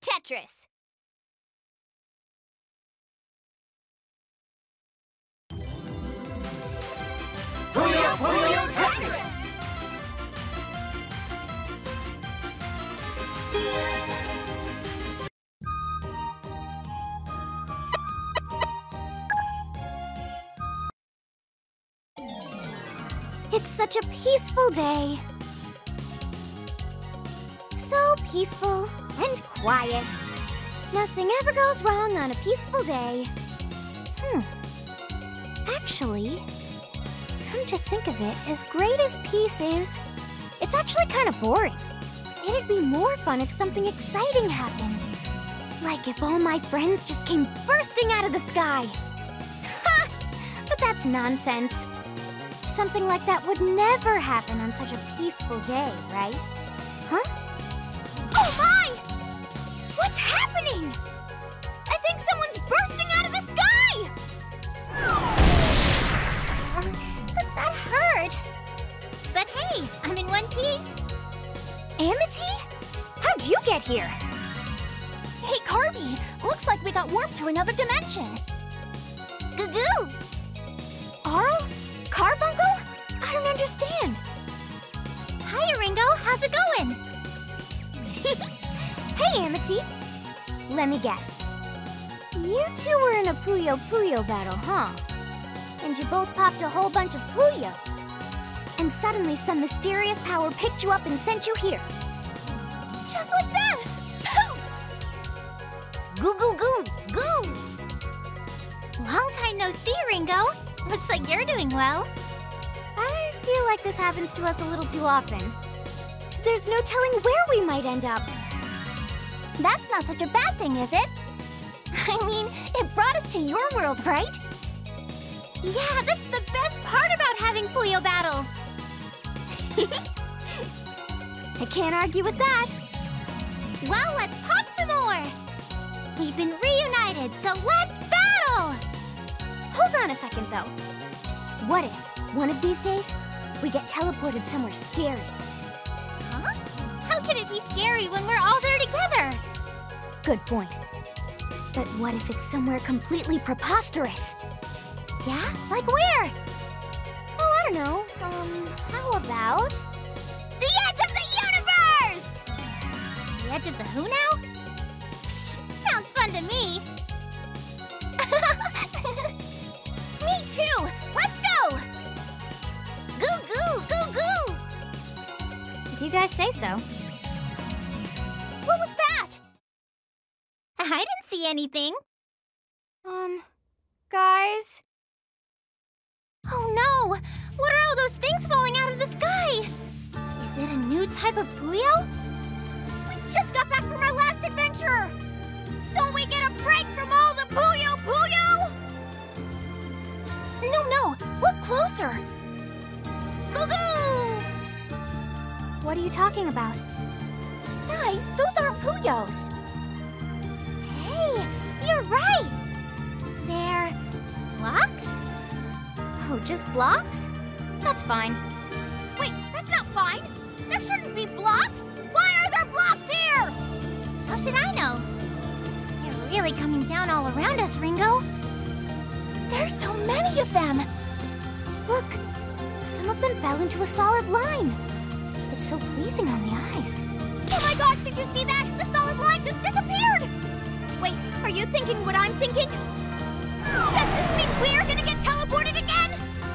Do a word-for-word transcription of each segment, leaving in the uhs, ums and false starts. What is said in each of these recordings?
Tetris! Puyo Puyo Tetris! It's such a peaceful day. So peaceful and quiet. Nothing ever goes wrong on a peaceful day. Hmm. Actually, come to think of it, as great as peace is, it's actually kind of boring. It'd be more fun if something exciting happened. Like if all my friends just came bursting out of the sky. Ha! But that's nonsense. Something like that would never happen on such a peaceful day, right? Huh? Oh my! What's happening? I think someone's bursting out of the sky! Uh, but that hurt. But hey, I'm in one piece. Amity? How'd you get here? Hey, Carby, looks like we got warped to another dimension. Goo-goo! Arl? Carbuncle? I don't understand. Hiya, Ringo. How's it going? Hey, Amity. Let me guess. You two were in a Puyo Puyo battle, huh? And you both popped a whole bunch of Puyos. And suddenly some mysterious power picked you up and sent you here. Just like that! Poof! Goo goo goo goo! Long time no see, Ringo. Looks like you're doing well. I feel like this happens to us a little too often. There's no telling where we might end up. That's not such a bad thing, is it? I mean, it brought us to your world, right? Yeah, that's the best part about having Puyo battles. I can't argue with that. Well, let's pop some more. We've been reunited, so let's battle! Hold on a second, though. What if, one of these days, we get teleported somewhere scary? Huh? How can it be scary when we're all there together? Good point. But what if it's somewhere completely preposterous? Yeah? Like where? Oh, I don't know. Um, how about... the edge of the universe! The edge of the who now? Psh, sounds fun to me. Me too! Let's go! Goo goo goo goo! If you guys say so. What was that? I didn't see anything. Um, guys? Oh no! What are all those things falling out of the sky? Is it a new type of Puyo? We just got back from our last adventure! Don't we get a break from all the Puyo Puyo? No, no! Look closer! Goo-goo! What are you talking about? Guys, those aren't Puyos! Hey, you're right! They're... blocks? Oh, just blocks? That's fine. Wait, that's not fine! There shouldn't be blocks! Why are there blocks here? How should I know? They're really coming down all around us, Ringo. There's so many of them! Look, some of them fell into a solid line. It's so pleasing on the eyes. Oh my gosh, did you see that? The solid line just disappeared! Wait, are you thinking what I'm thinking? Does this mean we're gonna get teleported again?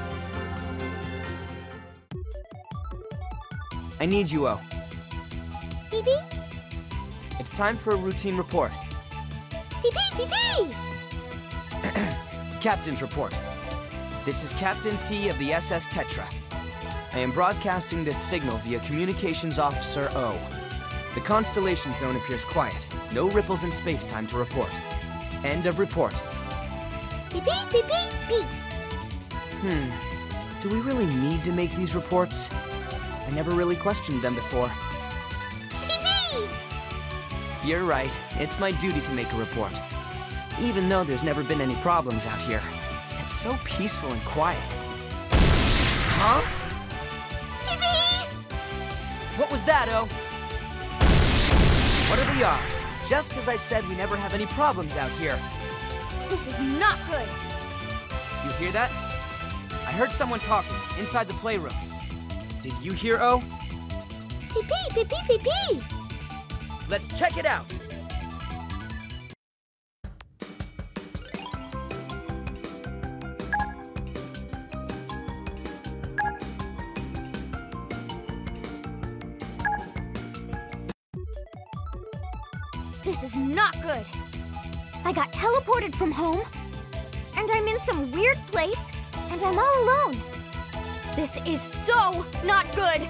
I need you, O. Pee Pee? It's time for a routine report. Pee Pee, Pee Pee! Captain's report. This is Captain T of the S S Tetra. I am broadcasting this signal via Communications Officer O. The Constellation Zone appears quiet. No ripples in space-time to report. End of report. Pee Pee, Pee Pee, Pee! Hmm. Do we really need to make these reports? I never really questioned them before. Pee Pee! You're right. It's my duty to make a report. Even though there's never been any problems out here. It's so peaceful and quiet. Huh? Pee Pee! What was that, O? What are the odds? Just as I said, we never have any problems out here. This is not good. You hear that? I heard someone talking inside the playroom. Did you hear, O? Pee pee, pee pee, pee pee. Let's check it out. This is not good. I got teleported from home, and I'm in some weird place, and I'm all alone. This is so not good.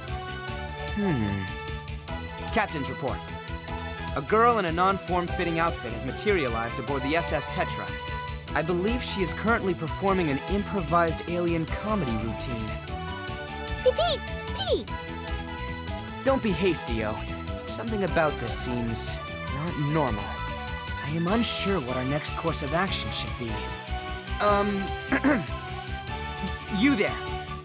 Hmm. Captain's report. A girl in a non-form fitting outfit has materialized aboard the S S Tetra. I believe she is currently performing an improvised alien comedy routine. Pee pee, pee. Don't be hasty, O. Something about this seems not normal. I am unsure what our next course of action should be. Um... you there.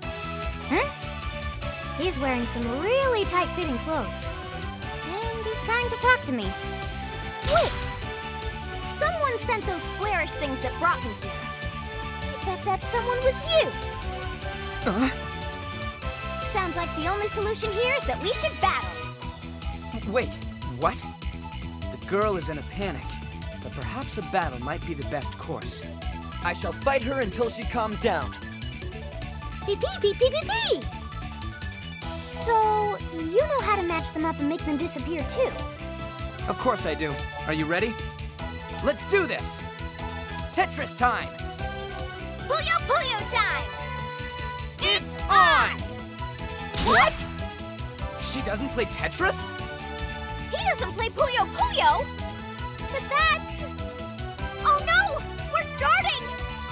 Huh? He's wearing some really tight-fitting clothes. And he's trying to talk to me. Wait! Someone sent those squarish things that brought me here. I bet that someone was you! Uh? Sounds like the only solution here is that we should battle. Wait, what? The girl is in a panic, but perhaps a battle might be the best course. I shall fight her until she calms down. Pee pee pee pee pee pee! So, you know how to match them up and make them disappear too? Of course I do. Are you ready? Let's do this! Tetris time! Puyo Puyo time! It's on! What? She doesn't play Tetris? He doesn't play Puyo Puyo! But that's... Oh no! We're starting!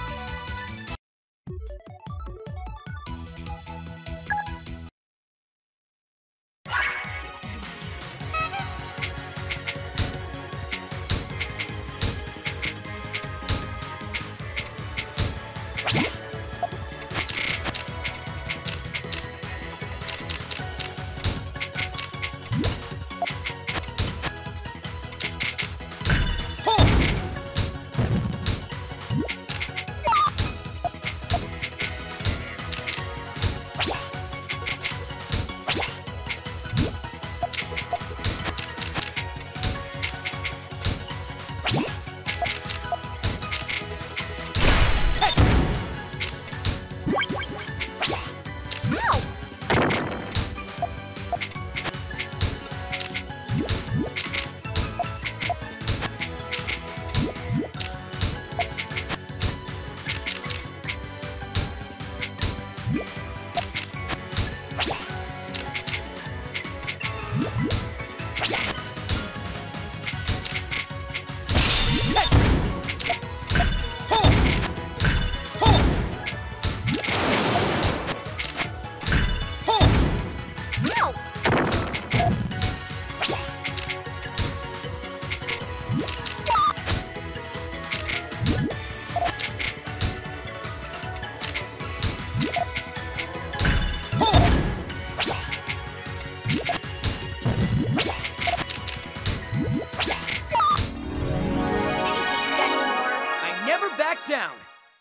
Down!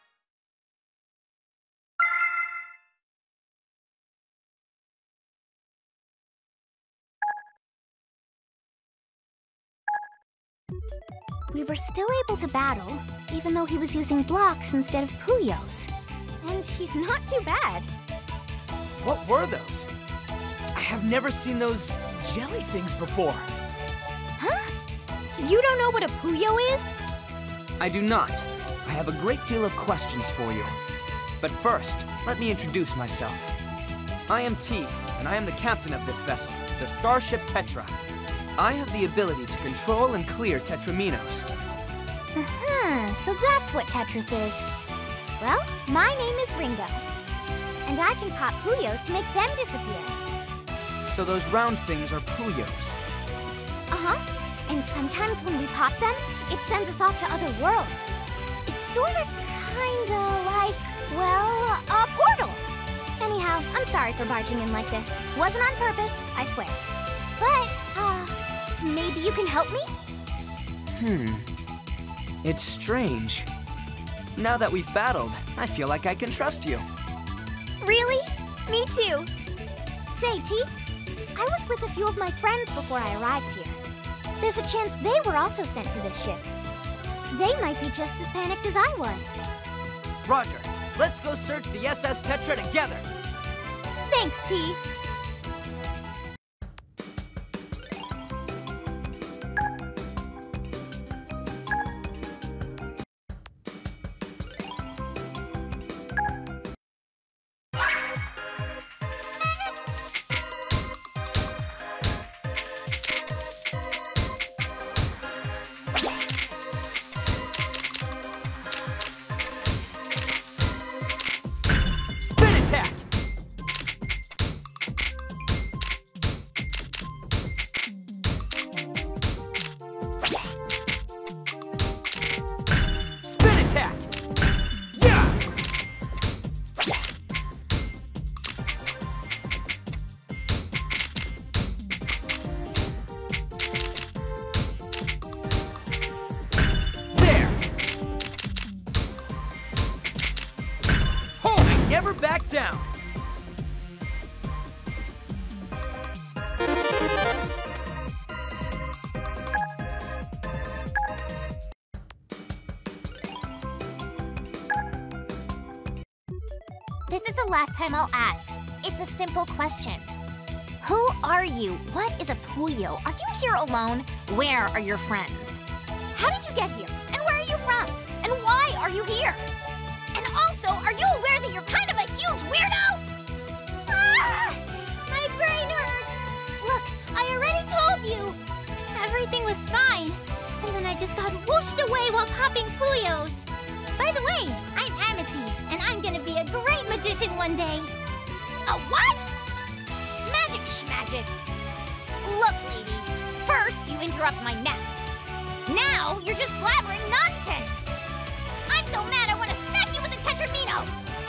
We were still able to battle, even though he was using blocks instead of Puyos. And he's not too bad. What were those? I have never seen those jelly things before. Huh? You don't know what a Puyo is? I do not. I have a great deal of questions for you. But first, let me introduce myself. I am T, and I am the captain of this vessel, the Starship Tetra. I have the ability to control and clear Tetraminos. Uh-huh, so that's what Tetris is. Well, my name is Ringo. And I can pop Puyos to make them disappear. So those round things are Puyos. Uh-huh. And sometimes when we pop them, it sends us off to other worlds. It's sort of, kinda like, well, a portal. Anyhow, I'm sorry for barging in like this. Wasn't on purpose, I swear. But, uh, maybe you can help me? Hmm. It's strange. Now that we've battled, I feel like I can trust you. Really? Me too. Say, T, I was with a few of my friends before I arrived here. There's a chance they were also sent to this ship. They might be just as panicked as I was. Roger. Let's go search the S S Tetra together. Thanks, T. Never back down! This is the last time I'll ask. It's a simple question. Who are you? What is a Puyo? Are you here alone? Where are your friends? How did you get here? And where are you from? And why are you here? And also, are you aware that you're kind of a huge weirdo? Ah! My brain hurts! Look, I already told you! Everything was fine, and then I just got whooshed away while popping Puyos. By the way, I'm Amity, and I'm gonna be a great magician one day. A what? Magic schmagic. Look, lady, first you interrupt my nap. Now you're just blabbering nonsense. I'm so mad I want to smack you with a Tetramino!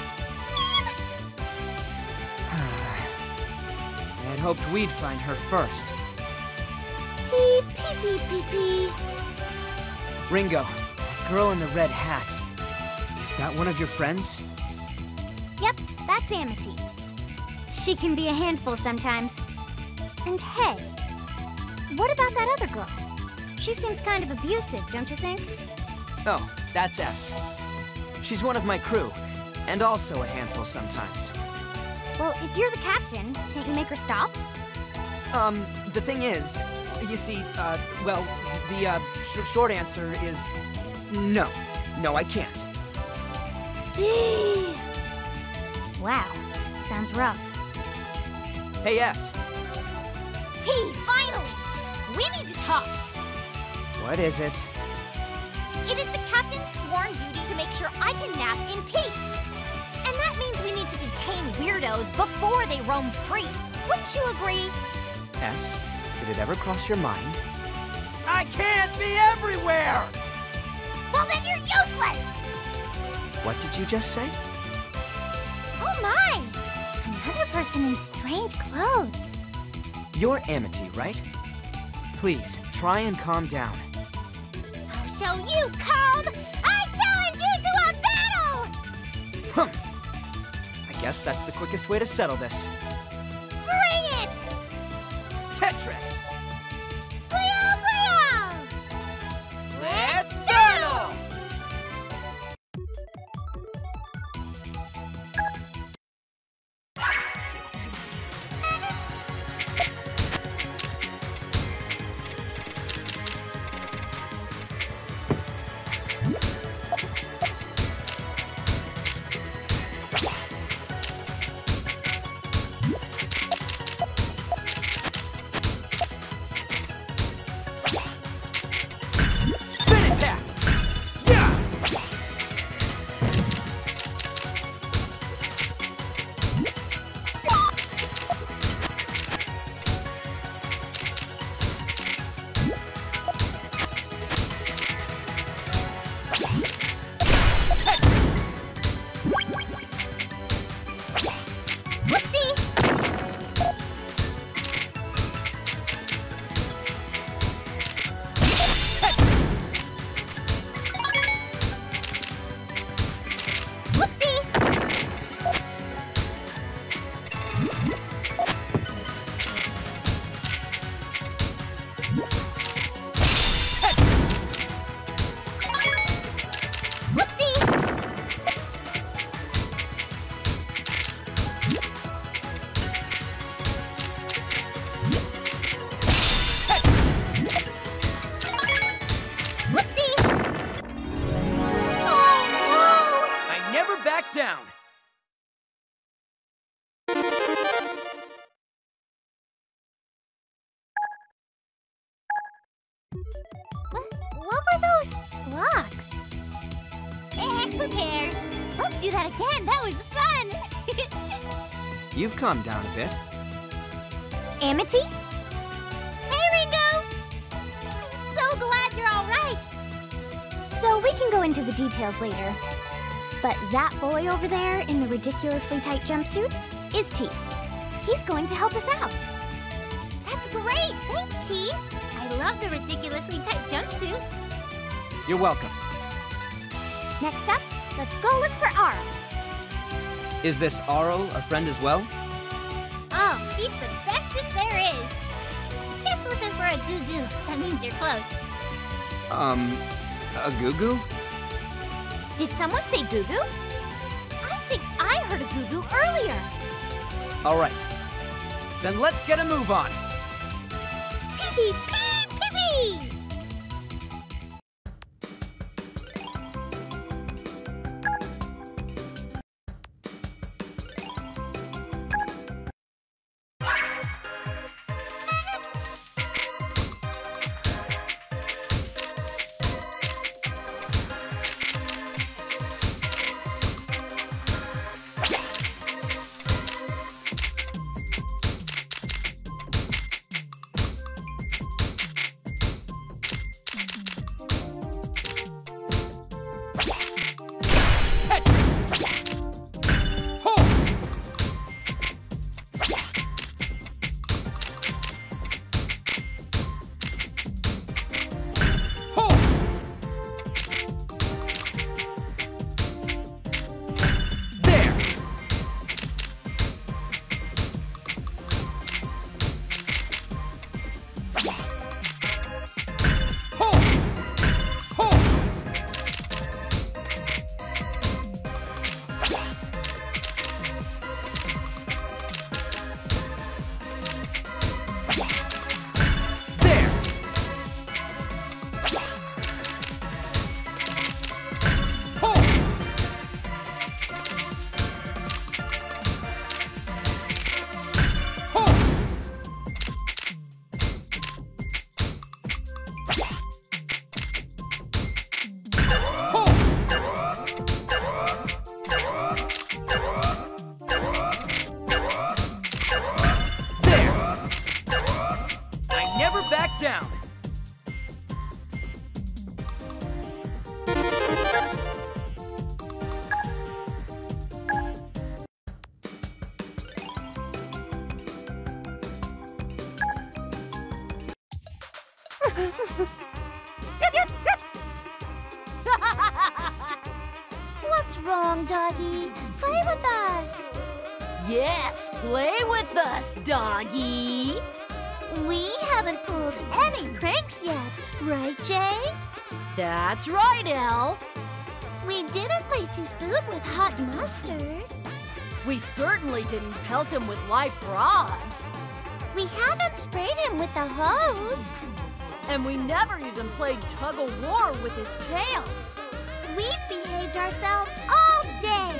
I had hoped we'd find her first. Beep, beep, beep, beep, beep. Ringo, that girl in the red hat. Is that one of your friends? Yep, that's Amity. She can be a handful sometimes. And hey, what about that other girl? She seems kind of abusive, don't you think? Oh, that's S. She's one of my crew, and also a handful sometimes. Well, if you're the captain, can't you make her stop? Um, the thing is, you see, uh, well, the, uh, sh short answer is no. No, I can't. Wow, sounds rough. Hey, S. T, finally! We need to talk! What is it? It is the captain's sworn duty to make sure I can nap in peace. And that means we need to detain weirdos before they roam free. Wouldn't you agree? S, did it ever cross your mind? I can't be everywhere! Well, then you're useless! What did you just say? Oh my! Another person in strange clothes. You're Amity, right? Please, try and calm down. I'll show you calm! I challenge you to a battle! Humph! I guess that's the quickest way to settle this. Bring it! Tetris! Puyo, Puyo! Let's battle! What, what were those blocks? Eh, who cares? Let's do that again. That was fun. You've calmed down a bit. Amity? Hey, Ringo! I'm so glad you're all right. So we can go into the details later. But that boy over there in the ridiculously tight jumpsuit is T. He's going to help us out. That's great! Thanks, T. I love the ridiculously tight jumpsuit. You're welcome. Next up, let's go look for Aurel. Is this Aurel a friend as well? Oh, she's the bestest there is. Just listen for a goo-goo. That means you're close. Um, a goo-goo? Did someone say goo-goo? I think I heard a goo-goo earlier. All right. Then let's get a move on. Pee-pee, pee, pee-pee! Down. What's wrong, doggy? Play with us. Yes, play with us, doggy. We haven't pulled any pranks yet, right, Jay? That's right, Elle. We didn't lace his boot with hot mustard. We certainly didn't pelt him with live frogs. We haven't sprayed him with a hose. And we never even played tug-of-war with his tail. We've behaved ourselves all day.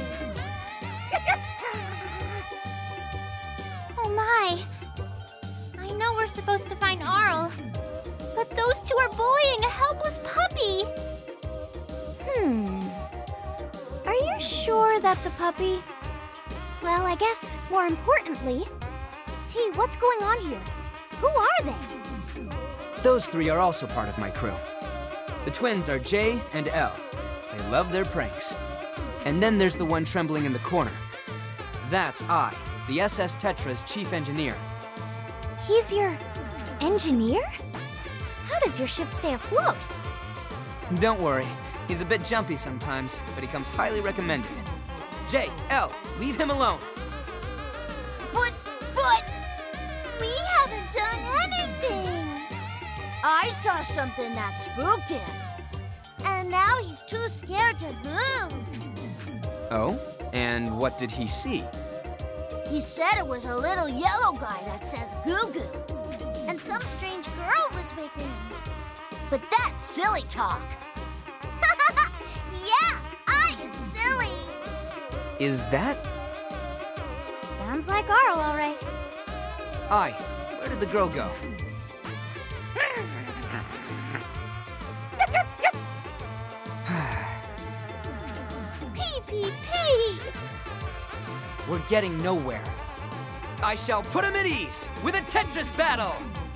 Oh my. I know we're supposed to find Aurel, but those two are bullying a helpless puppy. Hmm. Are you sure that's a puppy? Well, I guess more importantly, T, what's going on here? Who are they? Those three are also part of my crew. The twins are Jay and Elle. They love their pranks. And then there's the one trembling in the corner. That's I, the S S Tetra's chief engineer. He's your engineer? How does your ship stay afloat? Don't worry, he's a bit jumpy sometimes, but he comes highly recommended. Jay, Elle, leave him alone. But, but, we haven't done anything. I saw something that spooked him. And now he's too scared to move. Oh? And what did he see? He said it was a little yellow guy that says goo-goo. And some strange girl was with him. But that's silly talk. Yeah, I is silly. Is that? Sounds like Aurel, all right. I. Where did the girl go? we're getting nowhere. I shall put him at ease with a Tetris battle!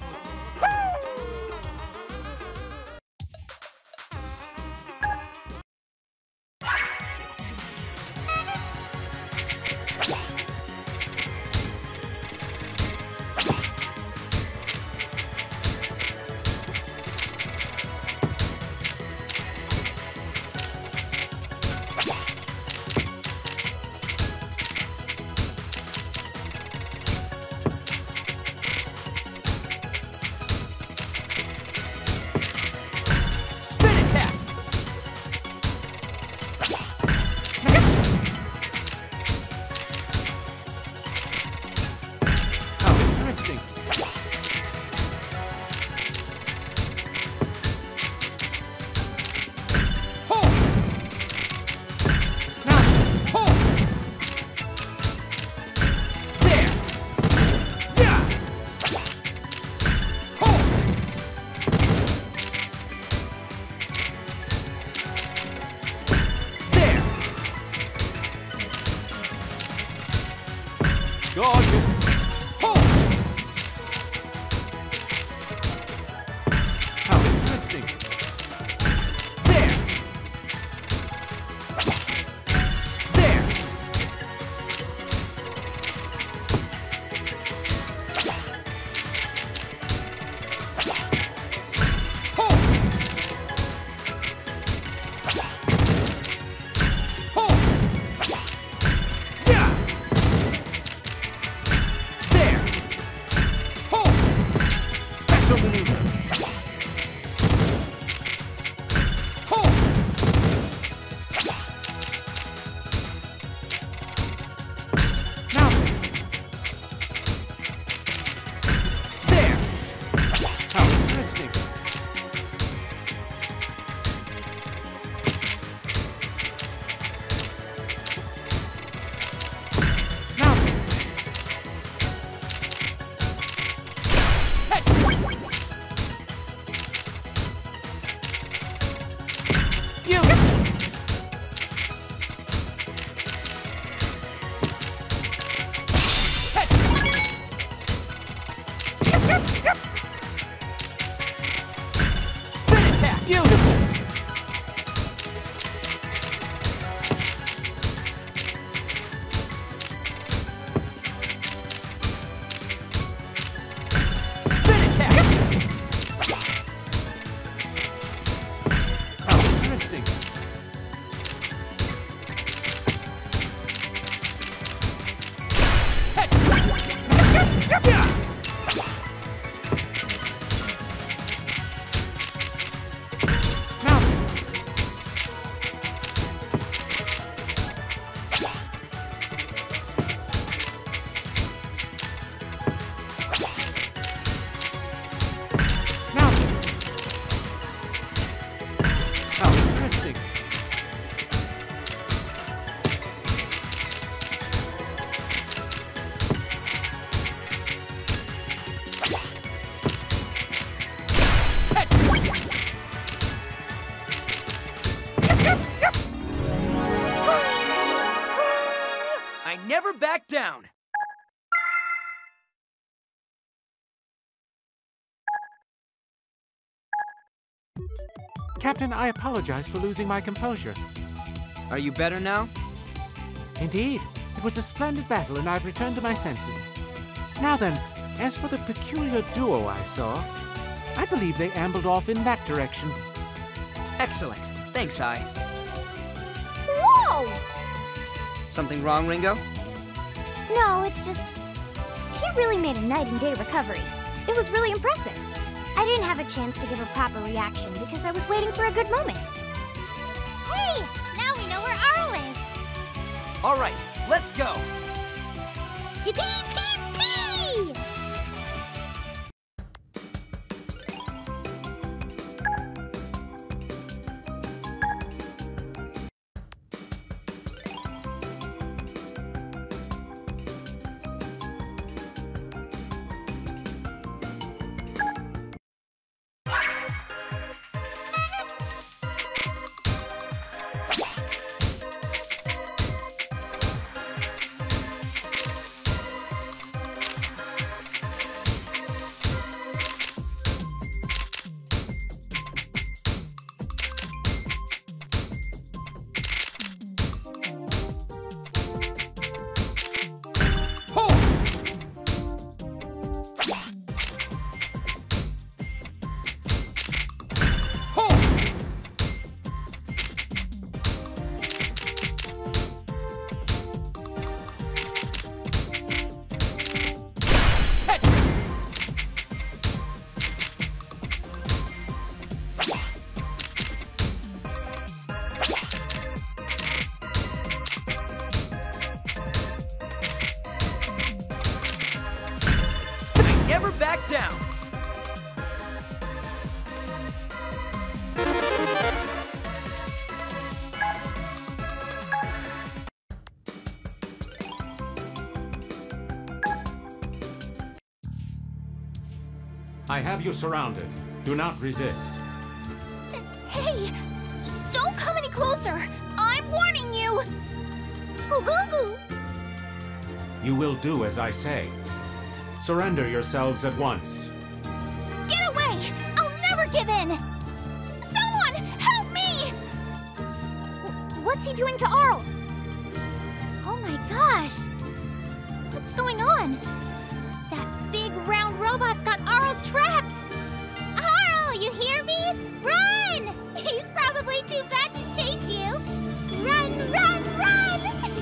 Gorgeous! Oh! How interesting! There! There! Oh! Oh! Yeah! There! Oh! Special maneuver! Oh! Now! There! How interesting! Now! Tetris! Beautiful! Spin attack! Beautiful! Spin attack! How interesting! Tetris! Yeah! Now! Now! How interesting! Tetris! I never back down! Captain, I apologize for losing my composure. Are you better now? Indeed, it was a splendid battle and I've returned to my senses. Now then, as for the peculiar duo I saw, I believe they ambled off in that direction. Excellent. Thanks, I. Whoa! Something wrong, Ringo? No, it's just... He really made a night and day recovery. It was really impressive. I didn't have a chance to give a proper reaction because I was waiting for a good moment. Hey! Now we know where Arl is! All right, let's go! Pee pee pee pee! I have you surrounded. Do not resist. Hey! Don't come any closer! I'm warning you! Goo goo goo! You will do as I say. Surrender yourselves at once. Get away! I'll never give in! Someone, help me! W- what's he doing to Arl? Oh my gosh! What's going on? That big round robot's got Arl trapped! Arl, you hear me? Run! He's probably too fat to chase you! Run, run, run!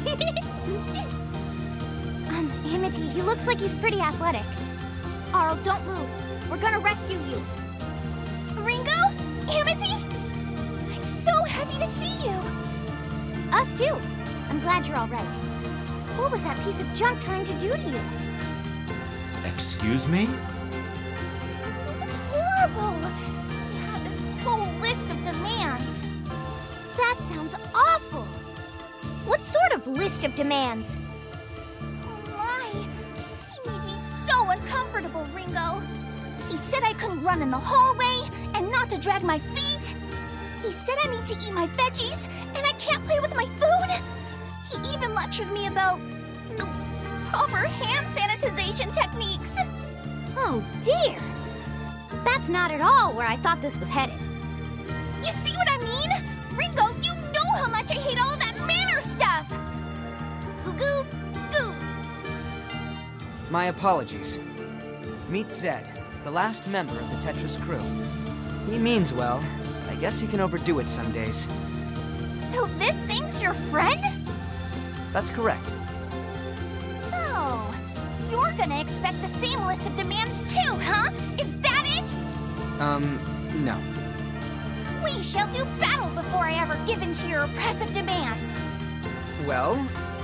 um, Amity, he looks like he's pretty athletic. Arl, don't move. We're gonna rescue you. Ringo? Amity? I'm so happy to see you! Us too. I'm glad you're all right. What was that piece of junk trying to do to you? Excuse me? It was horrible. He had this whole list of demands. That sounds awful. What sort of list of demands? Oh my. He made me so uncomfortable, Ringo. He said I couldn't run in the hallway and not to drag my feet. He said I need to eat my veggies and I can't play with my food. He even lectured me about the proper hand sanitization techniques. Oh dear. That's not at all where I thought this was headed. You see what I mean? Ringo, you know how much I hate all that manner stuff. Goo goo goo. My apologies. Meet Zed, the last member of the Tetris crew. He means well, but I guess he can overdo it some days. So this thing's your friend? That's correct. So, you're gonna expect the same list of demands too, huh? Is that it? Um, no. We shall do battle before I ever give in to your oppressive demands. Well,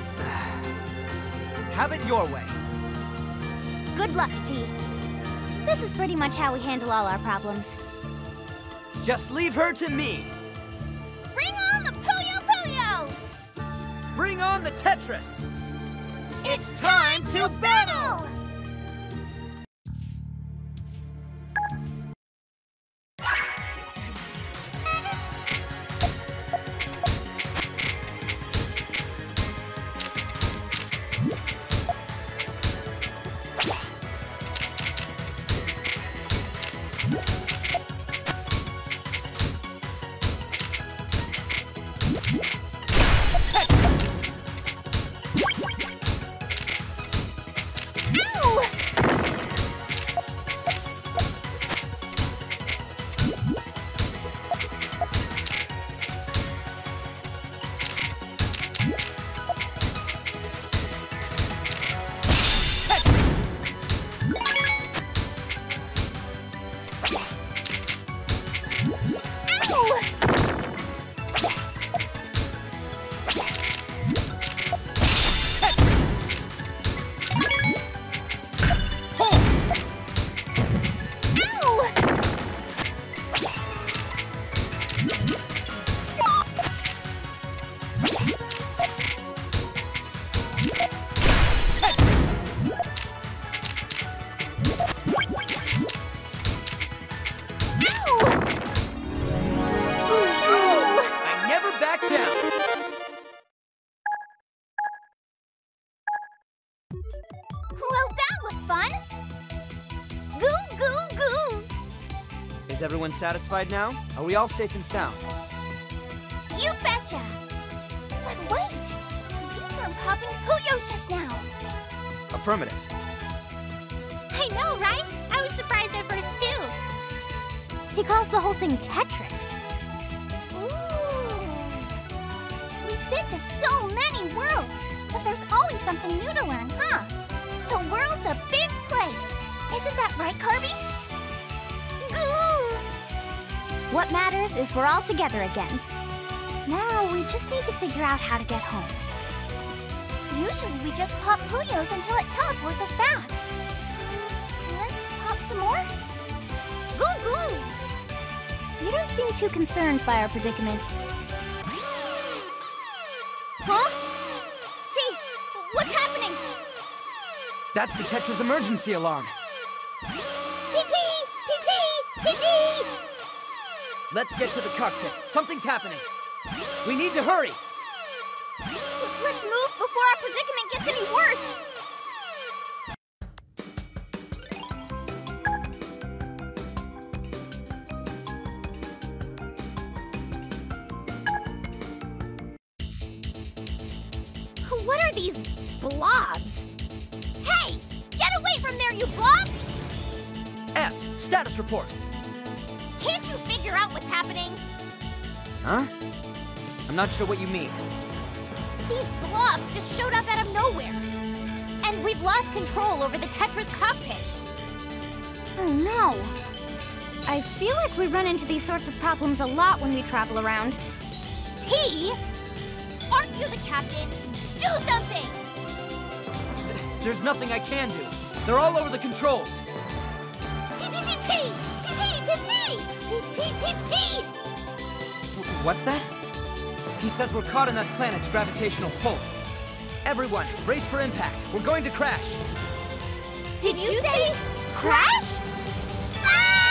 have it your way. Good luck, T. This is pretty much how we handle all our problems. Just leave her to me. Bring on the Puyo Puyo! Bring on the Tetris! It's time to battle! Well, that was fun! Goo, goo, goo! Is everyone satisfied now? Are we all safe and sound? You betcha! But wait! We were popping Puyos just now! Affirmative. I know, right? I was surprised at first, too! He calls the whole thing Tetris. Ooh! We fit to so many worlds, but there's always something new to learn, huh? The world's a big place! Isn't that right, Carby? Goo! What matters is we're all together again. Now, we just need to figure out how to get home. Usually we just pop Puyos until it teleports us back. Let's pop some more? Goo goo! You don't seem too concerned by our predicament. Huh? T, what's happening? That's the Tetris emergency alarm. Pee-pee! Let's get to the cockpit. Something's happening. We need to hurry. Let's move before our predicament gets any worse. What are these blobs? Hey! Get away from there, you blobs! S, status report. Can't you figure out what's happening? Huh? I'm not sure what you mean. These blobs just showed up out of nowhere. And we've lost control over the Tetra's cockpit. Oh no. I feel like we run into these sorts of problems a lot when we travel around. T? Aren't you the captain? Do something! There's nothing I can do. They're all over the controls. P P P P! P P P P! P P P P! What's that? He says we're caught in that planet's gravitational pull. Everyone, brace for impact. We're going to crash. Did you say crash? Ah!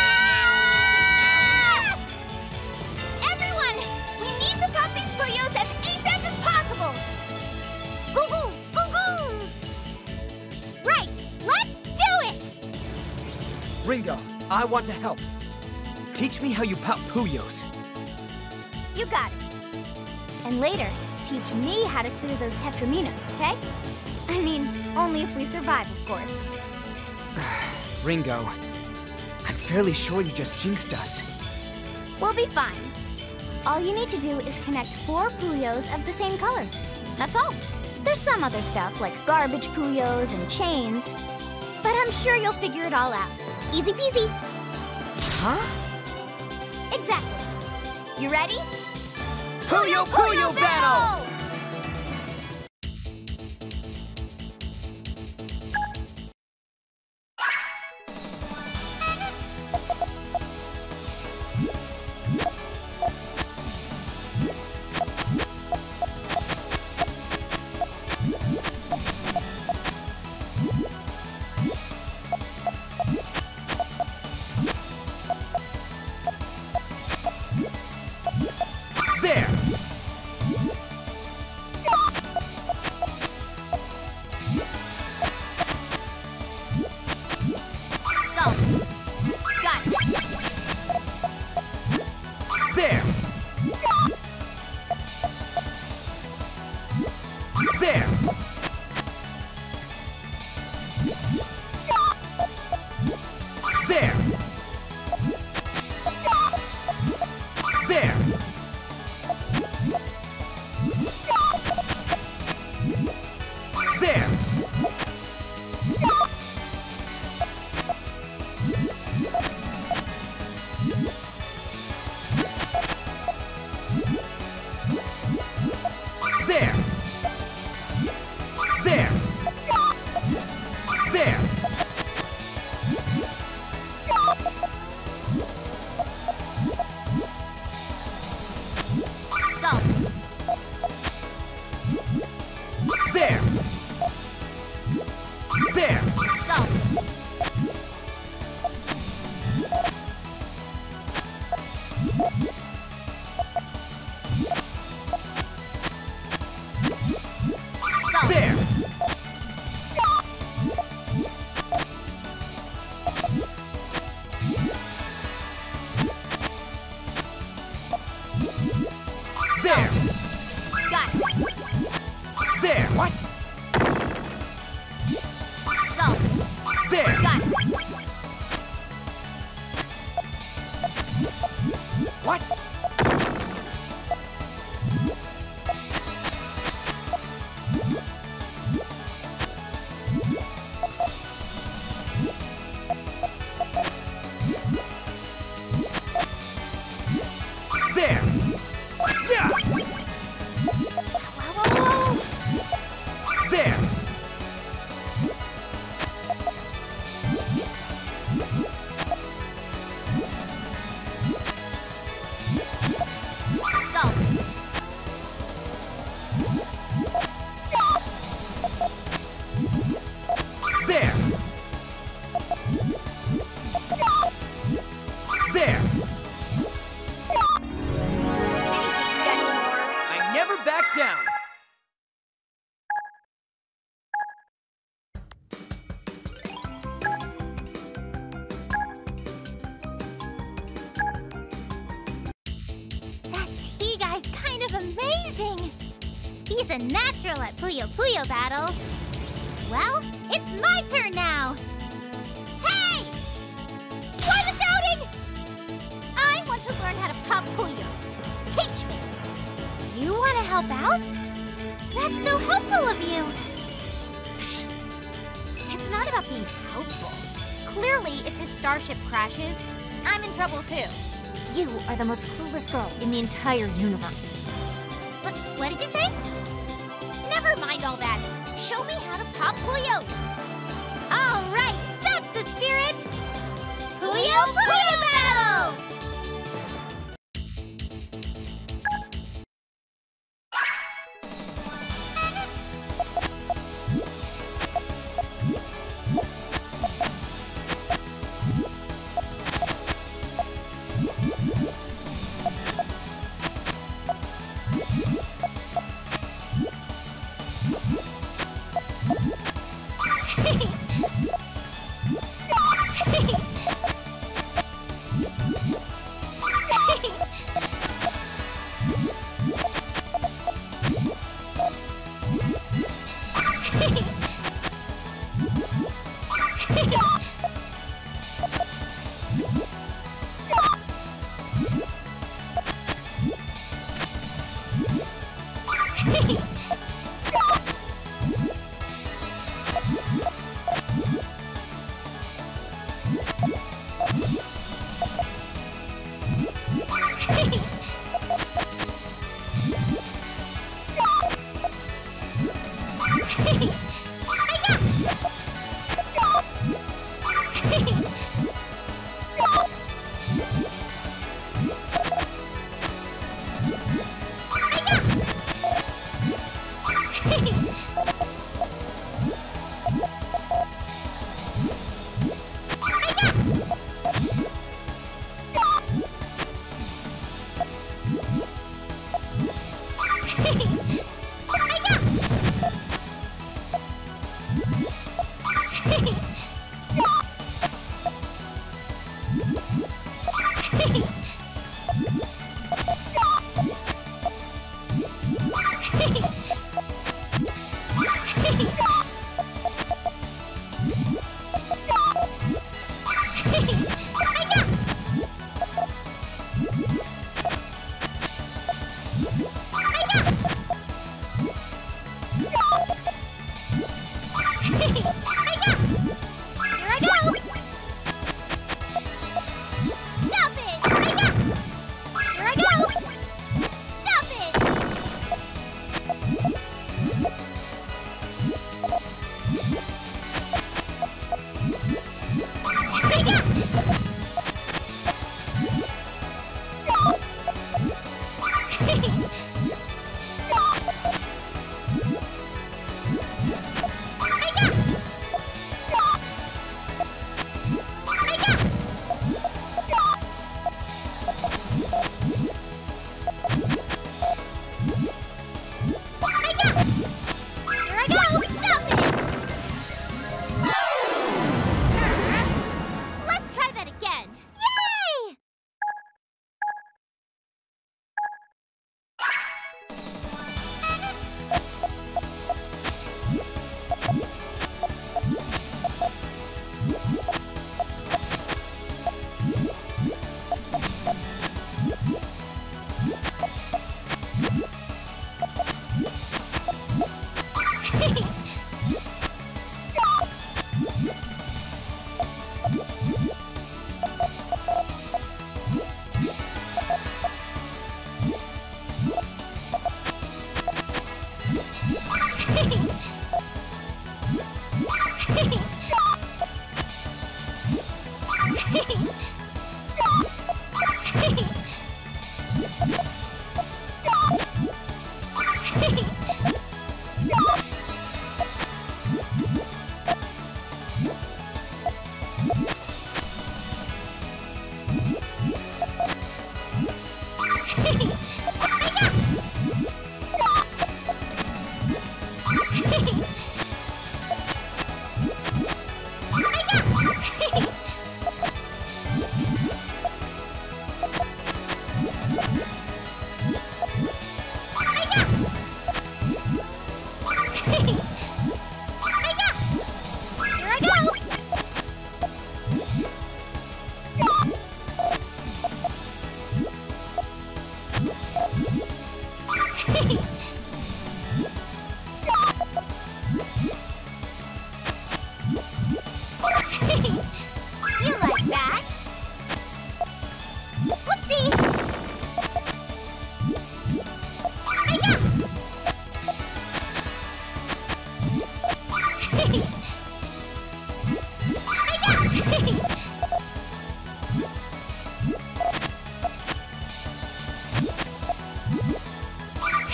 Everyone, we need to pop these Puyos as ASAP as possible. Goo goo, goo goo. Right, let's do it. Ringo, I want to help. Teach me how you pop Puyos. You got it. And later, teach me how to clear those Tetraminos, okay? I mean, only if we survive, of course. Ringo, I'm fairly sure you just jinxed us. We'll be fine. All you need to do is connect four Puyos of the same color. That's all. There's some other stuff, like garbage Puyos and chains. But I'm sure you'll figure it all out. Easy peasy. Huh? Exactly. You ready? Puyo Puyo battle! There! So, got it. There! There! There! There! There! There! There! There! So, There! There! so, so. There! There! Got it. There! What? So, There! got it. What? There! Yeah! Whoa, whoa, whoa. There! So, There! There! amazing! He's a natural at Puyo Puyo battles. Well, it's my turn now! Hey! Why the shouting? I want to learn how to pop Puyos. Teach me! You want to help out? That's so helpful of you! It's not about being helpful. Clearly, if his starship crashes, I'm in trouble too. You are the most clueless girl in the entire universe. What, what did you say? Never mind all that. Show me how to pop Puyos. All right, that's the spirit. Puyo Puyo battle!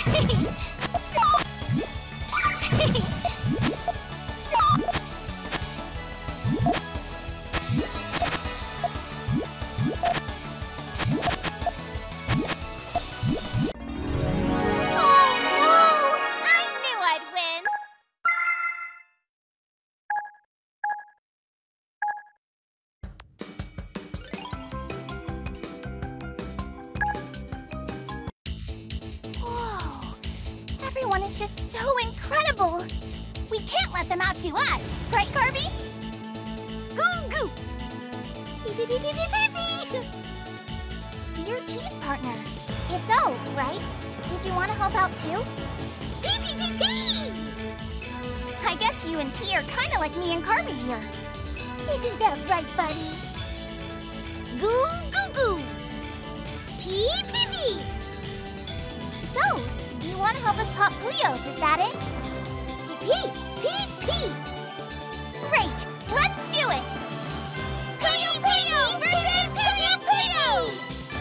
Everyone is just so incredible! We can't let them outdo us, right, Kirby? Goo goo! Beep beep beep beep beep beep! Your cheese partner. It's O, right? Did you want to help out too? Beep beep beep beep! I guess you and T are kind of like me and Kirby here. Isn't that right, buddy? Goo goo goo! Pee pee pee! So, you want to help us pop Puyos, is that it? Pee pee pee! Great, let's do it! Puyo Puyo versus Puyo Puyo!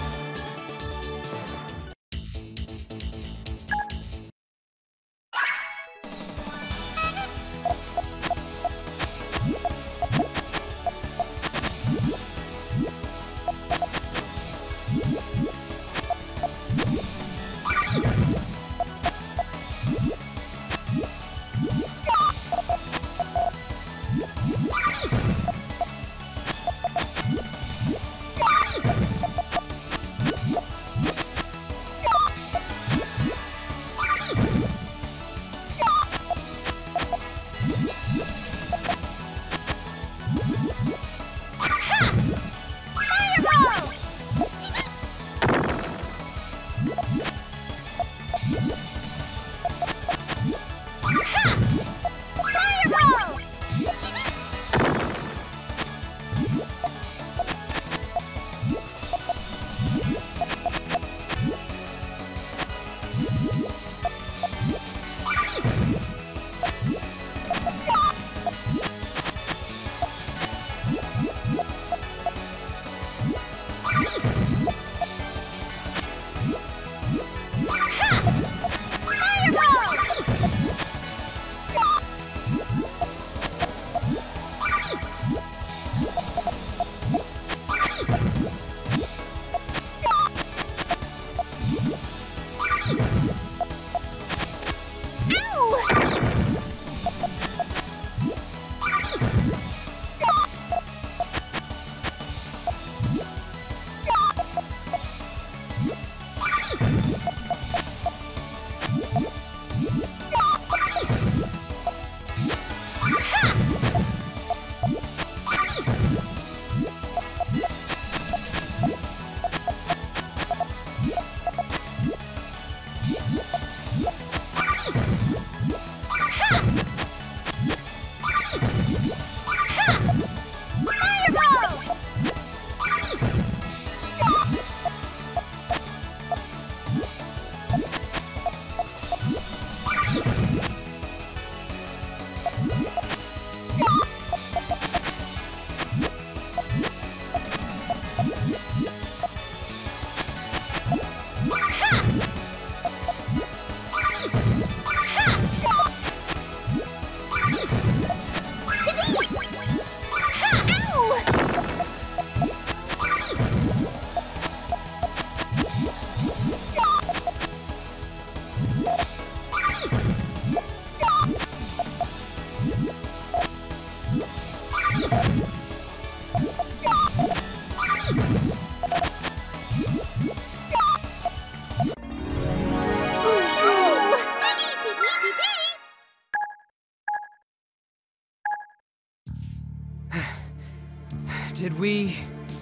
Did we...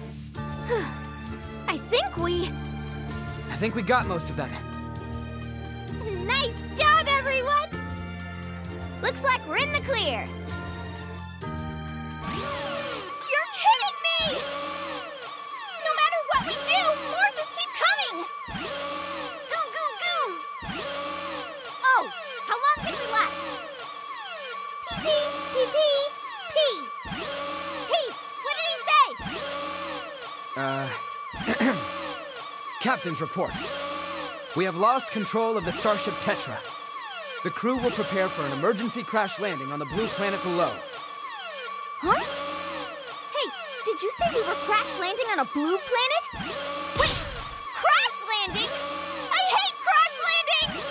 I think we... I think we got most of them. Nice job, everyone! Looks like we're in the clear. You're kidding me! No matter what we do, more just keep coming! Goo goo goo! Oh, how long can we last? Pee pee, pee pee, pee! T, what did he say? Uh... Captain's report. We have lost control of the Starship Tetra. The crew will prepare for an emergency crash landing on the blue planet below. Huh? Hey, did you say we were crash landing on a blue planet? Wait, crash landing? I hate crash landings!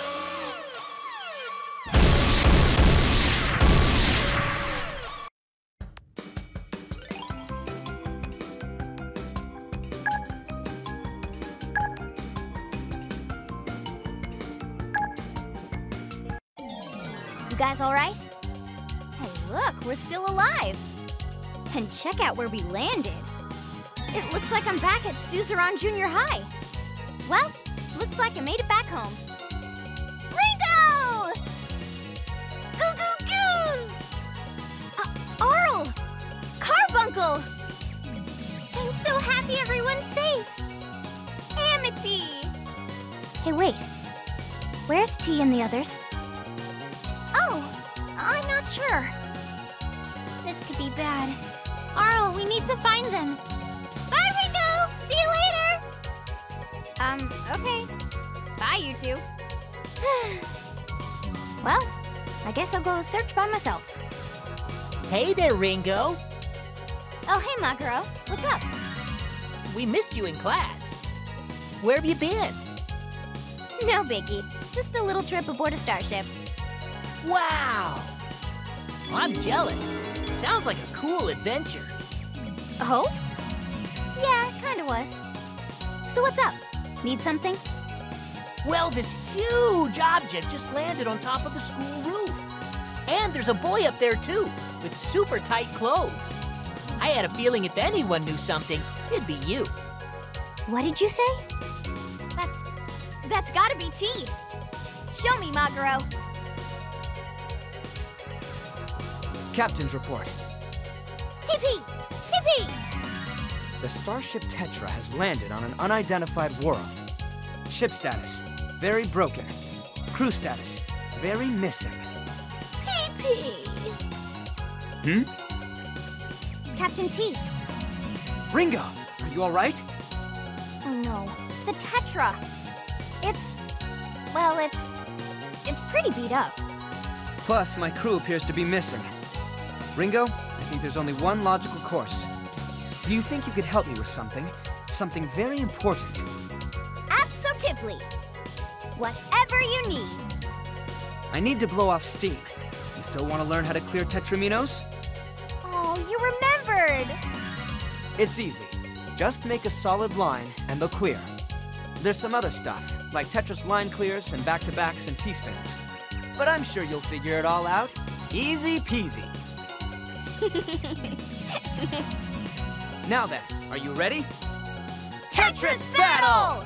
You guys all right? Hey, look, we're still alive. And check out where we landed. It looks like I'm back at Suzerain Junior High. Well, looks like I made it back home. Ringo! Goo goo goo! Uh, Arl! Carbuncle! I'm so happy everyone's safe. Amity! Hey, wait. Where's T and the others? Oh, I'm not sure. This could be bad. Arl, we need to find them. Bye, Ringo! See you later! Um, okay. Bye, you two. Well, I guess I'll go search by myself. Hey there, Ringo. Oh, hey, Maguro. What's up? We missed you in class. Where have you been? No biggie. Just a little trip aboard a starship. Wow! Well, I'm jealous. Sounds like a cool adventure. Oh? Yeah, it kinda was. So what's up? Need something? Well, this huge object just landed on top of the school roof. And there's a boy up there, too, with super tight clothes. I had a feeling if anyone knew something, it'd be you. What did you say? That's... that's gotta be T. Show me, Maguro. Captain's report. Pee-pee! Pee-pee! The Starship Tetra has landed on an unidentified world. Ship status, very broken. Crew status, very missing. Pee-pee! Hmm? Captain T. Ringo, are you all right? Oh no, the Tetra. It's... well, it's... it's pretty beat up. Plus, my crew appears to be missing. Ringo, I think there's only one logical course. Do you think you could help me with something? Something very important. Absolutely. Whatever you need. I need to blow off steam. You still want to learn how to clear Tetraminos? Oh, you remembered. It's easy. Just make a solid line and they'll clear. There's some other stuff, like Tetris line clears and back-to-backs and T-spins. But I'm sure you'll figure it all out. Easy peasy. Now then, are you ready? Tetris battle!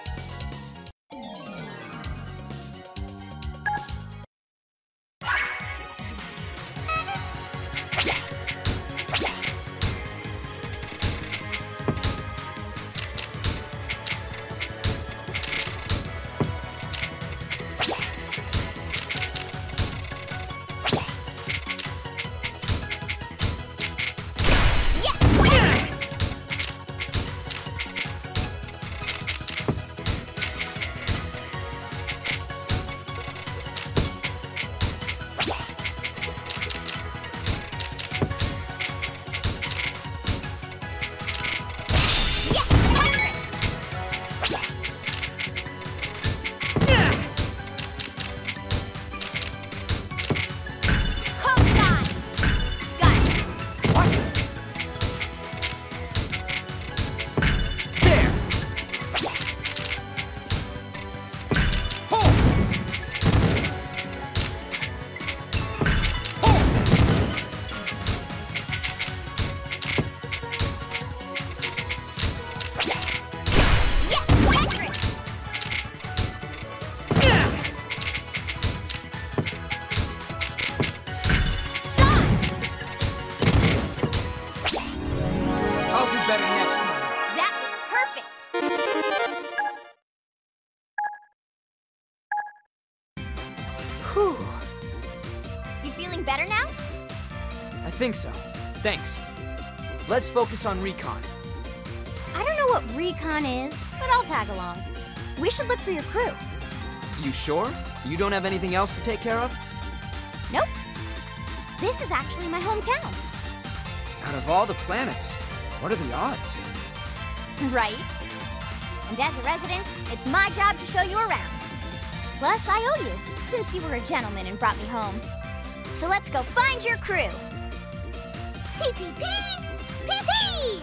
Whew. You feeling better now? I think so. Thanks. Let's focus on recon. I don't know what recon is, but I'll tag along. We should look for your crew. You sure? You don't have anything else to take care of? Nope. This is actually my hometown. Out of all the planets, what are the odds? Right? And as a resident, it's my job to show you around. Plus, I owe you, since you were a gentleman and brought me home. So let's go find your crew. Pee pee pee! Pee pee!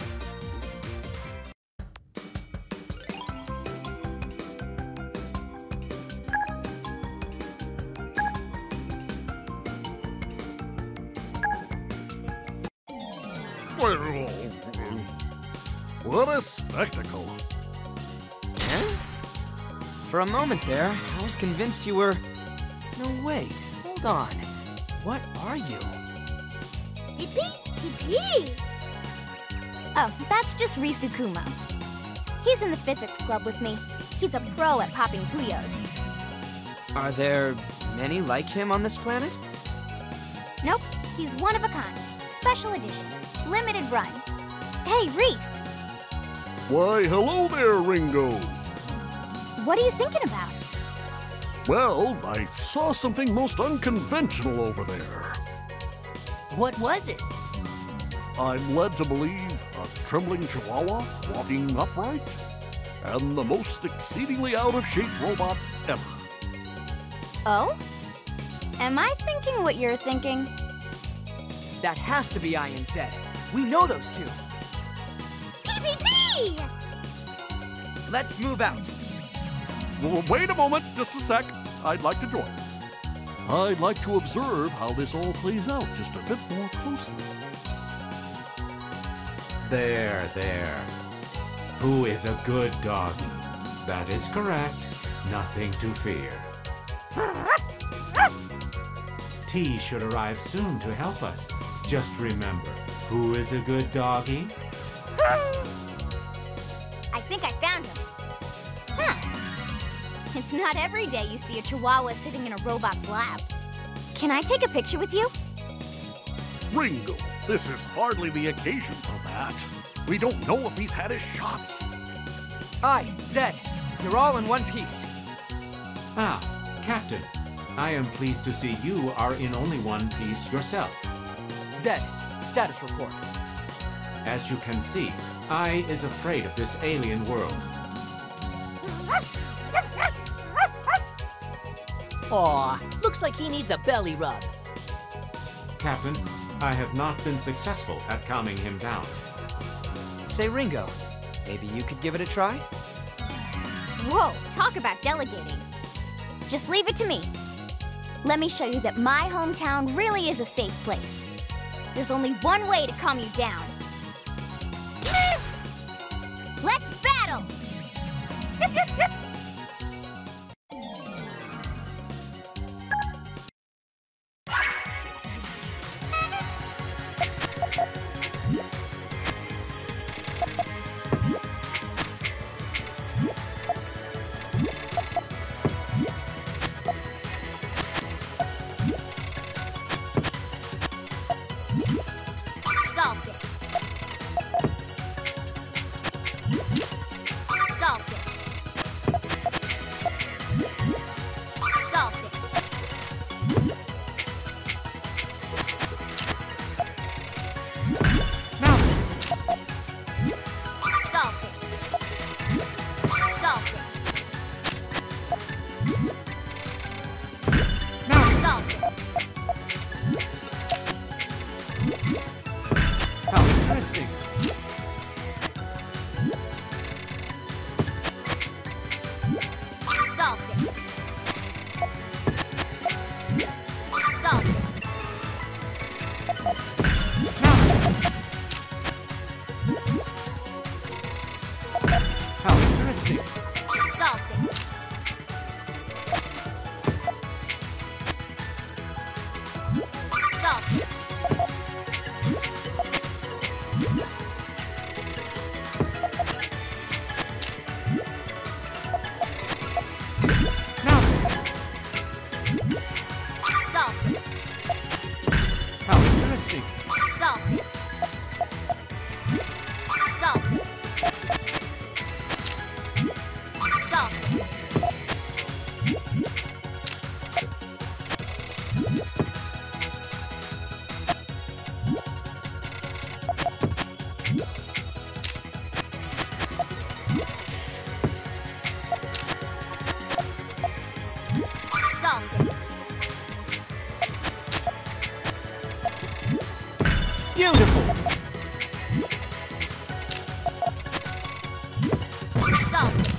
What a spectacle. Huh? For a moment there, I was convinced you were... No, wait. Hold on. What are you? Pee pee! Pee pee! Oh, that's just Risukuma. He's in the physics club with me. He's a pro at popping Puyos. Are there many like him on this planet? Nope, he's one of a kind. Special edition. Limited run. Hey, Reese! Why, hello there, Ringo. What are you thinking about? Well, I saw something most unconventional over there. What was it? I'm led to believe a trembling chihuahua walking upright and the most exceedingly out-of-shape robot ever. Oh? Am I thinking what you're thinking? That has to be I and Zed. We know those two. Pee pee pee! Let's move out. Well, wait a moment, just a sec. I'd like to join. I'd like to observe how this all plays out just a bit more closely. There, there. Who is a good doggy? That is correct. Nothing to fear. T should arrive soon to help us. Just remember, who is a good doggy? I think I found him. Huh. It's not every day you see a chihuahua sitting in a robot's lap. Can I take a picture with you? Ringo, this is hardly the occasion for that. We don't know if he's had his shots. Aye, Zed. You're all in one piece. Ah, Captain. I am pleased to see you are in only one piece yourself. Zed, status report. As you can see, I is afraid of this alien world. Aw, looks like he needs a belly rub. Captain, I have not been successful at calming him down. Say, Ringo, maybe you could give it a try? Whoa, talk about delegating. Just leave it to me. Let me show you that my hometown really is a safe place. There's only one way to calm you down. Let's battle! Solved it. Solved it. Beautiful! Solved it.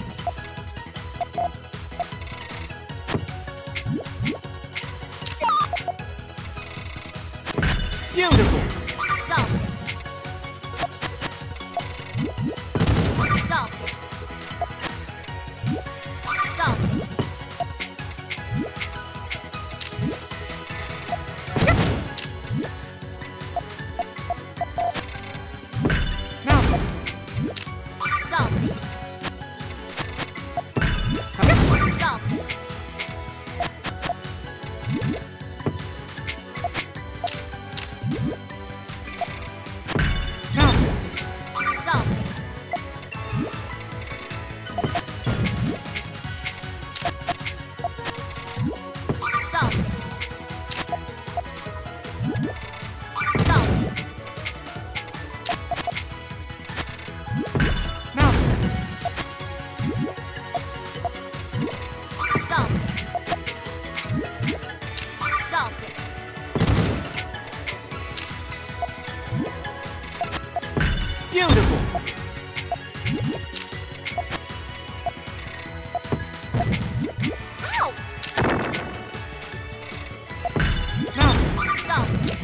Beautiful! Solved it. Solved it. Solved it. Now, Solved it. Solved it. now, Solved it. Solved it. Solved it. now, Solved it. Solved it. beautiful! Ow! Now, Solved it.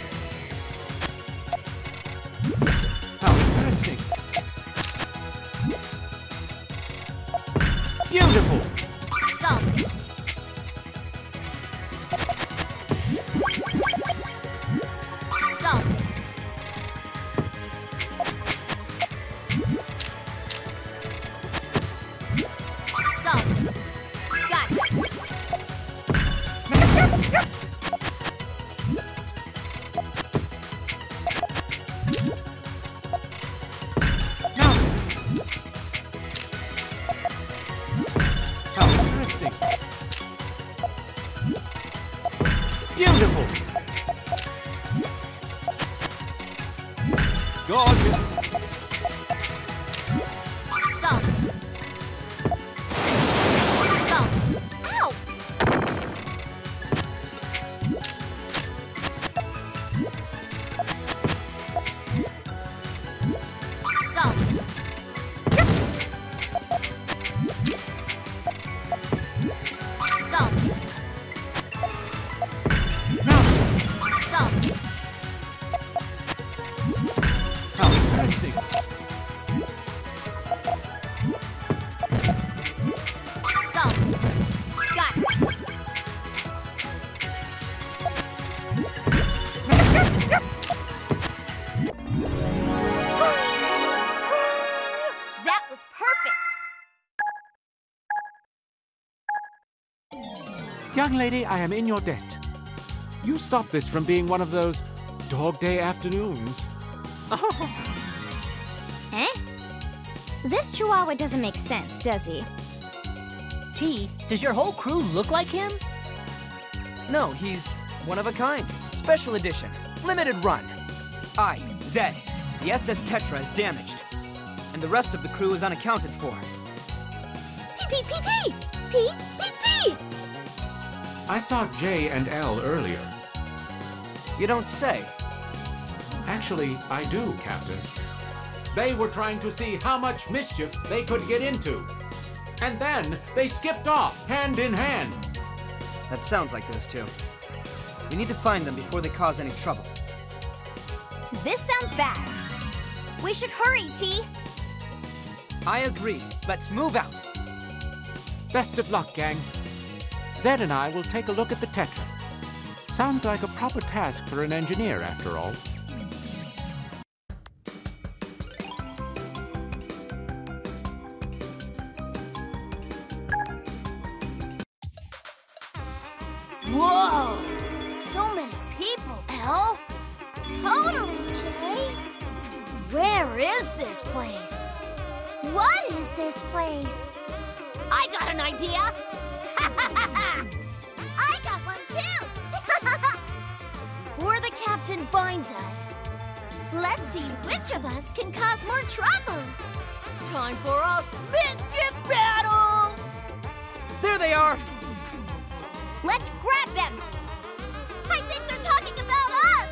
how interesting! Beautiful! Solved it. Solved it. Solved it. Got it. Now, how interesting! Beautiful! Gorgeous! Solved it. Solved it. Ow! Solved it. Solved it. Now, Solved it. how interesting! Solved it. Got it. That was perfect. Young lady, I am in your debt. You stopped this from being one of those dog day afternoons. Eh? This Chihuahua doesn't make sense, does he? T, does your whole crew look like him? No, he's one of a kind. Special edition. Limited run. I, Zed, the S S Tetra is damaged. And the rest of the crew is unaccounted for. Pee pee pee pee! Pee pee pee! I saw J and L earlier. You don't say. Actually, I do, Captain. They were trying to see how much mischief they could get into. And then they skipped off, hand in hand. That sounds like those two. We need to find them before they cause any trouble. This sounds bad. We should hurry, T. I agree. Let's move out. Best of luck, gang. Zed and I will take a look at the Tetra. Sounds like a proper task for an engineer, after all. Whoa! So many people, Elle. Totally, Jay. Where is this place? What is this place? I got an idea. I got one too. Before the captain finds us, let's see which of us can cause more trouble. Time for a mischief battle! There they are! Let's grab them! I think they're talking about us!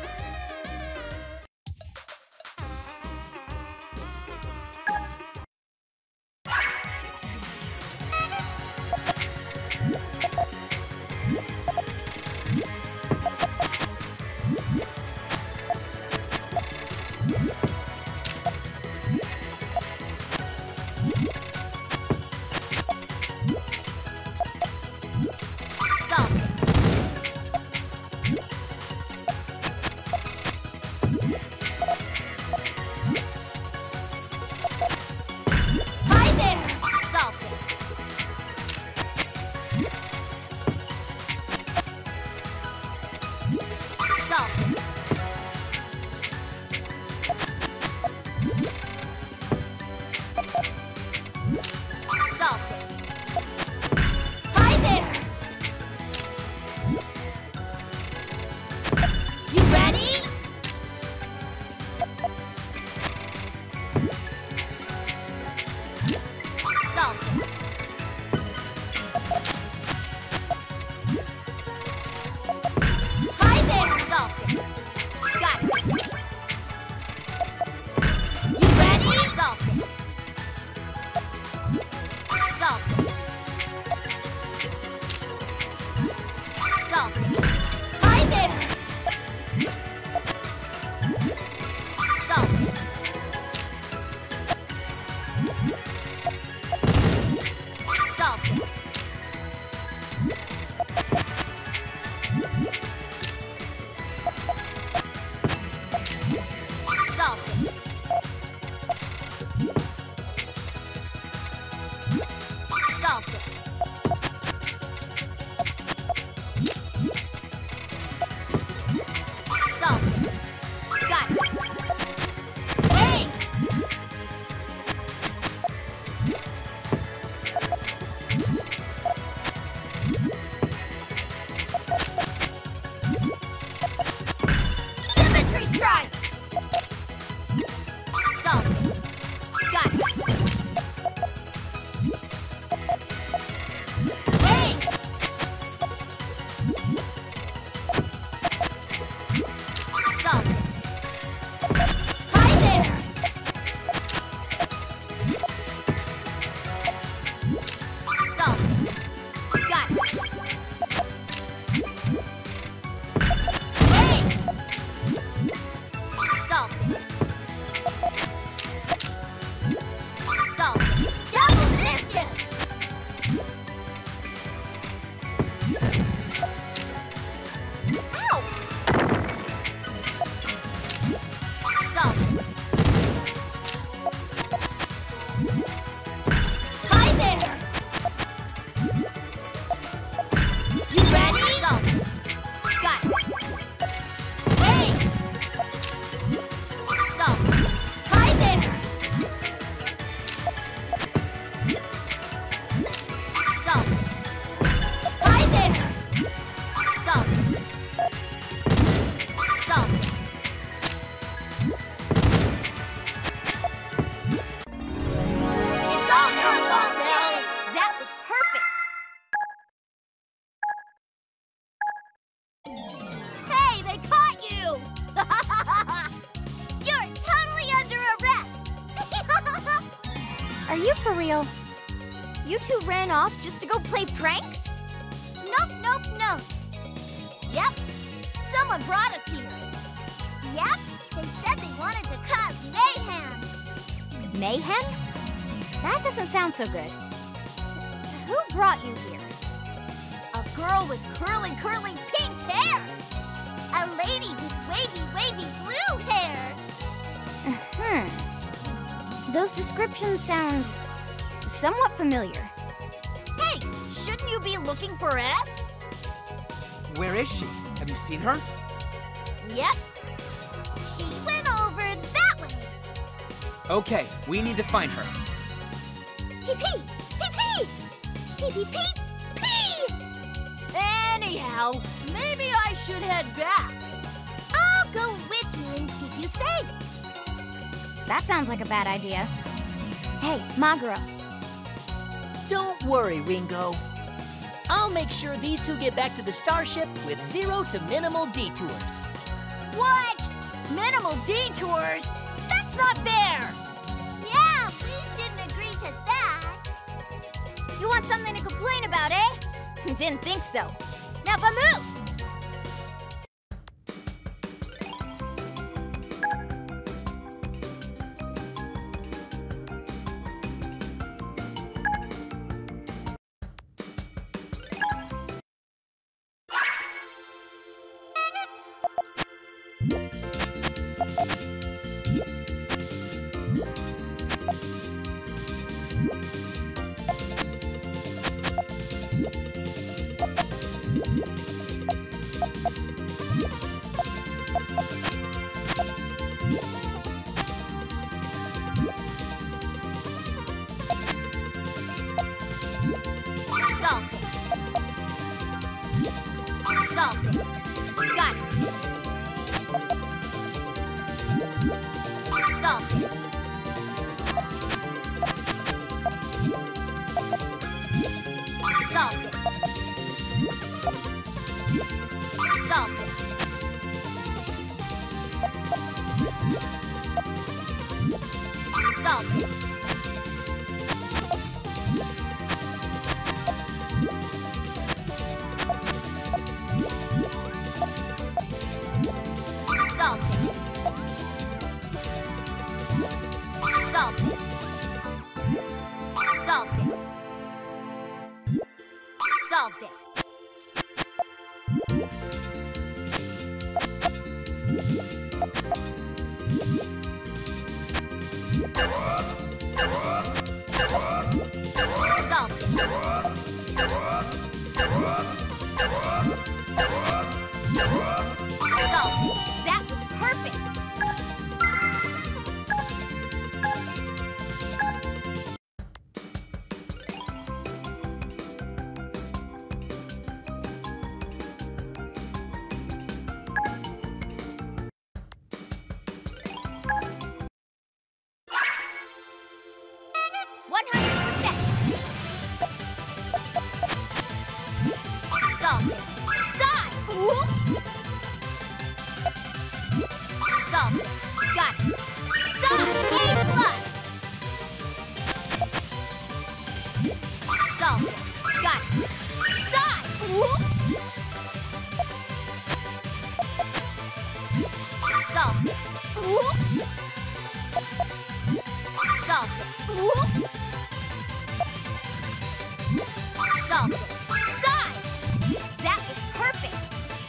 Are you for real? You two ran off just to go play pranks? Nope, nope, nope. Yep, someone brought us here. Yep, they said they wanted to cause mayhem. Mayhem? That doesn't sound so good. Who brought you here? A girl with curly, curly pink hair. A lady with wavy, wavy blue hair. Hmm. Those descriptions sound somewhat familiar. Hey, shouldn't you be looking for S? Where is she? Have you seen her? Yep. She went over that way. Okay, we need to find her. Pee pee! Pee pee! Pee pee pee pee! Anyhow, maybe I should head back. I'll go with you and keep you safe. That sounds like a bad idea. Hey, Maguro. Don't worry, Ringo. I'll make sure these two get back to the starship with zero to minimal detours. What? Minimal detours? That's not fair! Yeah, we didn't agree to that. You want something to complain about, eh? Didn't think so. Now, but move! Solved it. Solved it. Got it. Solved it. Solved it. Solved it. Solved it. Solved it. Solved it. Solved it. Solved it. Solved it. That was perfect. one hundred percent. Solved it. Side! Whoop! Solved it. Got it. Side! A plus! Solved it. Got it. Side! Whoop! Solved it. Whoop! Solved it. Whoop! Solved it. Side! That was perfect!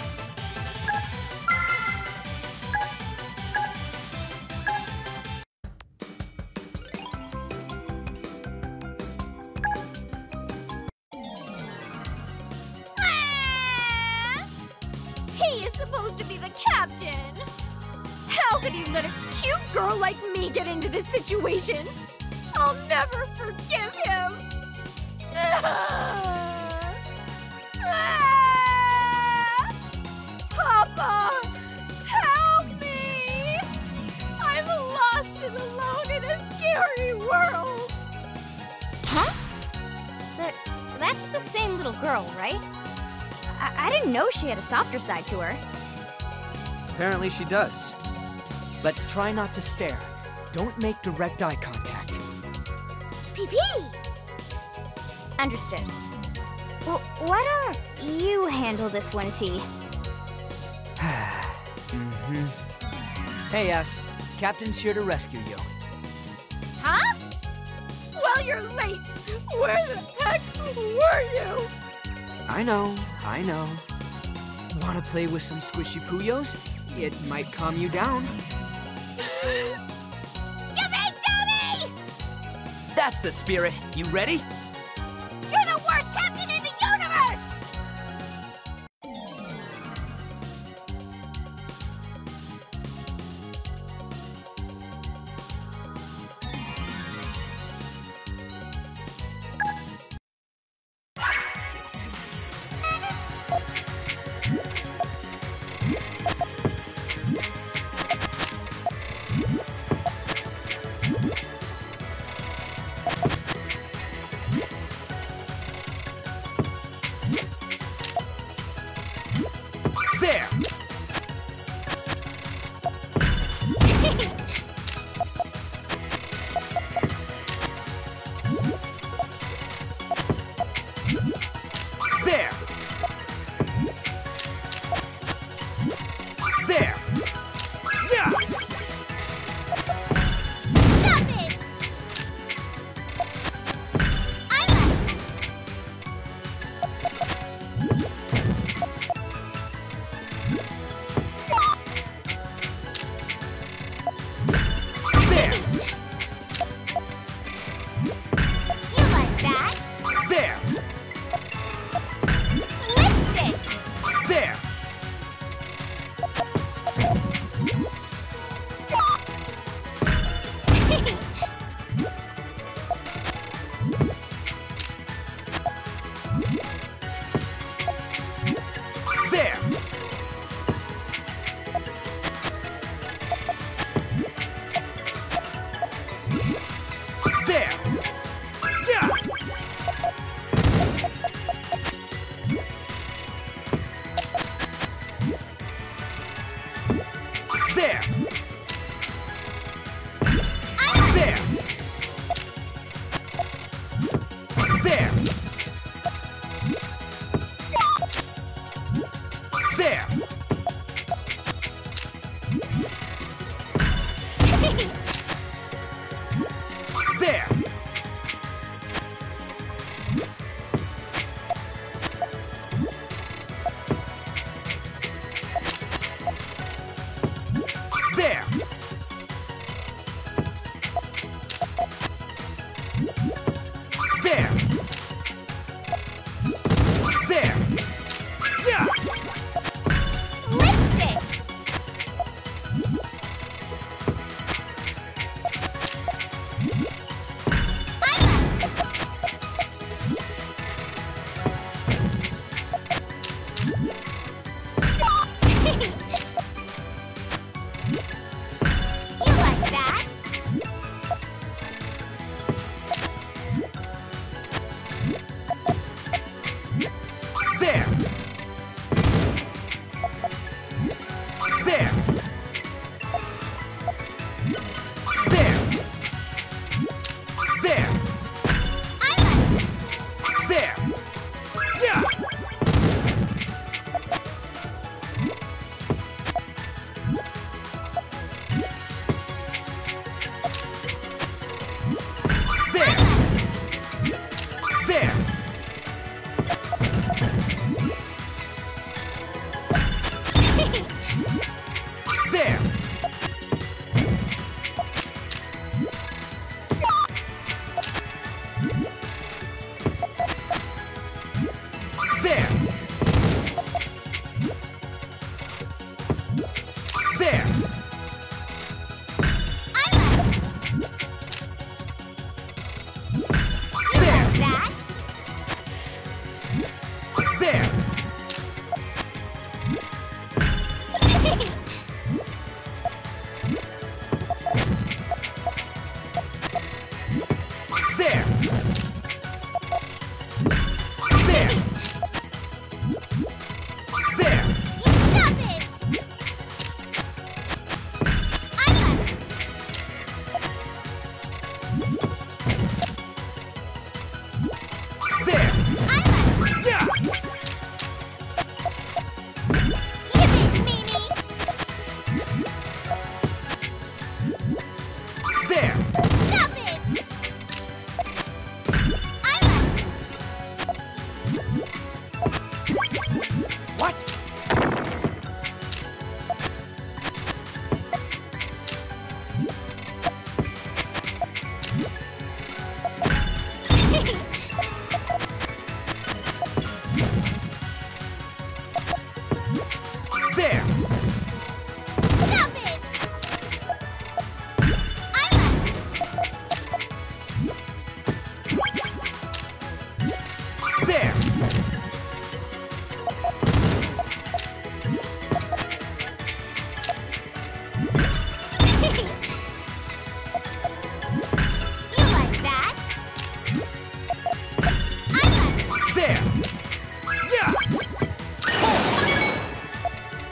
Ah! T is supposed to be the captain. How could he let a cute girl like me get into this situation? I'll never forgive him. Ah! Ah! Papa, help me! I'm lost and alone in a scary world. Huh? But that's the same little girl, right? I, I didn't know she had a softer side to her. Apparently she does. Let's try not to stare. Don't make direct eye contact. Pee-pee! Understood. Well, why don't you handle this one, T? Mm-hmm. Hey, S. Captain's here to rescue you. Huh? Well, you're late. Where the heck were you? I know, I know. Wanna play with some squishy Puyos? It might calm you down. You big dummy! That's the spirit. You ready? You're the worst captain in the universe! There! There! There! Yeah! Stop it! Eyelashes! There! You like that? There! Lipstick! There! There! There! Yeah! There! There! There! There! There! There! There! There! Yeah! Lipstick! You like that? There! There! There! There! Eyelashes! There! Yeah! There! There! There! There! There! Eyelashes! You There! like that? There! There! There! There! You stop it! Eyelashes! There! Eyelashes! Yeah! You big meanie! There! Stop it! Eyelashes! What? There! Stop it! Eyelashes! There! You like that? Eyelashes! There! Yeah!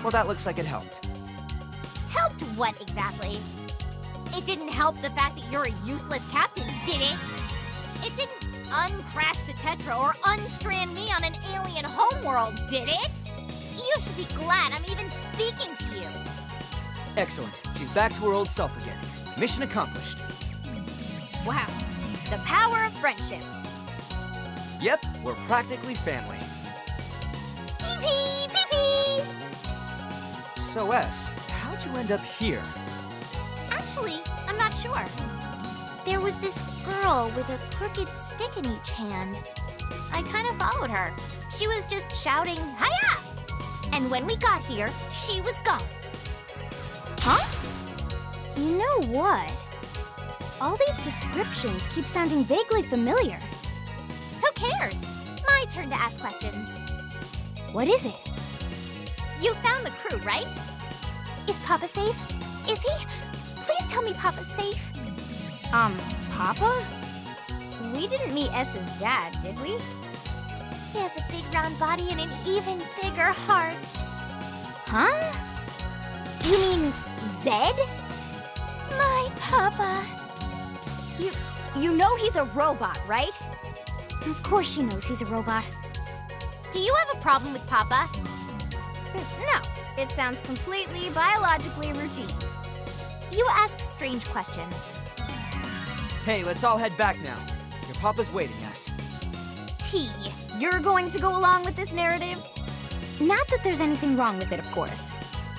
Well, that looks like it helped. Helped what exactly? It didn't help the fact that you're a useless captain, did it? It didn't uncrash the Tetra or unstrand me on an alien homeworld, did it? You should be glad I'm even speaking to you. Excellent. She's back to her old self again. Mission accomplished. Wow, the power of friendship. Yep, we're practically family. Pee-pee, pee-pee! So, S, how'd you end up here? Actually, I'm not sure. There was this girl with a crooked stick in each hand. I kind of followed her. She was just shouting, "Hiya!" And when we got here, she was gone. Huh? You know what? All these descriptions keep sounding vaguely familiar. Who cares? My turn to ask questions. What is it? You found the crew, right? Is Papa safe? Is he? Please tell me Papa's safe. Um, Papa? We didn't meet S's dad, did we? He has a big round body and an even bigger heart. Huh? You mean Zed? My Papa. You, you know he's a robot, right? Of course she knows he's a robot. Do you have a problem with Papa? No, it sounds completely biologically routine. You ask strange questions. Hey, let's all head back now. Your papa's waiting us. T, you're going to go along with this narrative? Not that there's anything wrong with it, of course.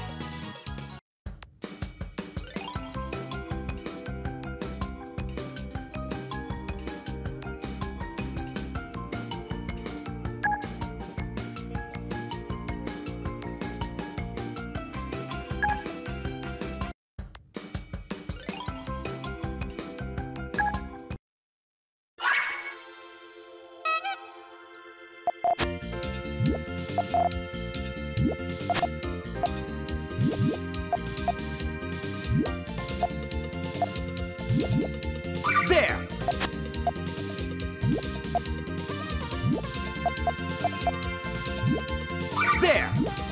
There! There!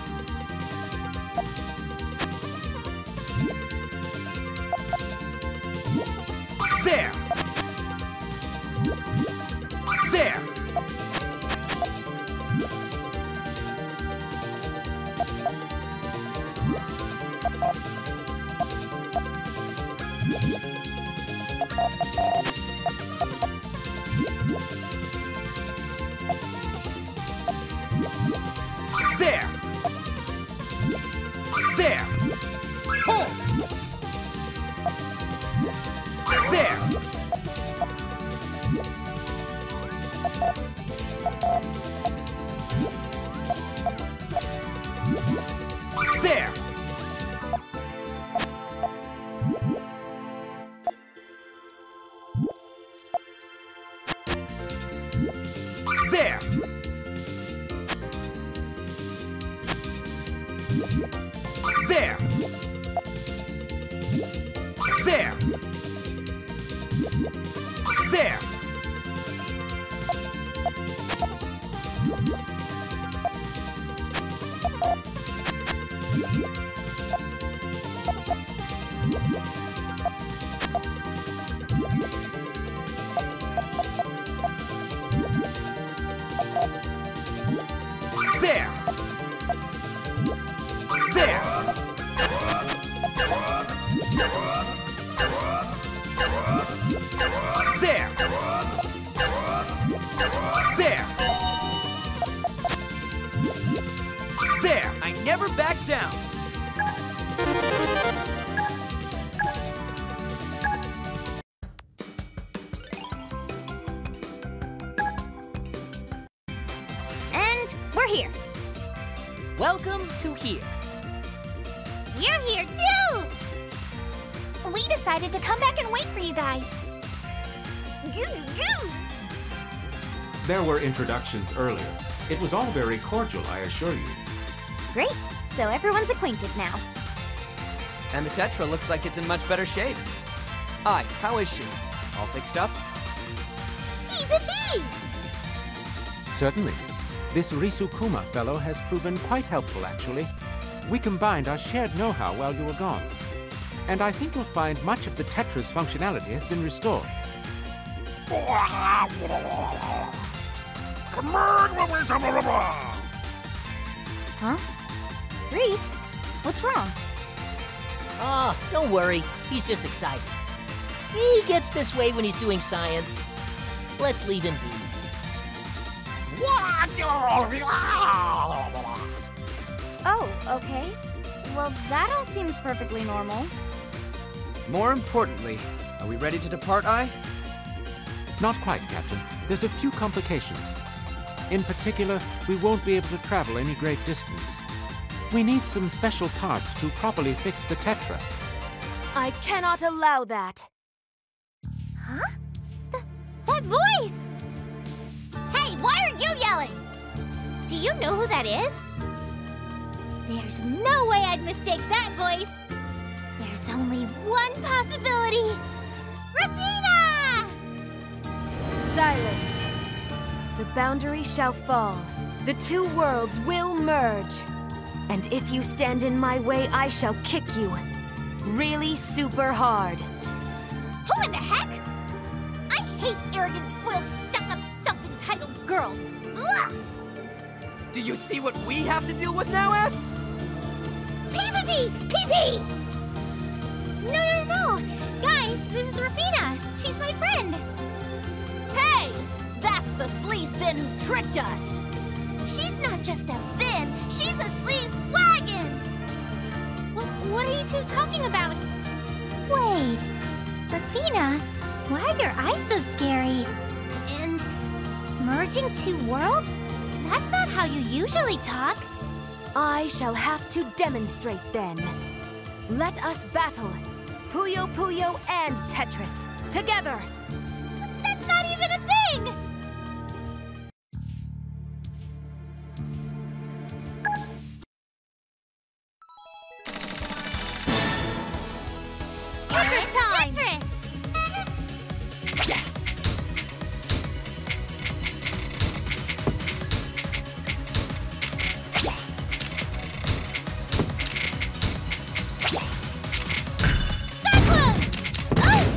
There! There! There! There! Hold! There! There! There! There! There! There! There! There! There! There! There! I never back down! And we're here. Welcome to here. You're here too! We decided to come back and wait for you guys. Goo goo goo! There were introductions earlier. It was all very cordial, I assure you. Great, so everyone's acquainted now. And the Tetra looks like it's in much better shape. Ai, how is she? All fixed up? Ee-bee-bee! Certainly. This Risukuma fellow has proven quite helpful, actually. We combined our shared know-how while you were gone. And I think you'll find much of the Tetra's functionality has been restored. Huh? Reese, what's wrong? Oh, don't worry. He's just excited. He gets this way when he's doing science. Let's leave him be. Oh, okay. Well, that all seems perfectly normal. More importantly, are we ready to depart, I? Not quite, Captain. There's a few complications. In particular, we won't be able to travel any great distance. We need some special parts to properly fix the Tetra. I cannot allow that. Huh? Th that voice! Hey, why are you yelling? Do you know who that is? There's no way I'd mistake that voice. There's only one possibility. Rafina! Silence. The boundary shall fall. The two worlds will merge. And if you stand in my way, I shall kick you. Really super hard. Who in the heck? I hate arrogant, spoiled, stuck-up, self-entitled girls. Ugh! Do you see what we have to deal with now, S? P-P-P! P-P! No, no, no, no! Guys, this is Rafina. She's my friend. Hey! That's the sleaze bin who tricked us! She's not just a bin, she's a sleaze wagon! What, what are you two talking about? Wait, Rafina, why are your eyes so scary? And merging two worlds? That's not how you usually talk. I shall have to demonstrate then. Let us battle. Puyo Puyo and Tetris. Together! That's not even a thing! Tetris time! Tetris! Cyclone! Oh!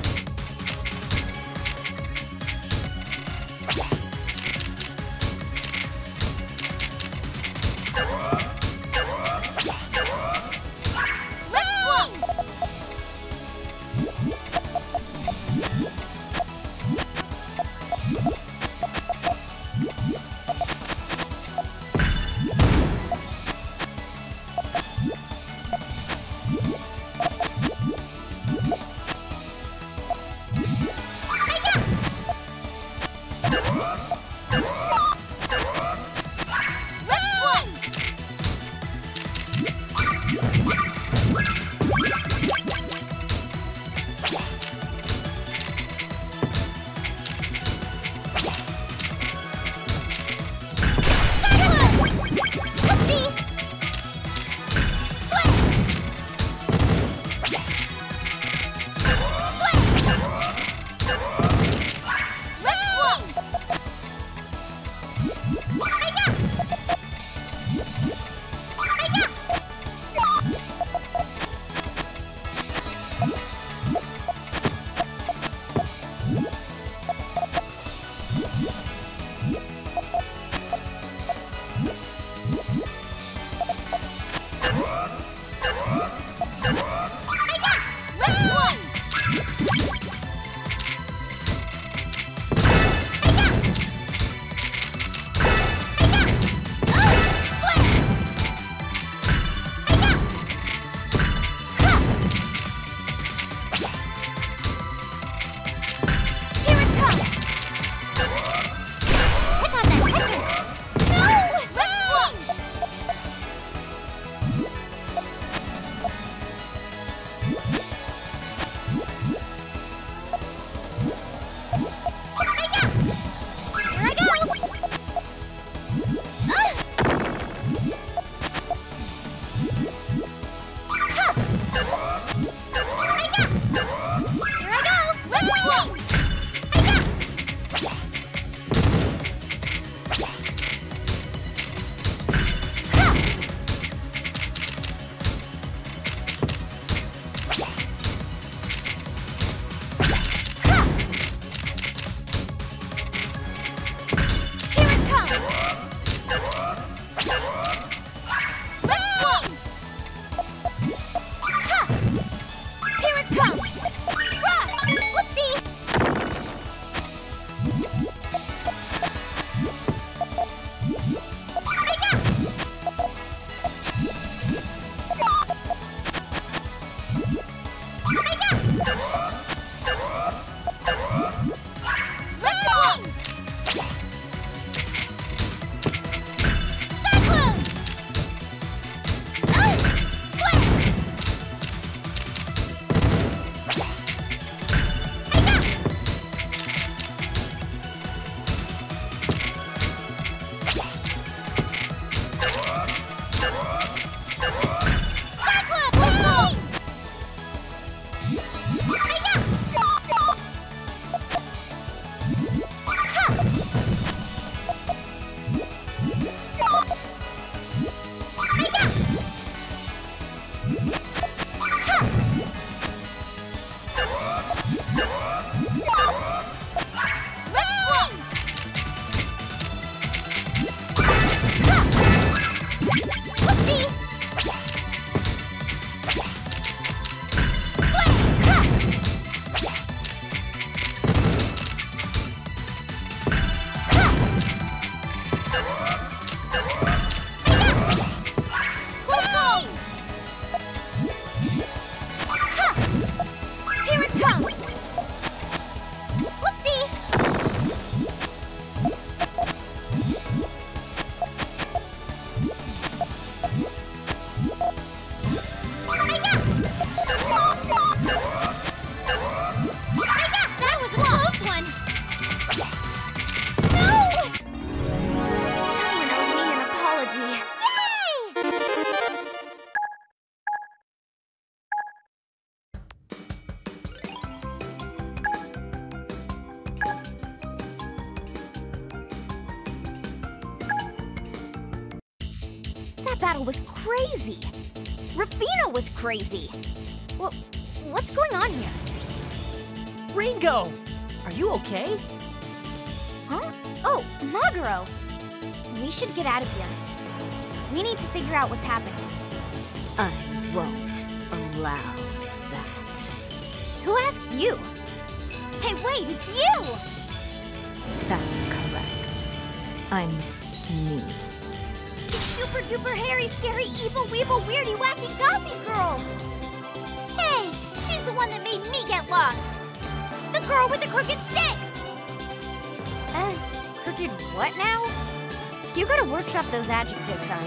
That battle was crazy. Rufino was crazy. Well, what's going on here? Ringo! Are you okay? Huh? Oh, Maguro! We should get out of here. We need to figure out what's happening. I won't allow that. Who asked you? Hey, wait, it's you! That's correct. I'm me. The super duper hairy, scary, evil, weevil, weirdy, wacky, gothy girl! Hey, she's the one that made me get lost! The girl with the crooked sticks! Uh, crooked what now? You gotta workshop those adjectives, hon.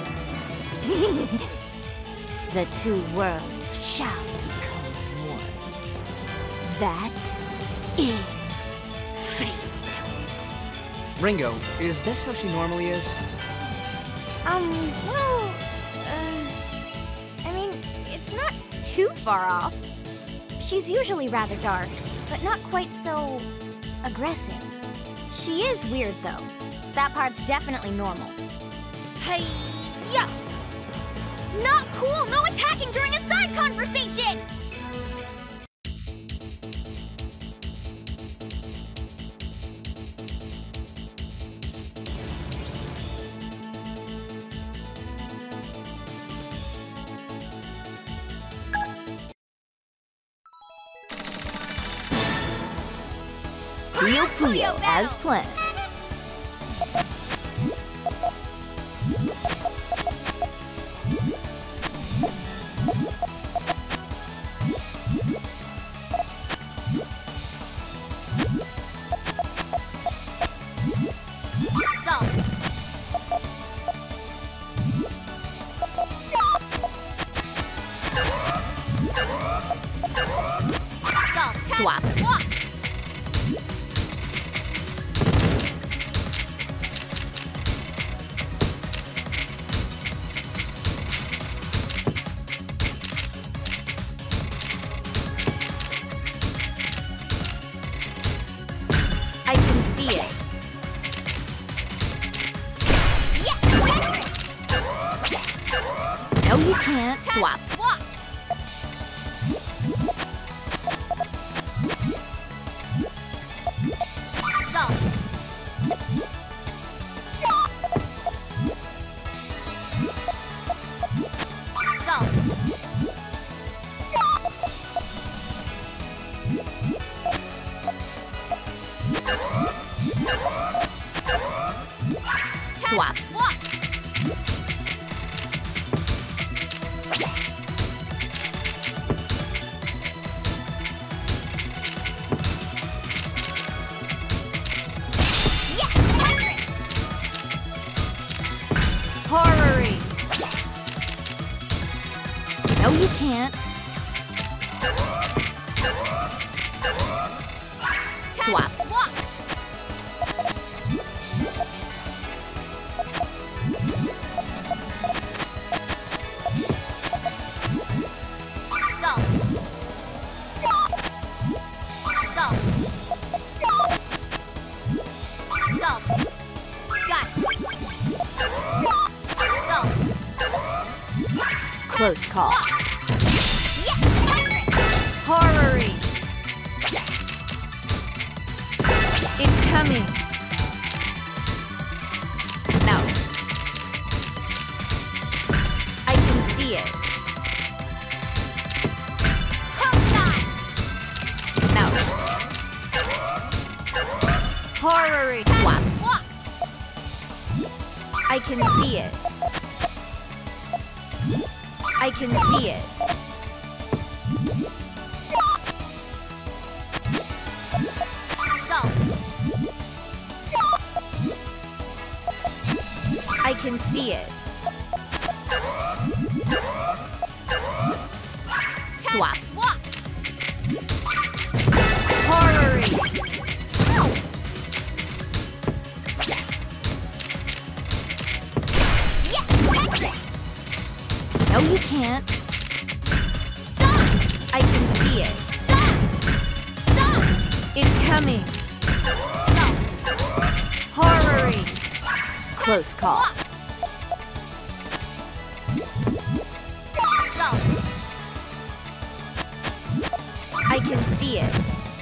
The two worlds shall become one. That is fate. Ringo, is this how she normally is? Um, well, uh, I mean, it's not too far off. She's usually rather dark, but not quite so aggressive. She is weird, though. That part's definitely normal. Hey, yeah! Not cool! No attacking during a side conversation! Puyo Puyo as planned. Swap. Swap. I can see it. No, you can't. Swap. Swap. Swap. Swap. Horary. No, you can't. Swap. Swap. So. So. So. Got it. So. Close call. Horror-y. It's coming. No. I can see it. No. Horror-y. Swap. I can see it. I can see it. I can see it. Swap. Horror-y. No, you can't. I can see it. It's coming. Horror-y. Close call. I can see it.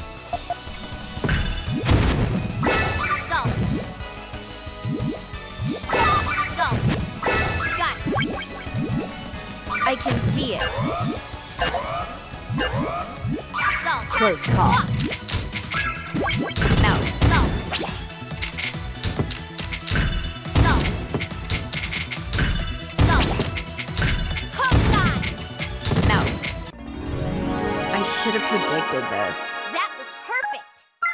Got it. I can see it. Close call. No. No. I should have predicted this. That was perfect.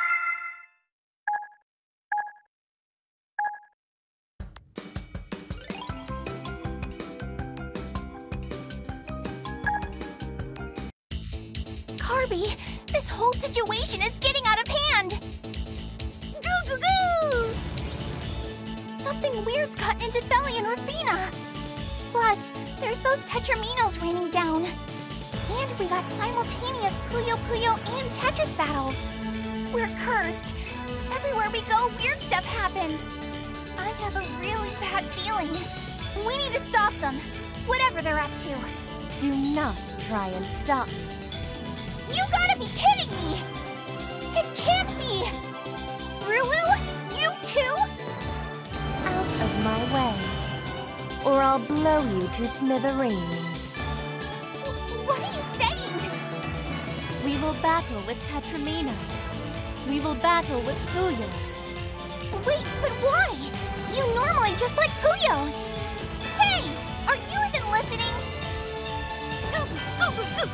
Carby, this whole situation is getting out of hand. Goo goo goo! Something weird's gotten into Felly and Rafina. Plus, there's those Tetraminos raining down. And we got simultaneous Puyo Puyo and Tetris battles. We're cursed. Everywhere we go, weird stuff happens. I have a really bad feeling. We need to stop them, whatever they're up to. Do not try and stop. You gotta be kidding me! It can't be! Rulu, you too? Out of my way, or I'll blow you to smithereens. What are you saying? We will battle with Tetraminos. We will battle with Puyos. Wait, but why? You normally just like Puyos. Hey, are you even listening? Goo goo goo goo goo!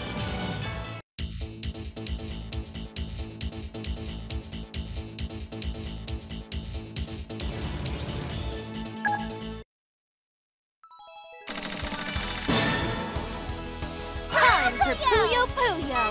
Time for Puyo Puyo!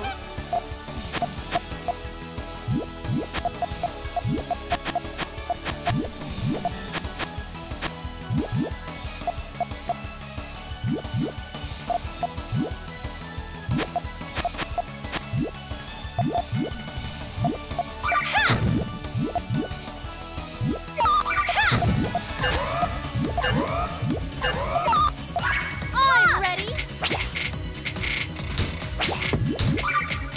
I'm ready.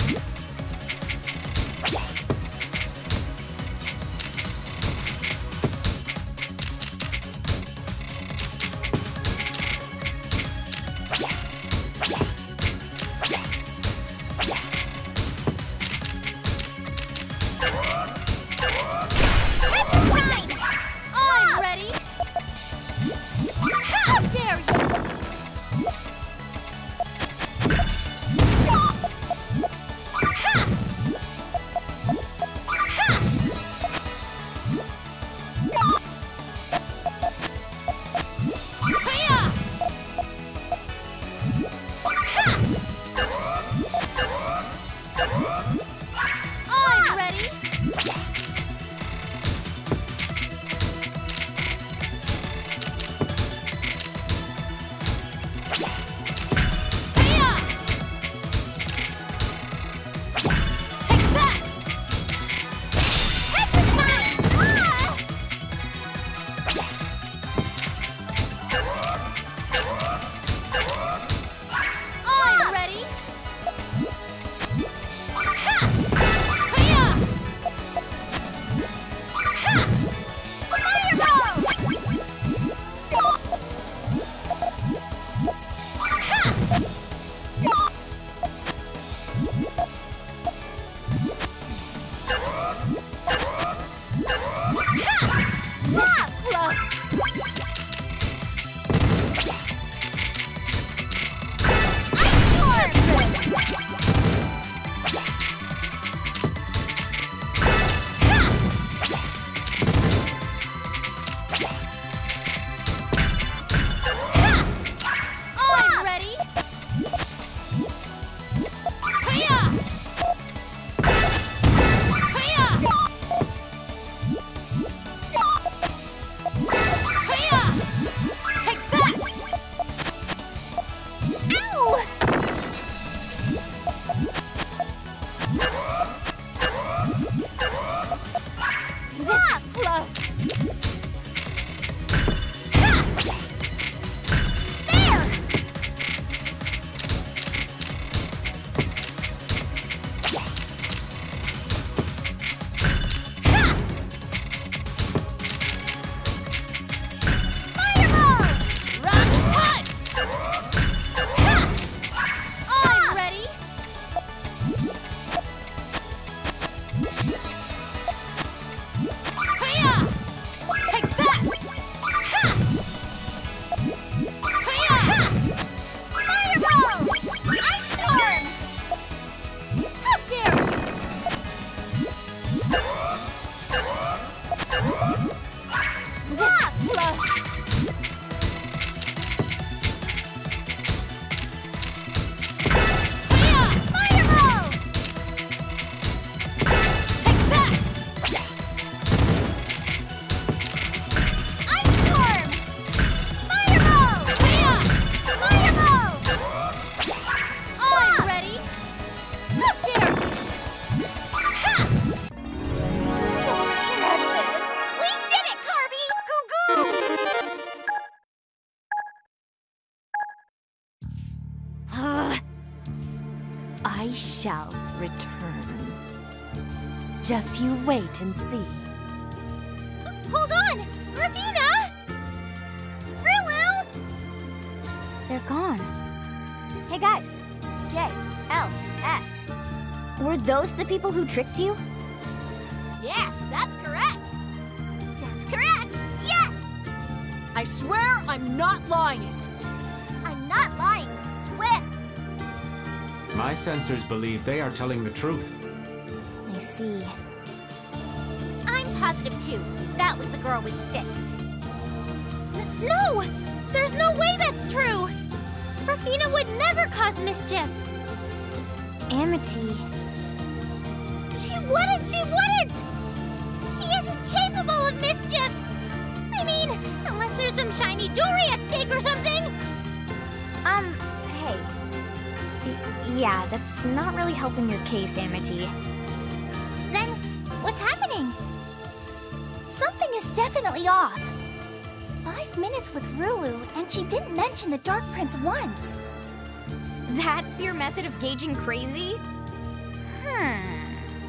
I shall return. Just you wait and see. Hold on! Ravina! Riolu! They're gone. Hey guys, J, L, S. Were those the people who tricked you? Yes, that's correct. That's correct. Yes! I swear I'm not lying. I'm not lying, I swear. My sensors believe they are telling the truth. I see. I'm positive too. That was the girl with the sticks. N- no! There's no way that's true! Rafina would never cause mischief! Amity... She wouldn't! She wouldn't! She isn't capable of mischief! I mean, unless there's some shiny jewelry at stake or something! Um, hey. Y- yeah, that's not really helping your case, Amity. Then, what's happening? Something is definitely off. Five minutes with Riolu, and she didn't mention the Dark Prince once. That's your method of gauging crazy? Hmm.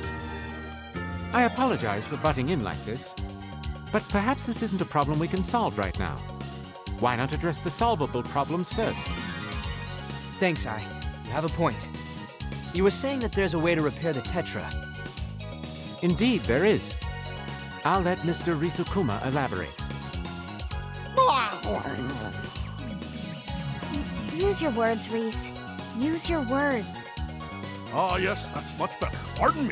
I apologize for butting in like this, but perhaps this isn't a problem we can solve right now. Why not address the solvable problems first? Thanks, Ai. You have a point. You were saying that there's a way to repair the Tetra. Indeed, there is. I'll let Mister Risukuma elaborate. Use your words, Reese. Use your words. Ah, yes, that's much better. Pardon me.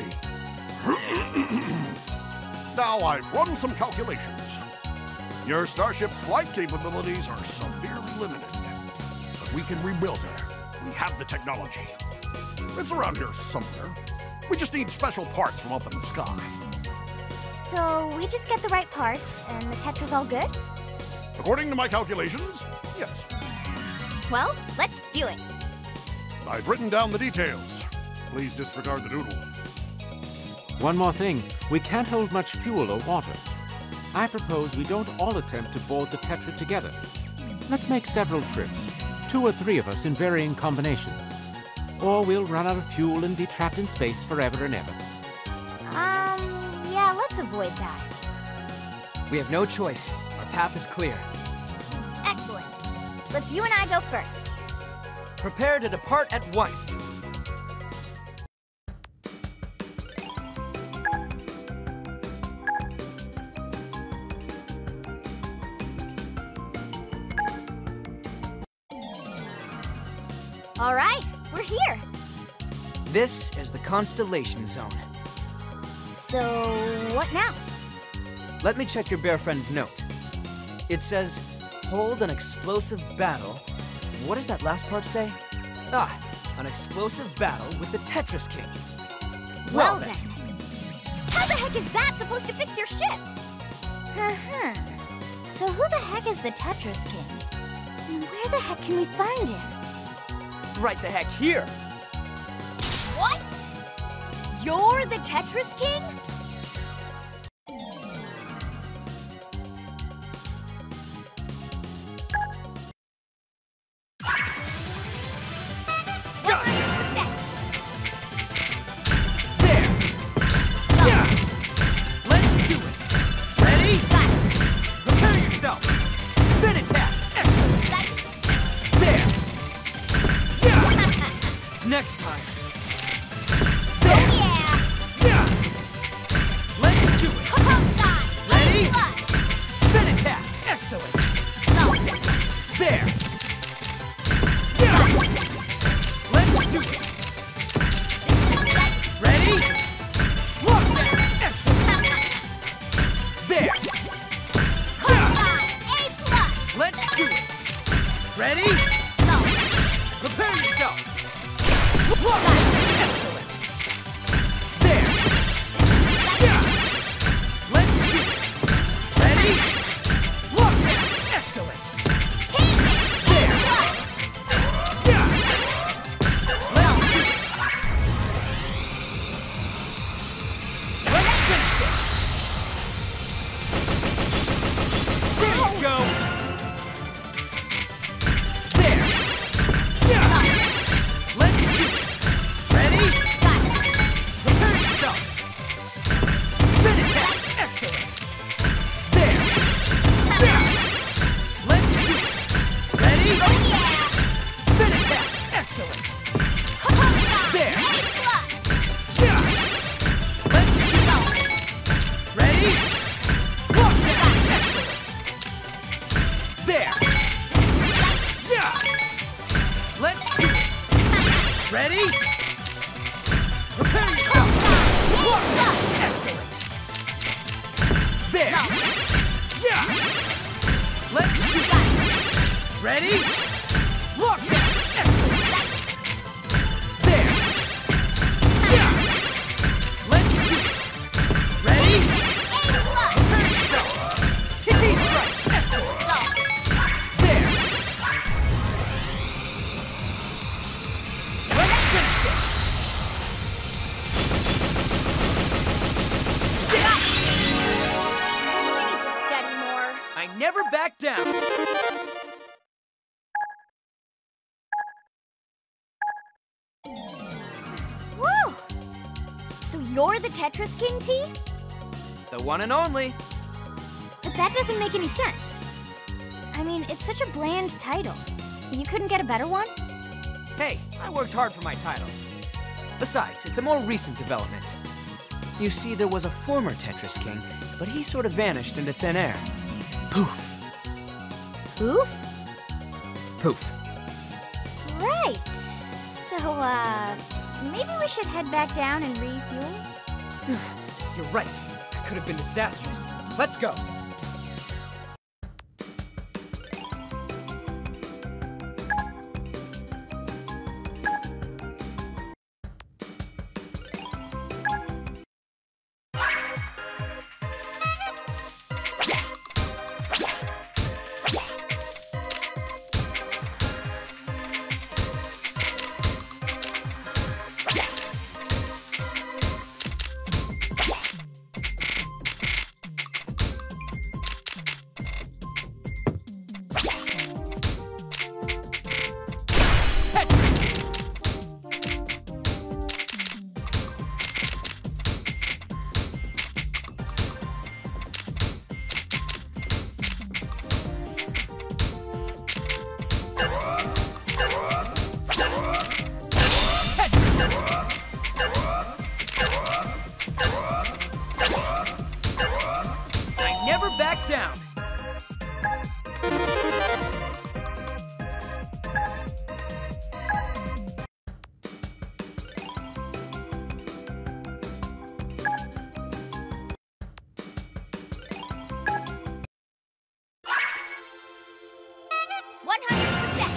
Now I've run some calculations. Your starship's flight capabilities are severely limited. But we can rebuild her. We have the technology. It's around here somewhere. We just need special parts from up in the sky. So we just get the right parts, and the Tetra's all good? According to my calculations, yes. Well, let's do it. I've written down the details. Please disregard the doodle. One more thing, we can't hold much fuel or water. I propose we don't all attempt to board the Tetra together. Let's make several trips, two or three of us in varying combinations. Or we'll run out of fuel and be trapped in space forever and ever. Um, yeah, let's avoid that. We have no choice. Our path is clear. Excellent. Let's you and I go first. Prepare to depart at once. All right, we're here. This is the Constellation Zone. So, what now? Let me check your bear friend's note. It says, hold an explosive battle. What does that last part say? Ah, an explosive battle with the Tetris King. Well, well then. How the heck is that supposed to fix your ship? Uh-huh. So who the heck is the Tetris King? And where the heck can we find him? Right the heck here! What? You're the Tetris King? Next time. Oh yeah! Yeah! Let's do it! Ready? Spin attack! Excellent! There! Yeah! Let's do it! Ready? Lockdown! Excellent! There! Yeah! Let's do it! Ready? Prepare yourself! Excellent! There! Yeah! Let's do it! Ready? Lockdown! Excellent! There! Yeah! Let's do it! Let's finish it! There you go! There! Yeah! Let's do it! Excellent. There. There. A plus. Yeah. Let's do it. Ready? Walk down. Excellent. There. Yeah. Let's do it. Ready? Prepare yourself. Walk down. Excellent. There. Yeah. Let's do it. Ready? Walk down. Excellent. There. Yeah. Let's do it. Ready? A plus. Prepare yourself. T-T strike. Excellent. There. Let's finish it. We need to study more. I never back down. Woo! So you're the Tetris King, T? The one and only. But that doesn't make any sense. I mean, it's such a bland title. You couldn't get a better one? Hey, I worked hard for my title. Besides, it's a more recent development. You see, there was a former Tetris King, but he sort of vanished into thin air. Poof. Oof? Poof. Right. So, uh, maybe we should head back down and refuel? You're right. That could have been disastrous. Let's go. Never back down. one hundred percent.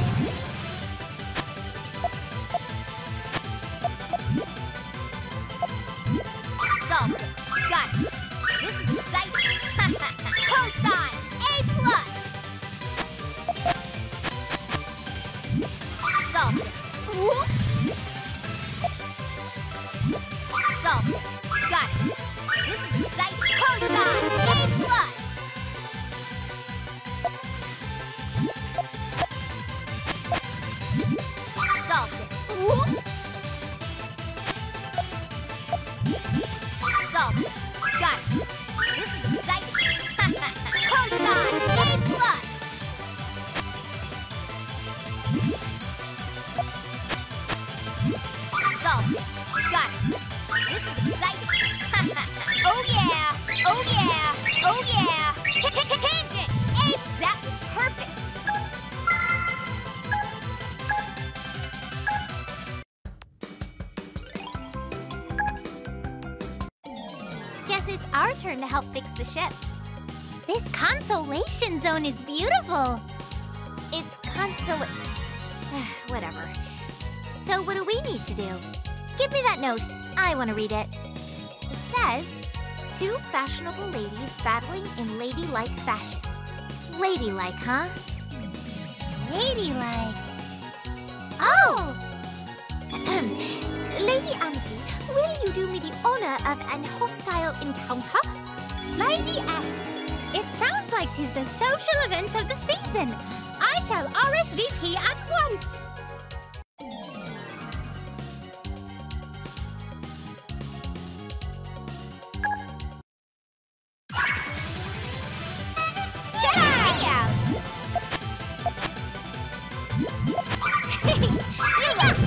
Solved it. Got it. This is exciting. Cosine, A plus. Solved it. Whoop. Solved it. Got it. This is exciting. Cosine, A plus. Solved it. Whoop. Solved it. Got it. This is exciting. Cosine, A plus. Solved it. Got it. This is exciting. Oh yeah. Oh yeah. Oh yeah. T-t-t-tangent. A. That was perfect. Guess it's our turn to help fix the ship. This consolation zone is beautiful. It's constel... Whatever. So what do we need to do? Give me that note. I want to read it. It says, two fashionable ladies battling in ladylike fashion. Ladylike, huh? Ladylike. Oh! Lady Amity, will you do me the honor of an hostile encounter? Lady S, it sounds like 'tis the social event of the season. I shall R S V P at once. Check it out! You look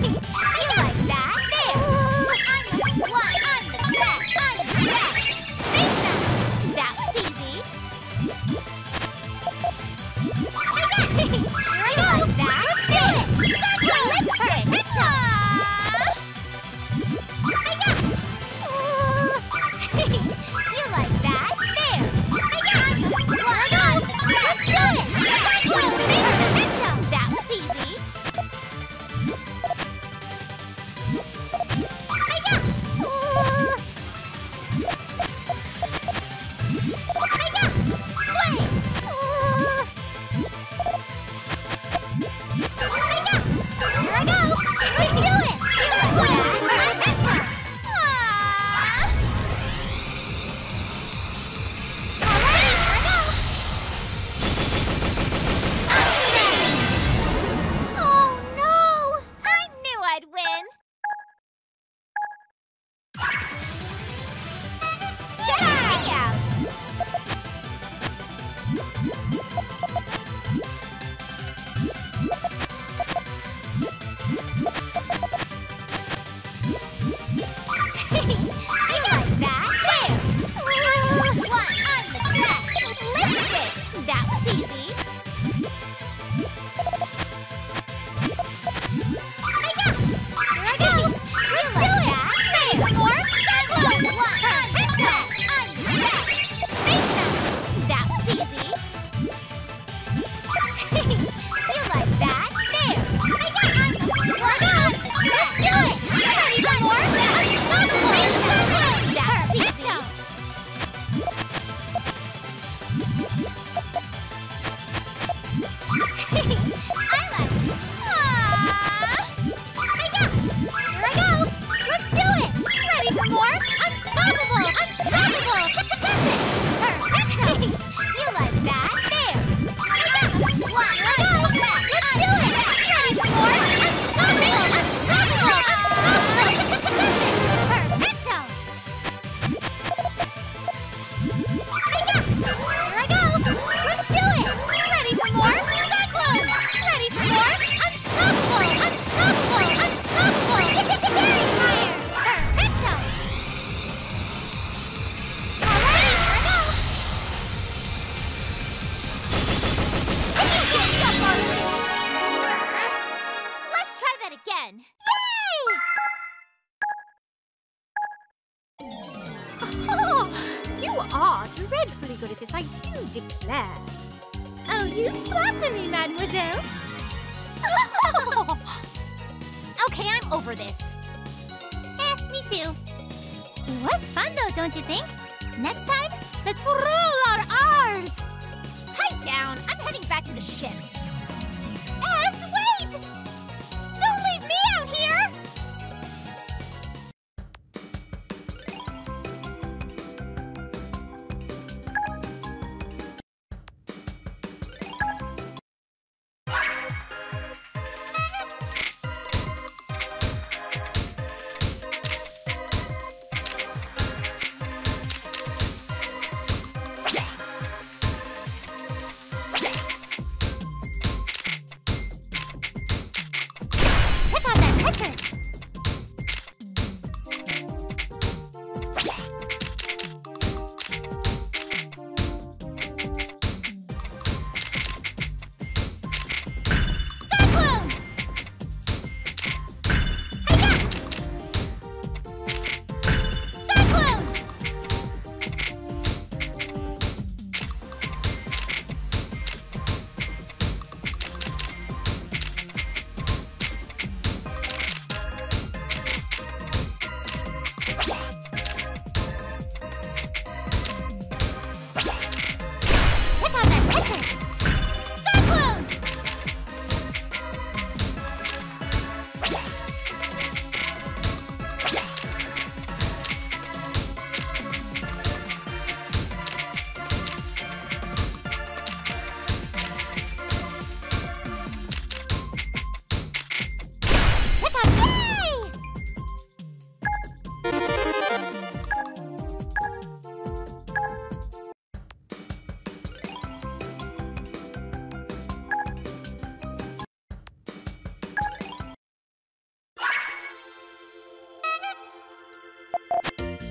You like that? There! I'm the one, I'm the best, I'm the best! Face that! That was easy! Here we go! You like that? Let's do it! Your lipstick! You like that? There! I'm the one, I'm the best! Let's do it! That was easy! I do declare. Oh, you flatter me, mademoiselle. Okay, I'm over this. Eh, me too. It was fun though, don't you think? Next time, let's rule our R's. Pipe down. I'm heading back to the ship. S, wait! Don't leave me out here!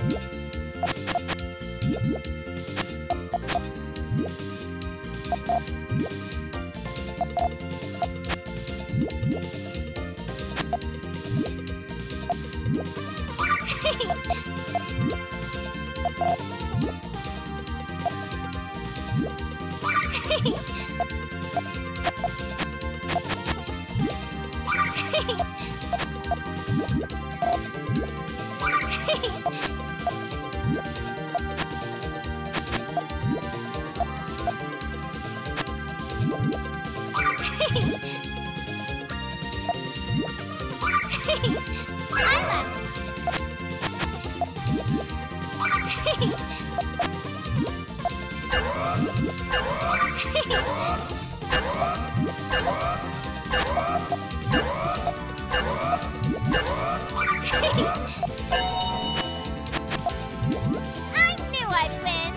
I knew I'd win!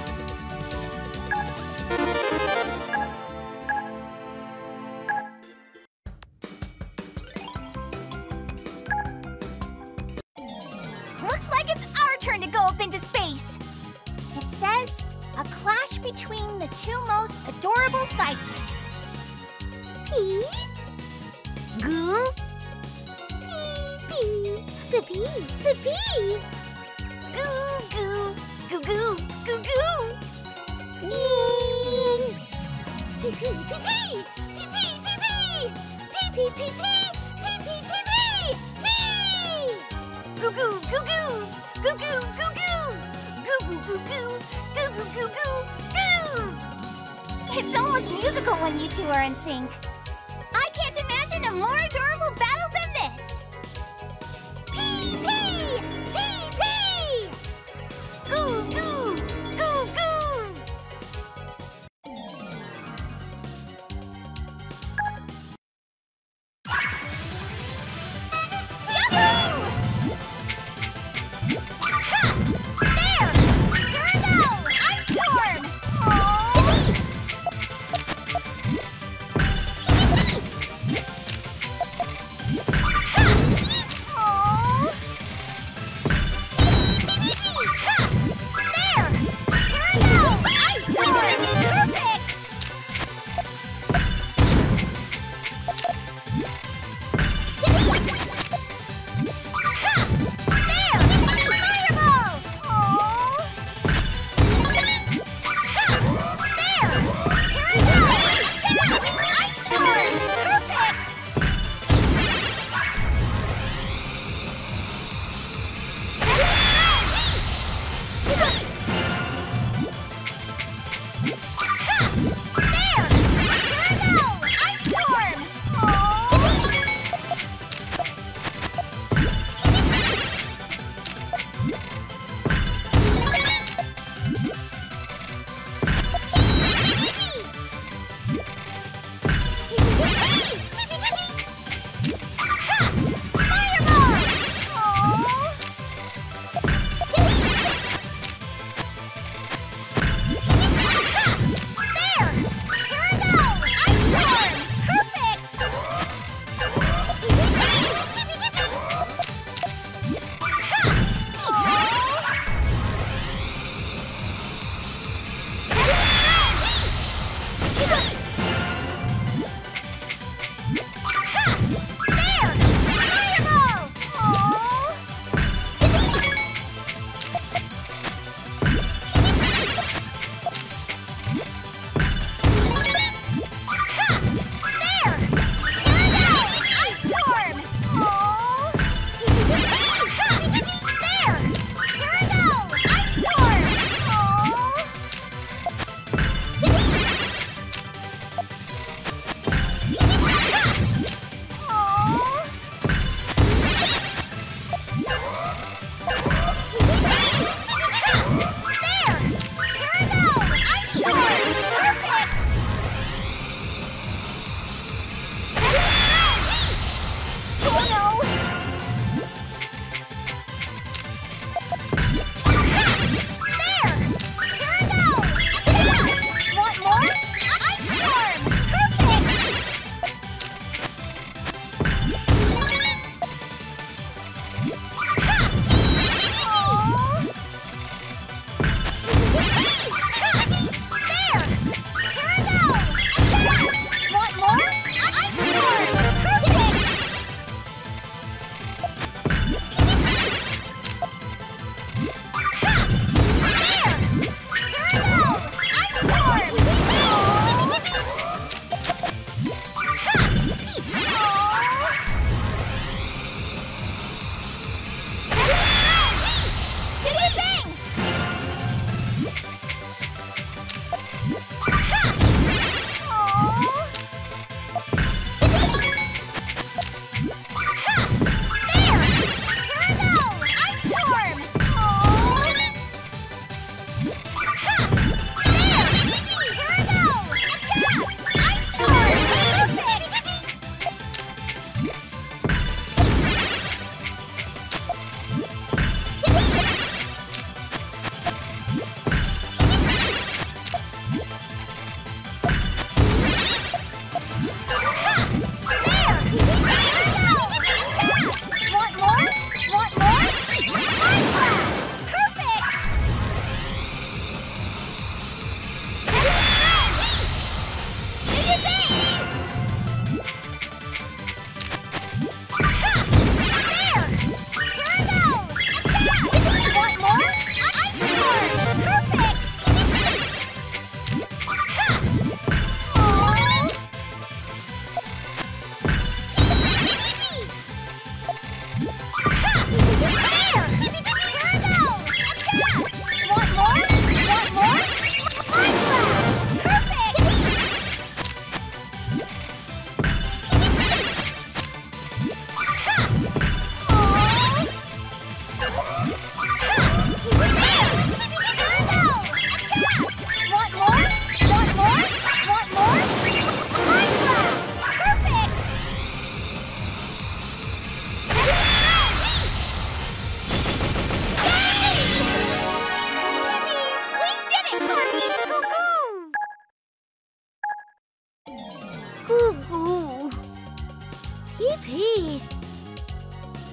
Looks like it's our turn to go up into space! It says, a clash between the two most adorable cyclists. Pea? Goo? Pea, pea, the pea, the pea! Goo, goo, goo, goo, goo, goo! Pea! Pee, pee, pee, pee! Pee, pee, pee, pee! Pee, pee, pee, pee! Pee, pee, pee, pee! Pee! Goo, goo, goo, goo! Goo, goo, goo, goo! Goo, goo, goo, goo! Goo, goo, goo, goo! Goo! It's almost musical when you two are in sync. I can't imagine a more adorable battle than this! Pee, pee! Pee, pee! Goo, goo! Goo, goo! Yahoo! Ha! There! Here I go! Ice storm! Oh!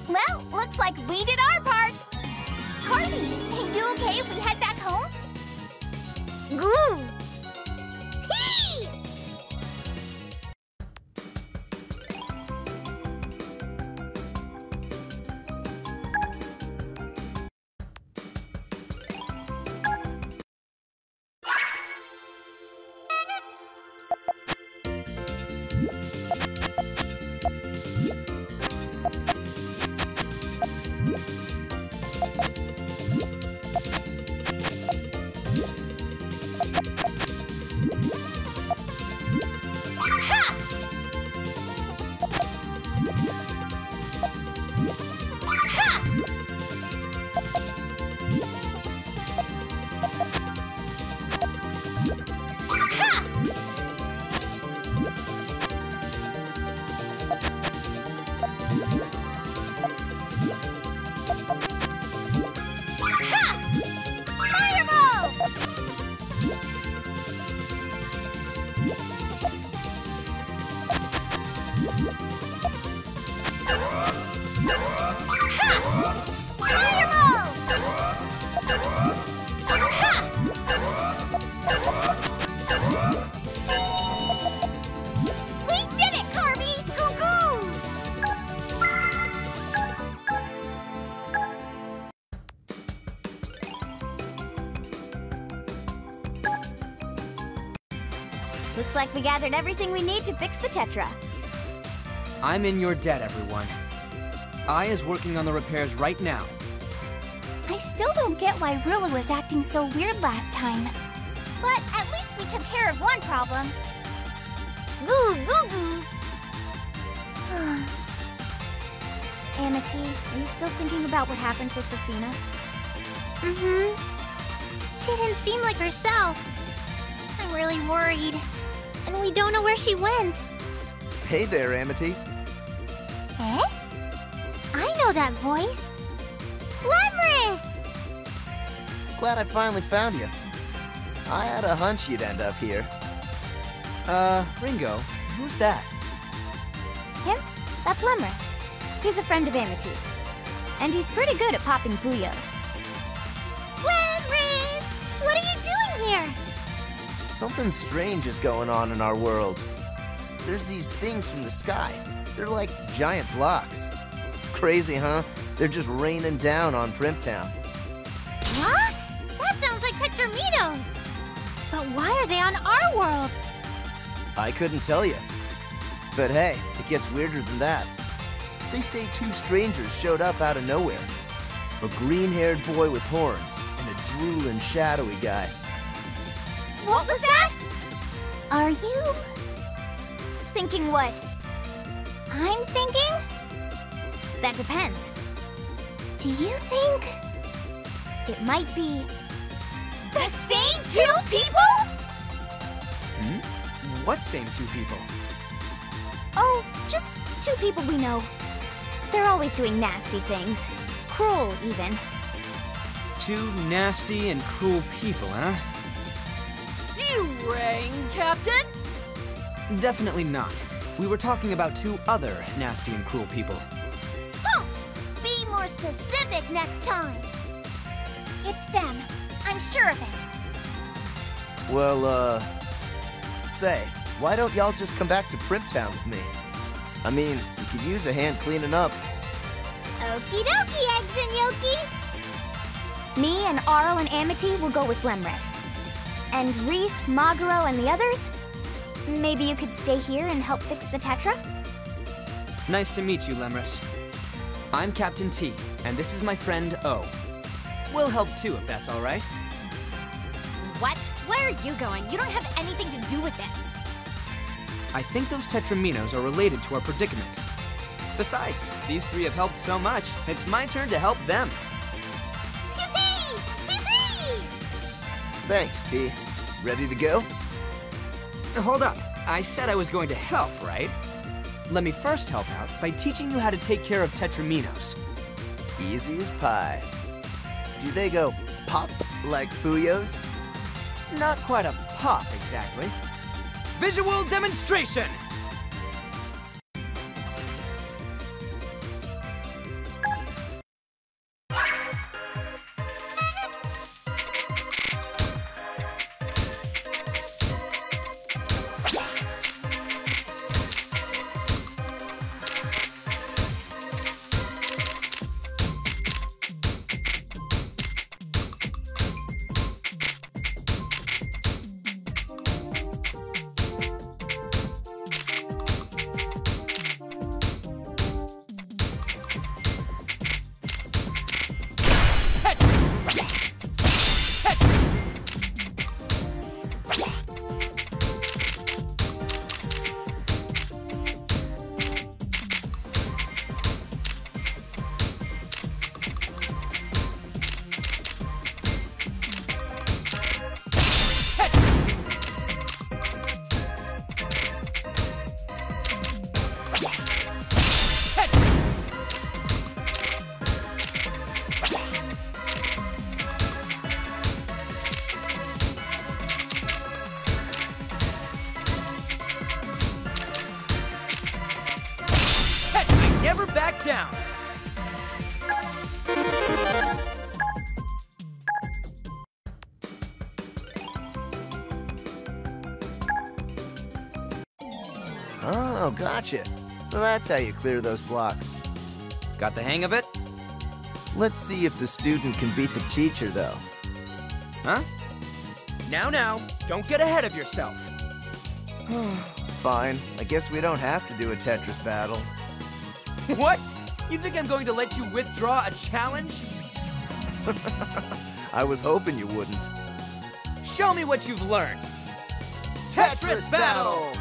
Well, looks like we did our part. Carly, you okay if we head back home? Goo! Hee! Looks like we gathered everything we need to fix the Tetra. I'm in your debt, everyone. I is working on the repairs right now. I still don't get why Rula was acting so weird last time. But at least we took care of one problem. Goo goo goo! Amity, are you still thinking about what happened with Athena? Mm-hmm. She didn't seem like herself. I'm really worried. And we don't know where she went. Hey there, Amity. Eh? I know that voice. Lemris! Glad I finally found you. I had a hunch you'd end up here. Uh, Ringo, who's that? Him? That's Lemris. He's a friend of Amity's. And he's pretty good at popping Puyos. Lemris! What are you doing here? Something strange is going on in our world. There's these things from the sky. They're like giant blocks. Crazy, huh? They're just raining down on Primtown. What? That sounds like Tetraminos! But why are they on our world? I couldn't tell you. But hey, it gets weirder than that. They say two strangers showed up out of nowhere. A green-haired boy with horns and a drooling, shadowy guy. What was that? Are you... Thinking what? I'm thinking? That depends. Do you think... It might be... The same two people? Hmm? What same two people? Oh, just two people we know. They're always doing nasty things. Cruel, even. Two nasty and cruel people, huh? You rang, Captain? Definitely not. We were talking about two other nasty and cruel people. Humph! Be more specific next time. It's them. I'm sure of it. Well, uh... Say, why don't y'all just come back to Primtown with me? I mean, you could use a hand cleaning up. Okie dokie, Eggs and Yoki. Me and Arl and Amity will go with Lemris. And Reese, Maguro, and the others? Maybe you could stay here and help fix the Tetra? Nice to meet you, Lemris. I'm Captain T, and this is my friend O. We'll help too, if that's all right. What? Where are you going? You don't have anything to do with this. I think those Tetraminos are related to our predicament. Besides, these three have helped so much, it's my turn to help them. Yippee! Yippee! Thanks, T. Ready to go? Hold up. I said I was going to help, right? Let me first help out by teaching you how to take care of Tetraminos. Easy as pie. Do they go pop like Puyos? Not quite a pop, exactly. Visual demonstration! down. Oh, gotcha. So that's how you clear those blocks. Got the hang of it? Let's see if the student can beat the teacher, though. Huh? Now, now, don't get ahead of yourself. Fine. I guess we don't have to do a Tetris battle. What? You think I'm going to let you withdraw a challenge? I was hoping you wouldn't. Show me what you've learned. Tetris, Tetris battle! battle!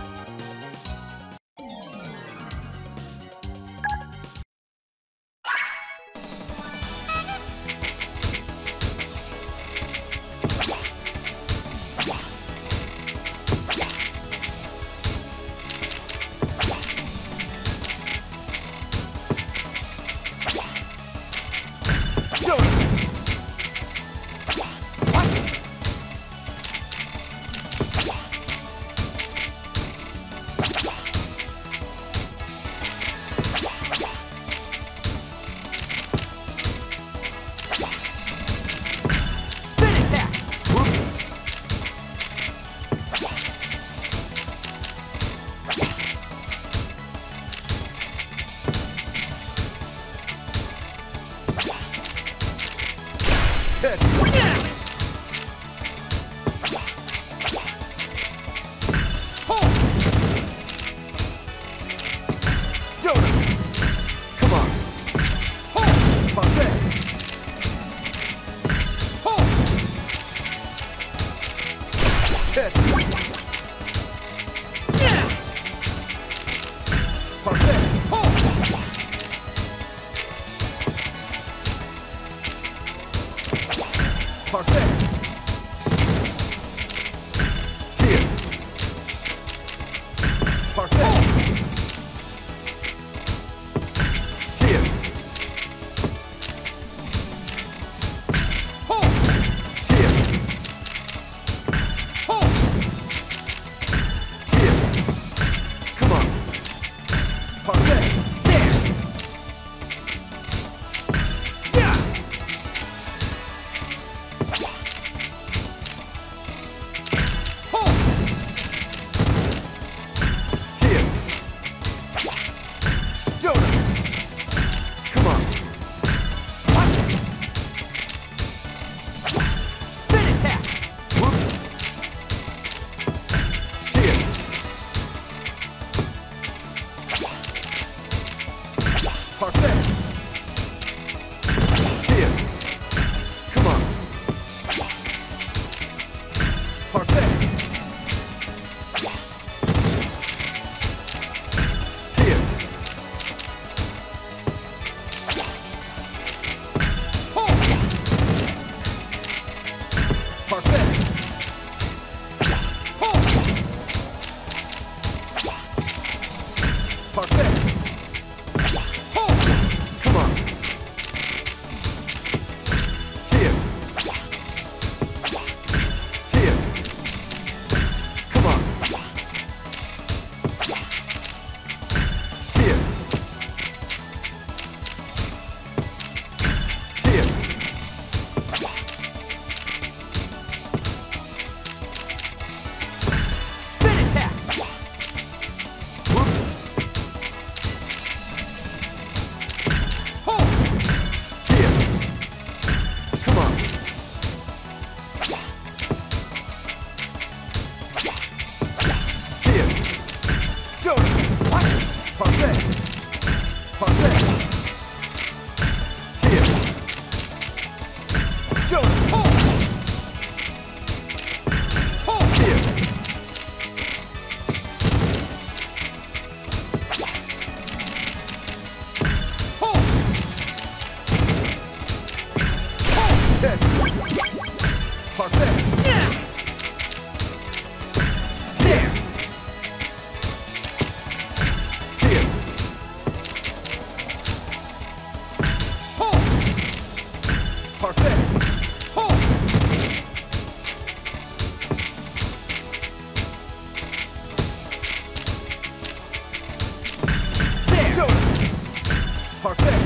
Parfait!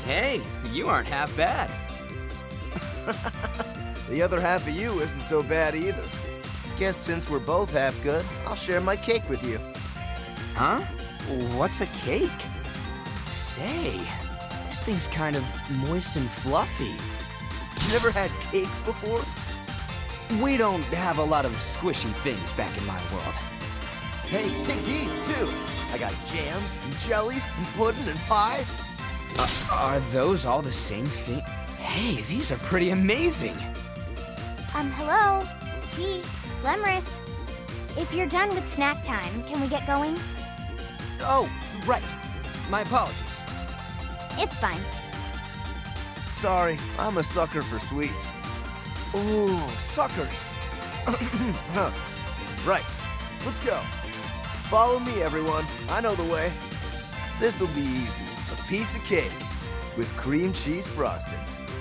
Hey, you aren't half bad. The other half of you isn't so bad either. Guess since we're both half good, I'll share my cake with you. Huh? What's a cake? Say, this thing's kind of moist and fluffy. You never had cake before? We don't have a lot of squishy things back in my world. Hey, take these too. I got jams and jellies and pudding and pie. Uh, are those all the same thing? Hey, these are pretty amazing. Um, hello? T, Glamorous. If you're done with snack time, can we get going? Oh, right. My apologies. It's fine. Sorry, I'm a sucker for sweets. Ooh, suckers. Right, let's go. Follow me, everyone. I know the way. This'll be easy. A piece of cake with cream cheese frosting.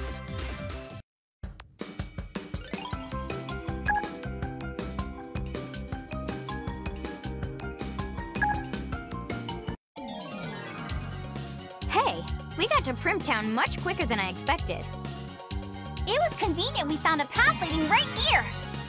Hey, we got to Primtown much quicker than I expected. It was convenient we found a path leading right here.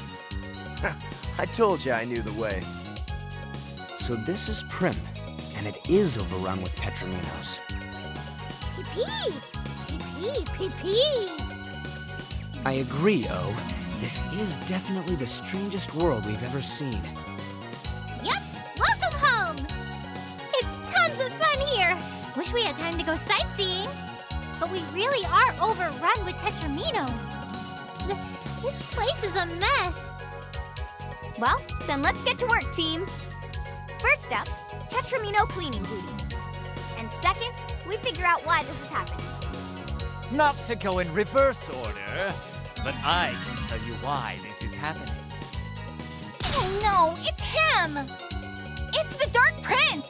I told you I knew the way. So this is Prim, and it is overrun with Tetraminos. Pee-pee! Pee-pee! Pee-pee! I agree, O. This is definitely the strangest world we've ever seen. Yep! Welcome home! It's tons of fun here! Wish we had time to go sightseeing. But we really are overrun with Tetraminos. Th- This place is a mess. Well, then let's get to work, team. First up, Tetramino cleaning duty. And second, we figure out why this is happening. Not to go in reverse order, but I can tell you why this is happening. Oh no, it's him! It's the Dark Prince!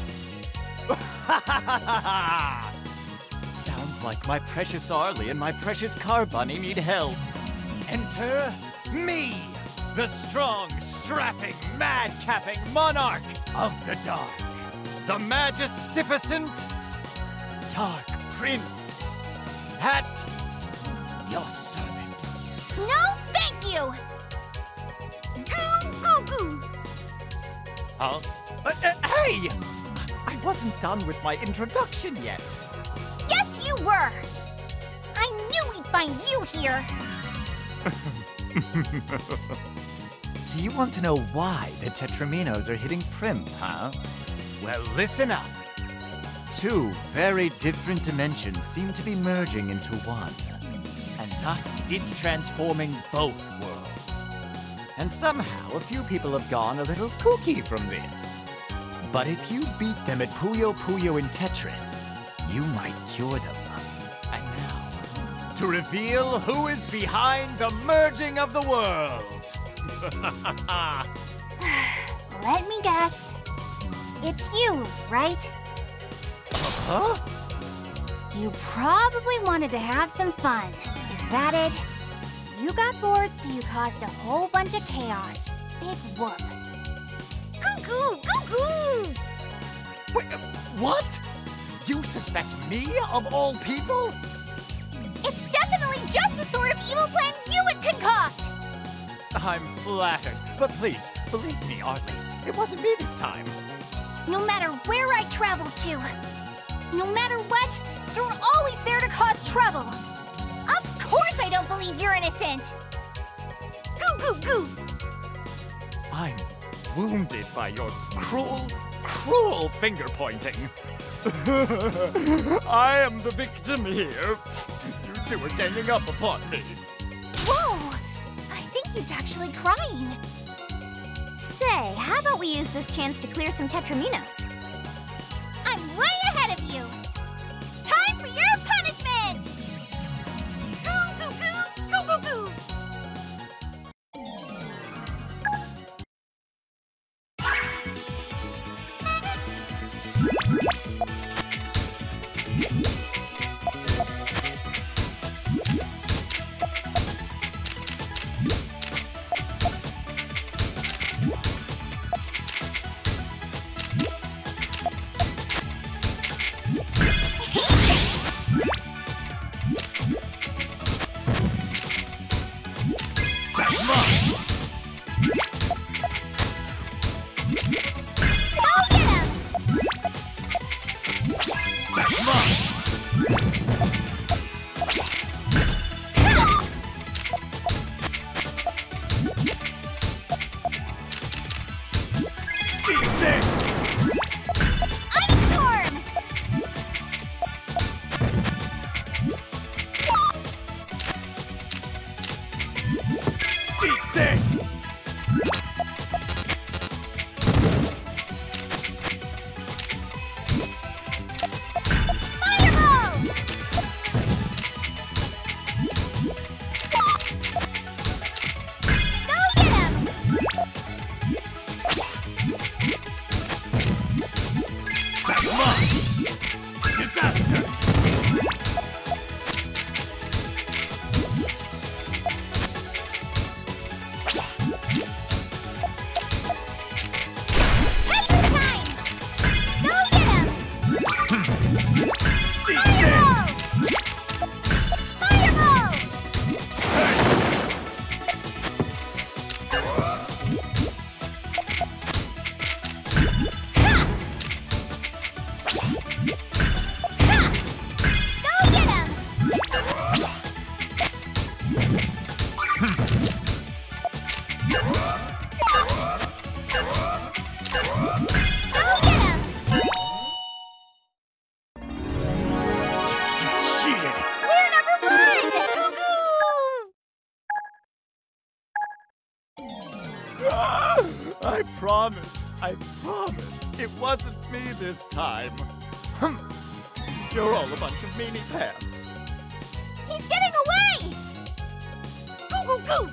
Sounds like my precious Arlie and my precious Car Bunny need help. Enter me, the strong, strapping, madcapping monarch of the dark. The magnificent Dark Prince. At your service. No, thank you! Goo goo goo! Huh? Uh, uh, hey! I wasn't done with my introduction yet. Yes, you were! I knew we'd find you here! So you want to know why the Tetraminos are hitting Prim, huh? Well, listen up. Two very different dimensions seem to be merging into one. And thus, it's transforming both worlds. And somehow, a few people have gone a little kooky from this. But if you beat them at Puyo Puyo in Tetris, you might cure them. And now, to reveal who is behind the merging of the worlds. Let me guess. It's you, right? Huh? You probably wanted to have some fun. Is that it? You got bored, so you caused a whole bunch of chaos. Big whoop. Goo goo, goo goo! Wait, uh, what? You suspect me of all people? It's definitely just the sort of evil plan you would concoct! I'm flattered, but please, believe me, Arlie, it wasn't me this time. No matter where I travel to, no matter what, you're always there to cause trouble. Of course I don't believe you're innocent. Goo goo goo! I'm wounded by your cruel, cruel finger-pointing. I am the victim here. You two are ganging up upon me. Whoa! I think he's actually crying. Say, how about we use this chance to clear some Tetraminos? I'm way ahead of you. Time for your punishment! Goo goo goo! Goo goo goo! I promise, I promise, it wasn't me this time. Hm. You're all a bunch of meanie pants. He's getting away! Goo goo goo!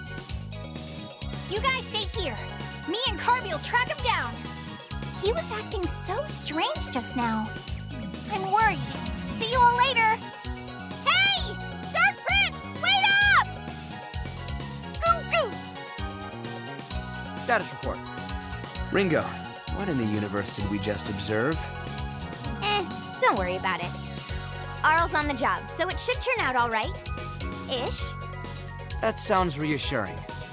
You guys stay here. Me and Carby will track him down. He was acting so strange just now. I'm worried. See you all later. Hey! Dark Prince, wait up! Goo goo! Status report. Ringo, what in the universe did we just observe? Eh, don't worry about it. Arl's on the job, so it should turn out all right. Ish. That sounds reassuring.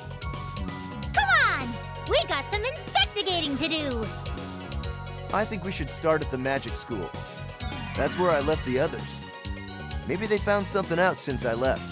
Come on! We got some inspectigating to do! I think we should start at the magic school. That's where I left the others. Maybe they found something out since I left.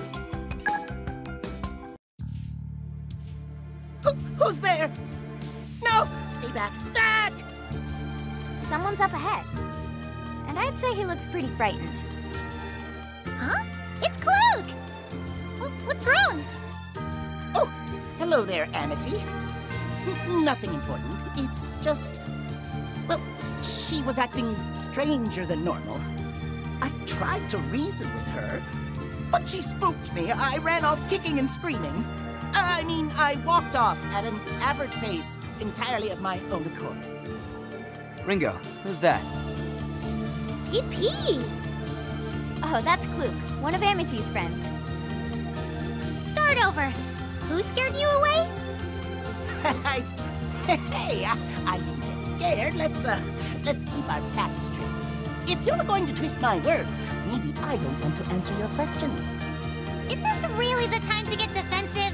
Who's there? No! Stay back! Back! Someone's up ahead. And I'd say he looks pretty frightened. Huh? It's Cloak! Well, what's wrong? Oh, hello there, Amity. N- nothing important. It's just... Well, she was acting stranger than normal. I tried to reason with her, but she spooked me. I ran off kicking and screaming. I mean, I walked off at an average pace, entirely of my own accord. Ringo, who's that? P P! Oh, that's Klook, one of Amity's friends. Start over. Who scared you away? Hey, I, I didn't get scared. Let's, uh, let's keep our facts straight. If you're going to twist my words, maybe I don't want to answer your questions. Is this really the time to get defensive?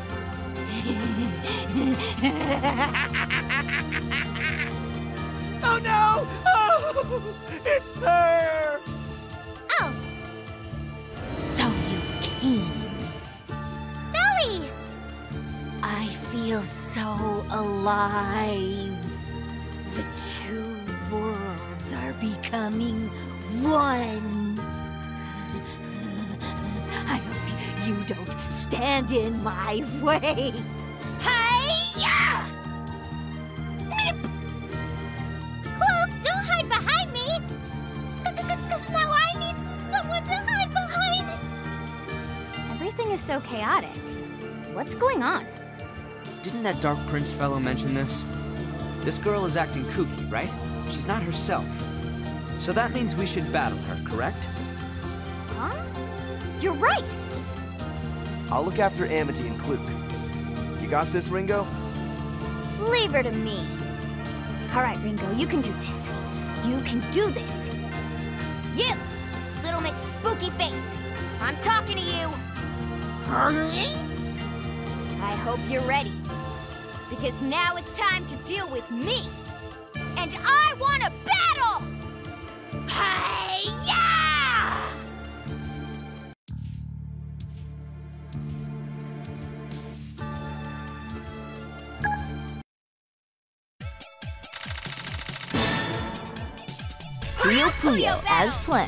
Oh no! Oh, it's her! Oh. So you came. Belly! I feel so alive. The two worlds are becoming one. I hope you don't stand in my way. Hi-ya! Cloak, don't hide behind me! Because now I need someone to hide behind! Everything is so chaotic. What's going on? Didn't that Dark Prince fellow mention this? This girl is acting kooky, right? She's not herself. So that means we should battle her, correct? Huh? You're right! I'll look after Amity and Klook. You got this, Ringo? Leave her to me. All right, Ringo, you can do this. You can do this. You, little Miss Spooky Face. I'm talking to you. I hope you're ready. Because now it's time to deal with me. And I want to battle! Hi-ya! Puyo Puyo as planned.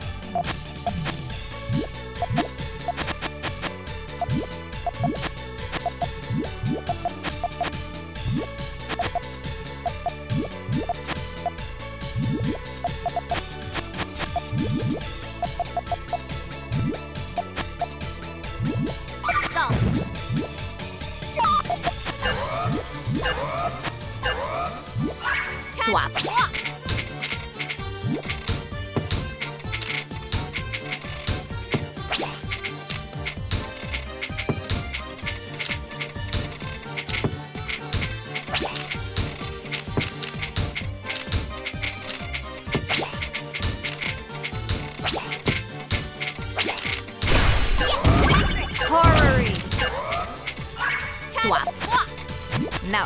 Swap. Horary. Swap. No.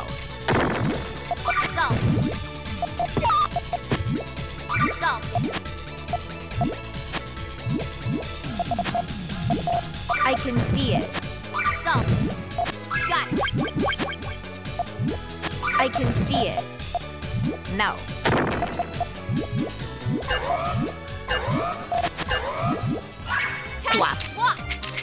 I can see it. So, got it. I can see it. No. Swap. Swap.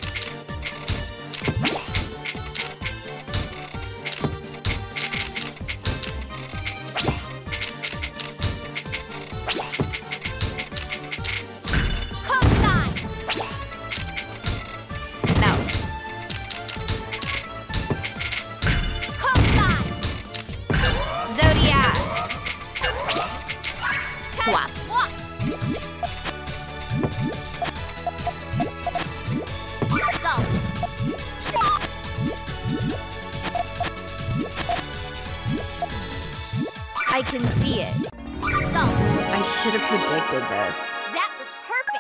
I can see it. So, I should have predicted this. That was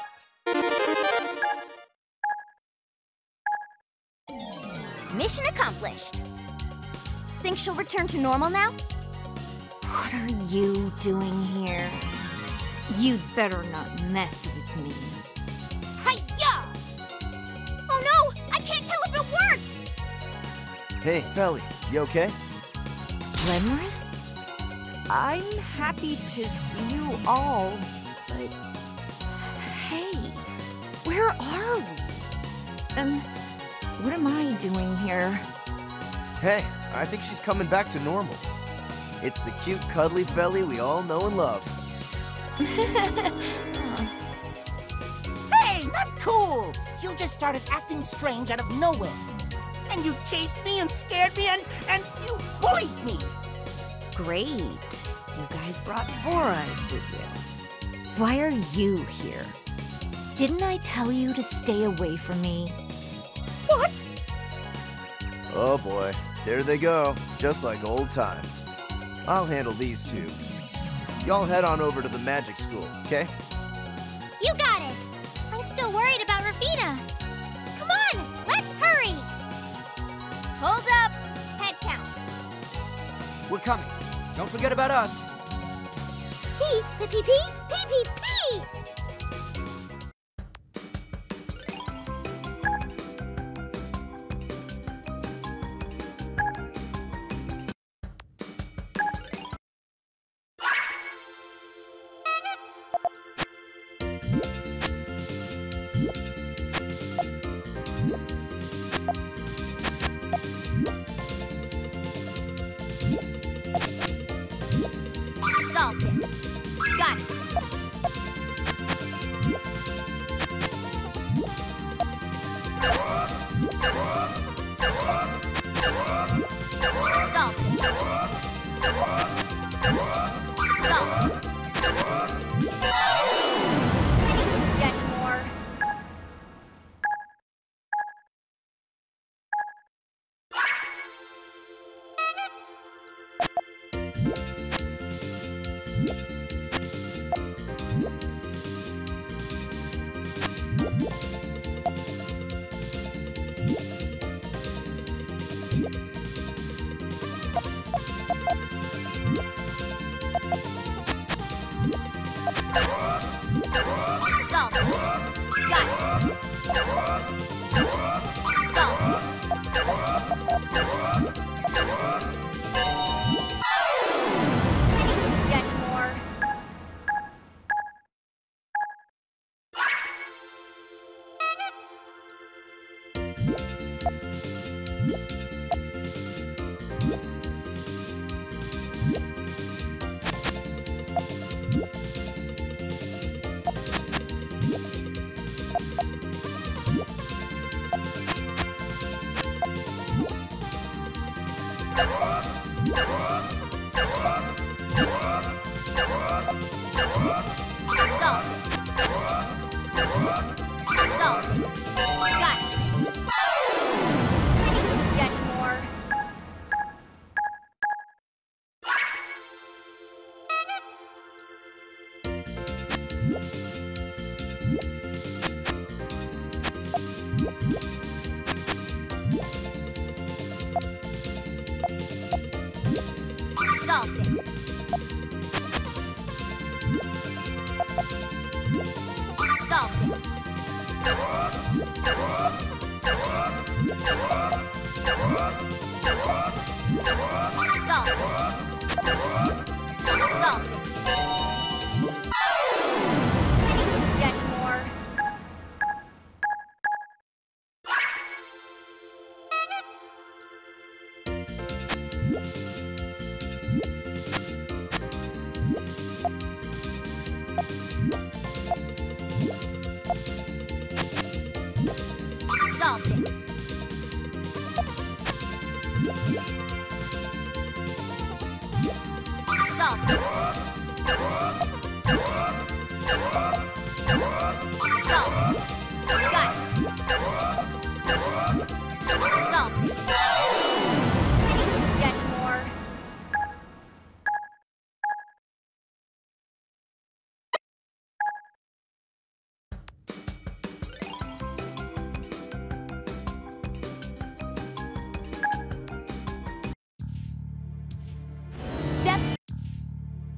perfect. Mission accomplished. Think she'll return to normal now? What are you doing here? You'd better not mess with me. Hi-ya! Oh no! I can't tell if it worked! Hey, Felly, you okay? Glamorous? I'm happy to see you all, but... Hey, where are we? And what am I doing here? Hey, I think she's coming back to normal. It's the cute, cuddly Felly we all know and love. Hey, not cool! You just started acting strange out of nowhere. And you chased me and scared me and, and you bullied me! Great. You guys brought Four Eyes with you. Why are you here? Didn't I tell you to stay away from me? What? Oh boy, there they go, just like old times. I'll handle these two. Y'all head on over to the magic school, okay? You got it! I'm still worried about Rafina. Come on, let's hurry! Hold up! Head count. We're coming. Don't forget about us. Pee, pee, pee, pee, pee, pee, pee! Solved it. Got it. Solved it. Solved it. I need to study more. Solved it. Got it. Solved it. I need to study more. Solved it. Solved it. Got it. I need to study more. Solved it. Solved it. Solved it. Solved it. I need to study more. Solved it. Solved it. Solved it. Got it. Solved it. I need to study more. Step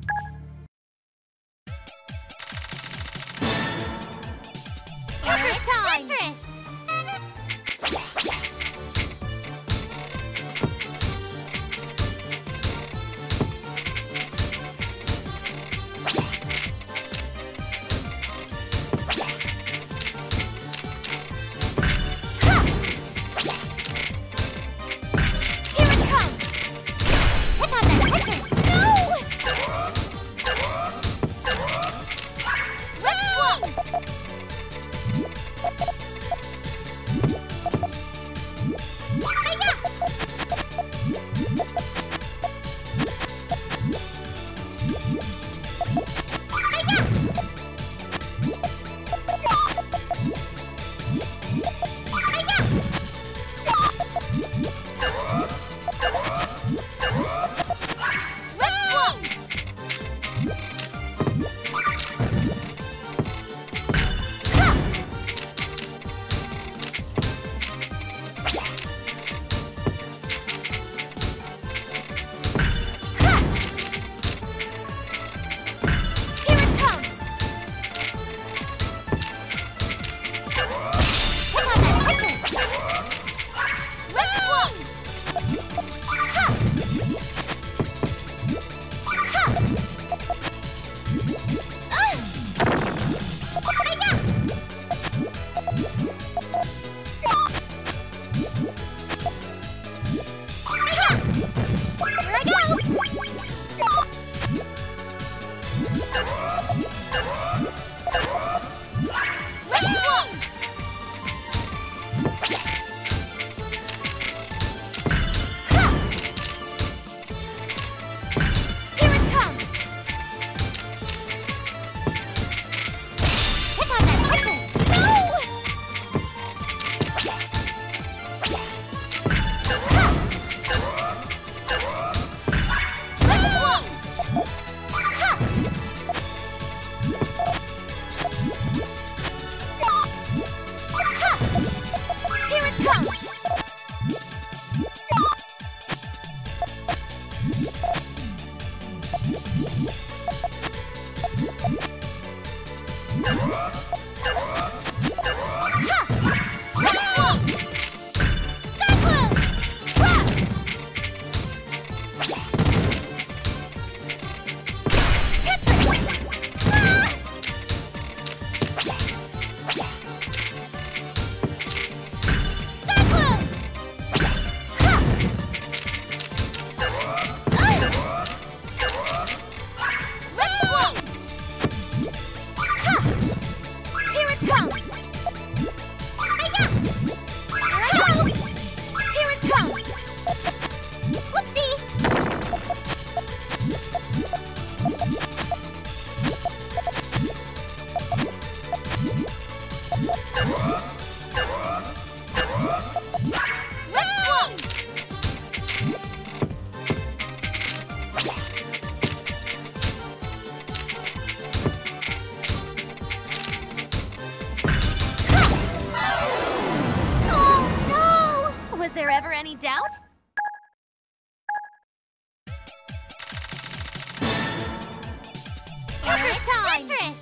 Here I go! Let's swing! Here it comes! Check out that Tetris! No! Let's swing! Here it comes! Any doubt? Tetris time! Tetris!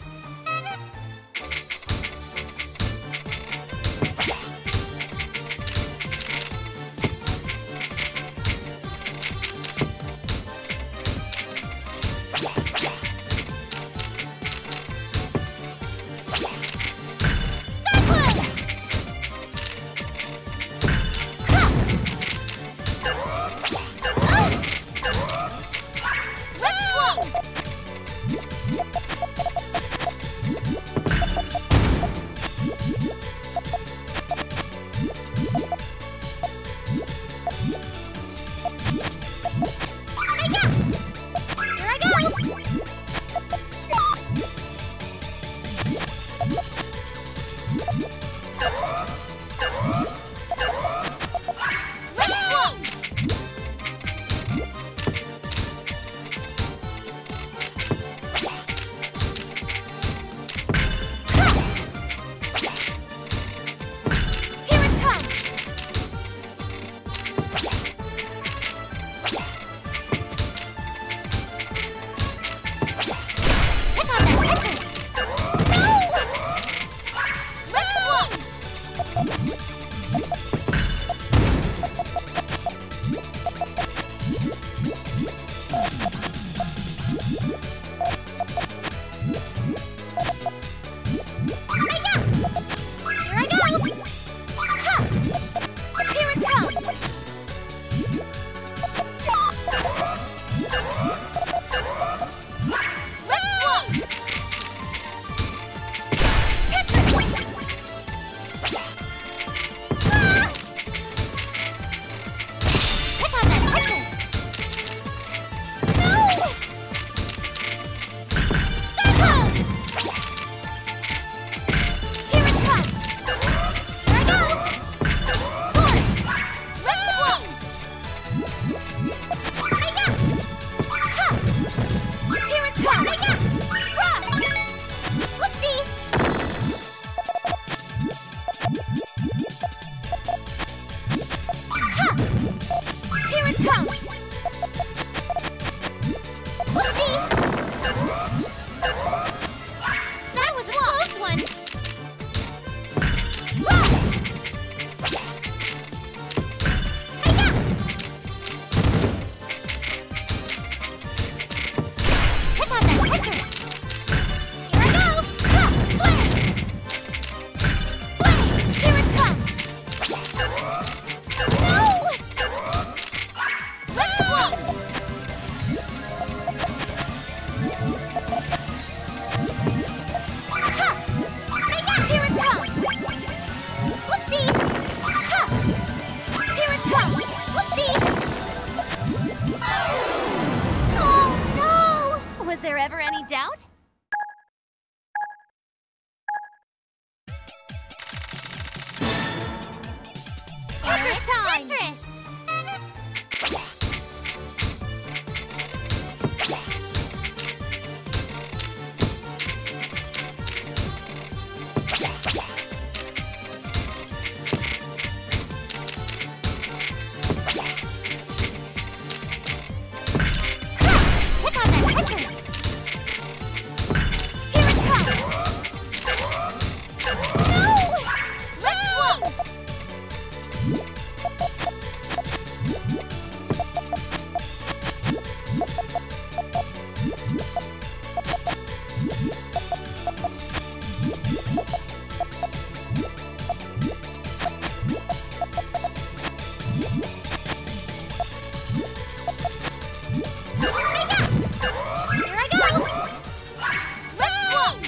Here I go! Let's swing!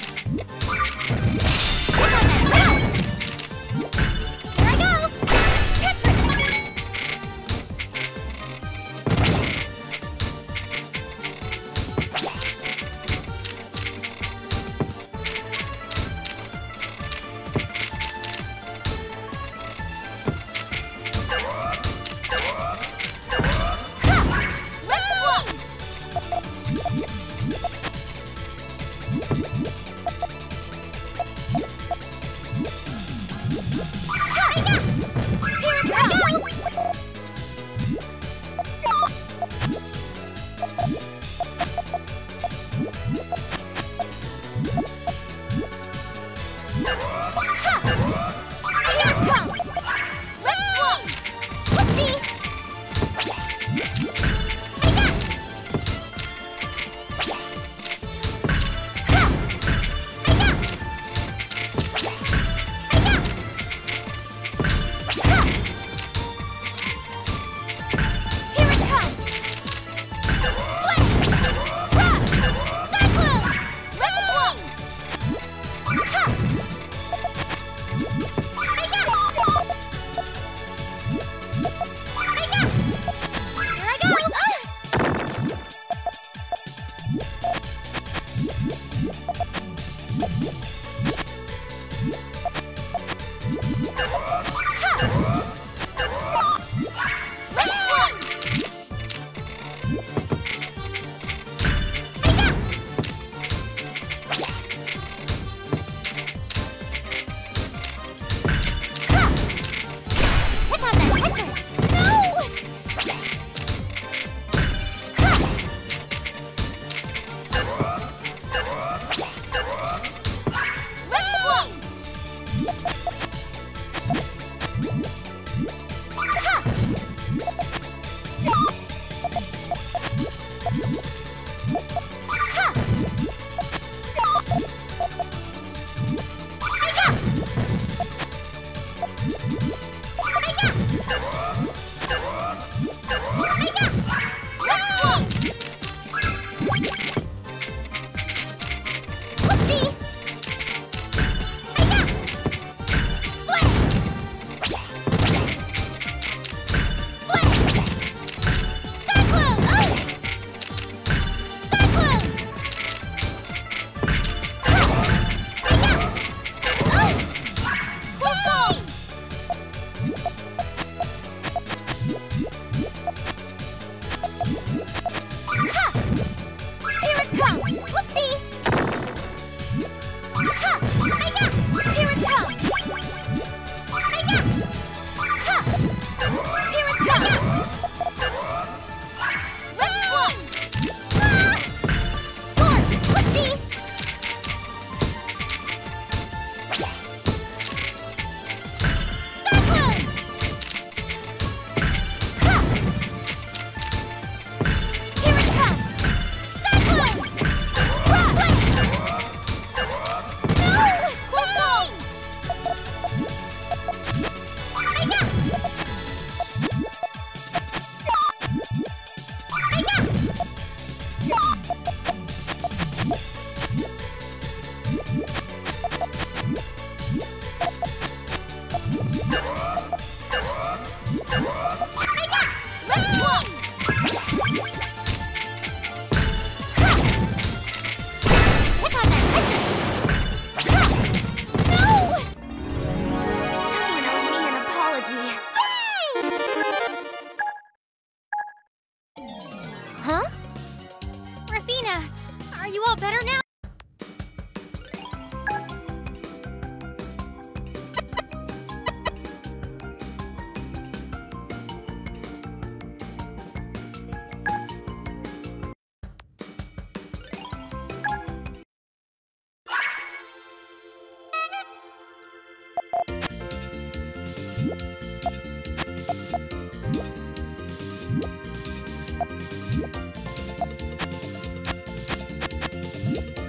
Here I go! Tetris! You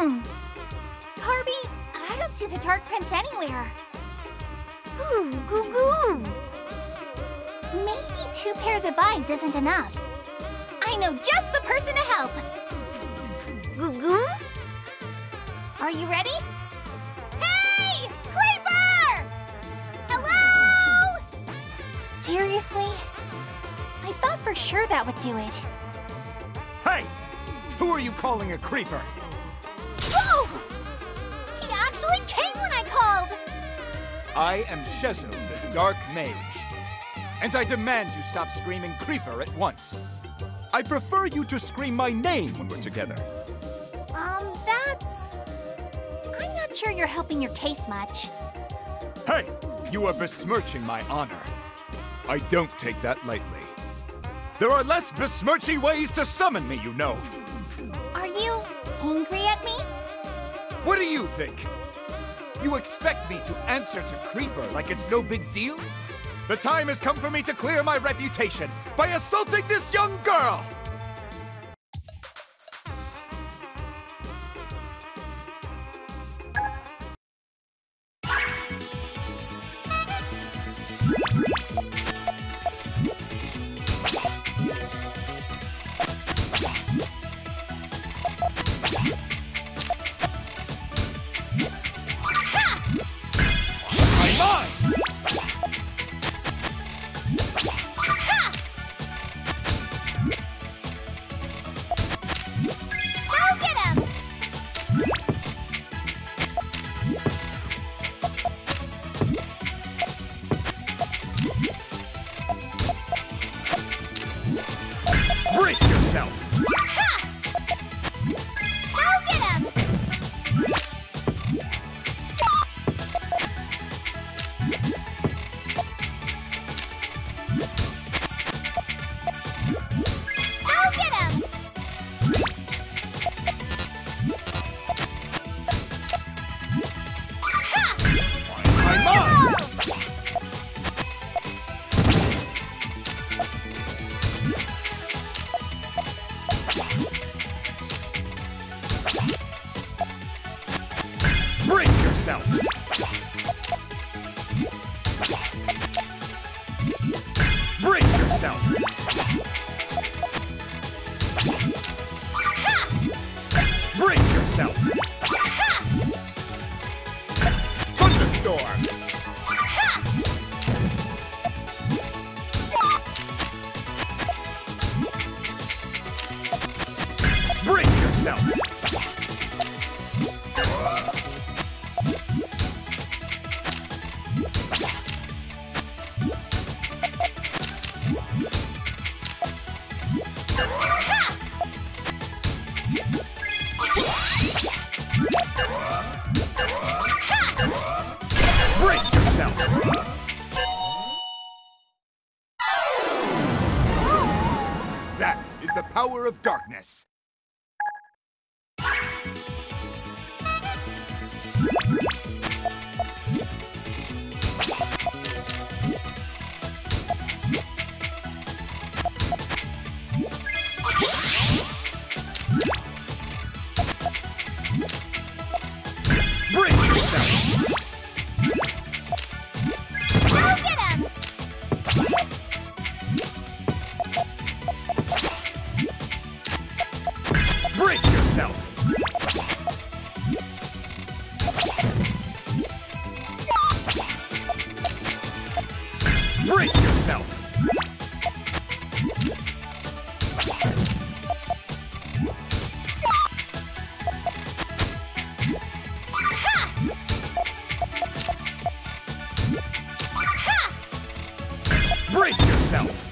Hmm. Carby, I don't see the Dark Prince anywhere. Ooh, goo goo. Maybe two pairs of eyes isn't enough. I know just the person to help. Goo goo? Are you ready? Hey! Creeper! Hello? Seriously? I thought for sure that would do it. Hey! Who are you calling a creeper? Whoa! He actually came when I called! I am Shezo, the Dark Mage. And I demand you stop screaming creeper at once. I prefer you to scream my name when we're together. Um, that's... I'm not sure you're helping your case much. Hey! You are besmirching my honor. I don't take that lightly. There are less besmirchy ways to summon me, you know. Are you angry at me? What do you think? You expect me to answer to Creeper like it's no big deal? The time has come for me to clear my reputation by assaulting this young girl! Brace yourself! Ha! Go get him! Go get him! Ha! I'm on! Brace yourself! Brace yourself! Brace yourself! Thunderstorm! Brace yourself! Brace yourself! That is the power of darkness. Brace yourself! Go get him! Brace yourself! Brace yourself! Brace yourself!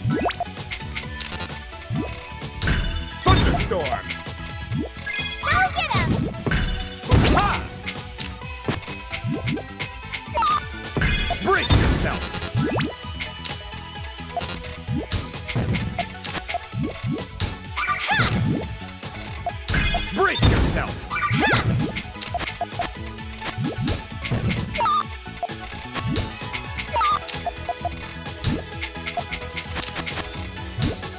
Thunderstorm! Go get him! Ha! Brace yourself! Brace yourself!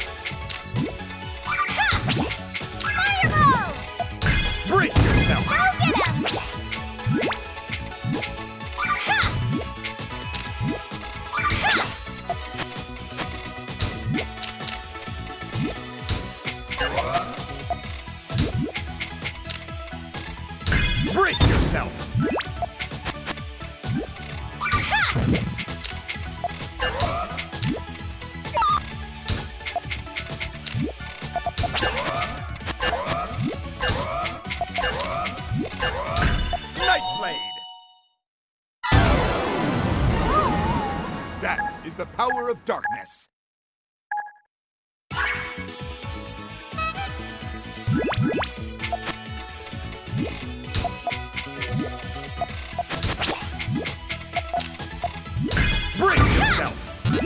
Fireball! Brace yourself! Go That is the power of darkness. Brace yourself!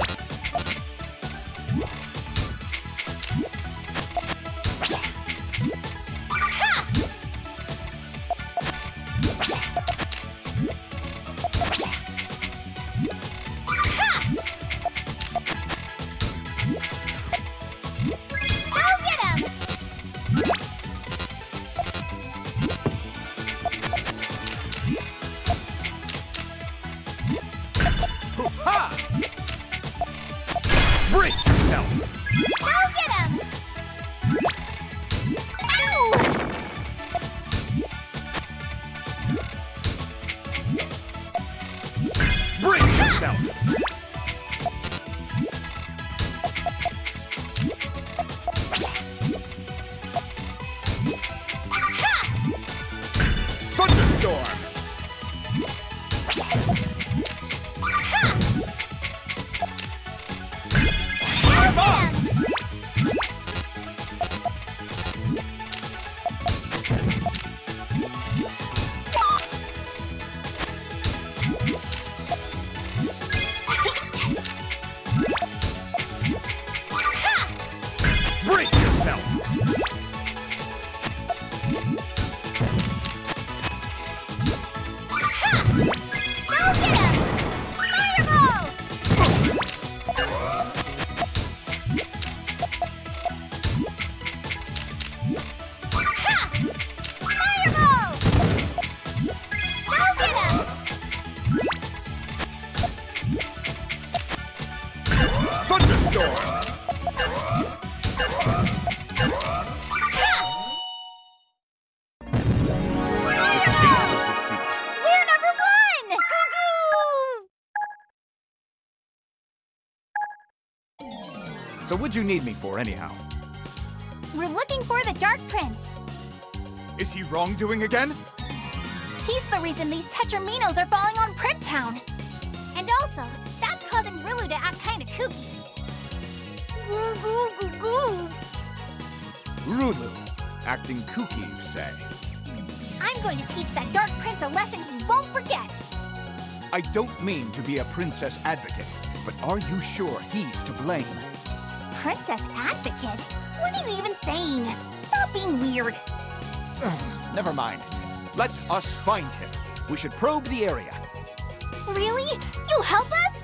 Brace yourself! Go get him! Ow! Brace yourself! Thunderstorm! Brace yourself! Go get him! Fireball! Ha! Fireball! Go get him! Thunderstorm! We're number one! Goo-goo! So what'd you need me for, anyhow? We're looking for the Dark Prince. Is he wrongdoing again? He's the reason these Tetraminos are falling on Primp Town. And also, that's causing Riolu to act kinda kooky. Goo goo goo goo. Riolu, acting kooky, you say? I'm going to teach that Dark Prince a lesson he won't forget. I don't mean to be a princess advocate, but are you sure he's to blame? Princess Advocate? What are you even saying? Stop being weird. Never mind. Let us find him. We should probe the area. Really? You'll help us?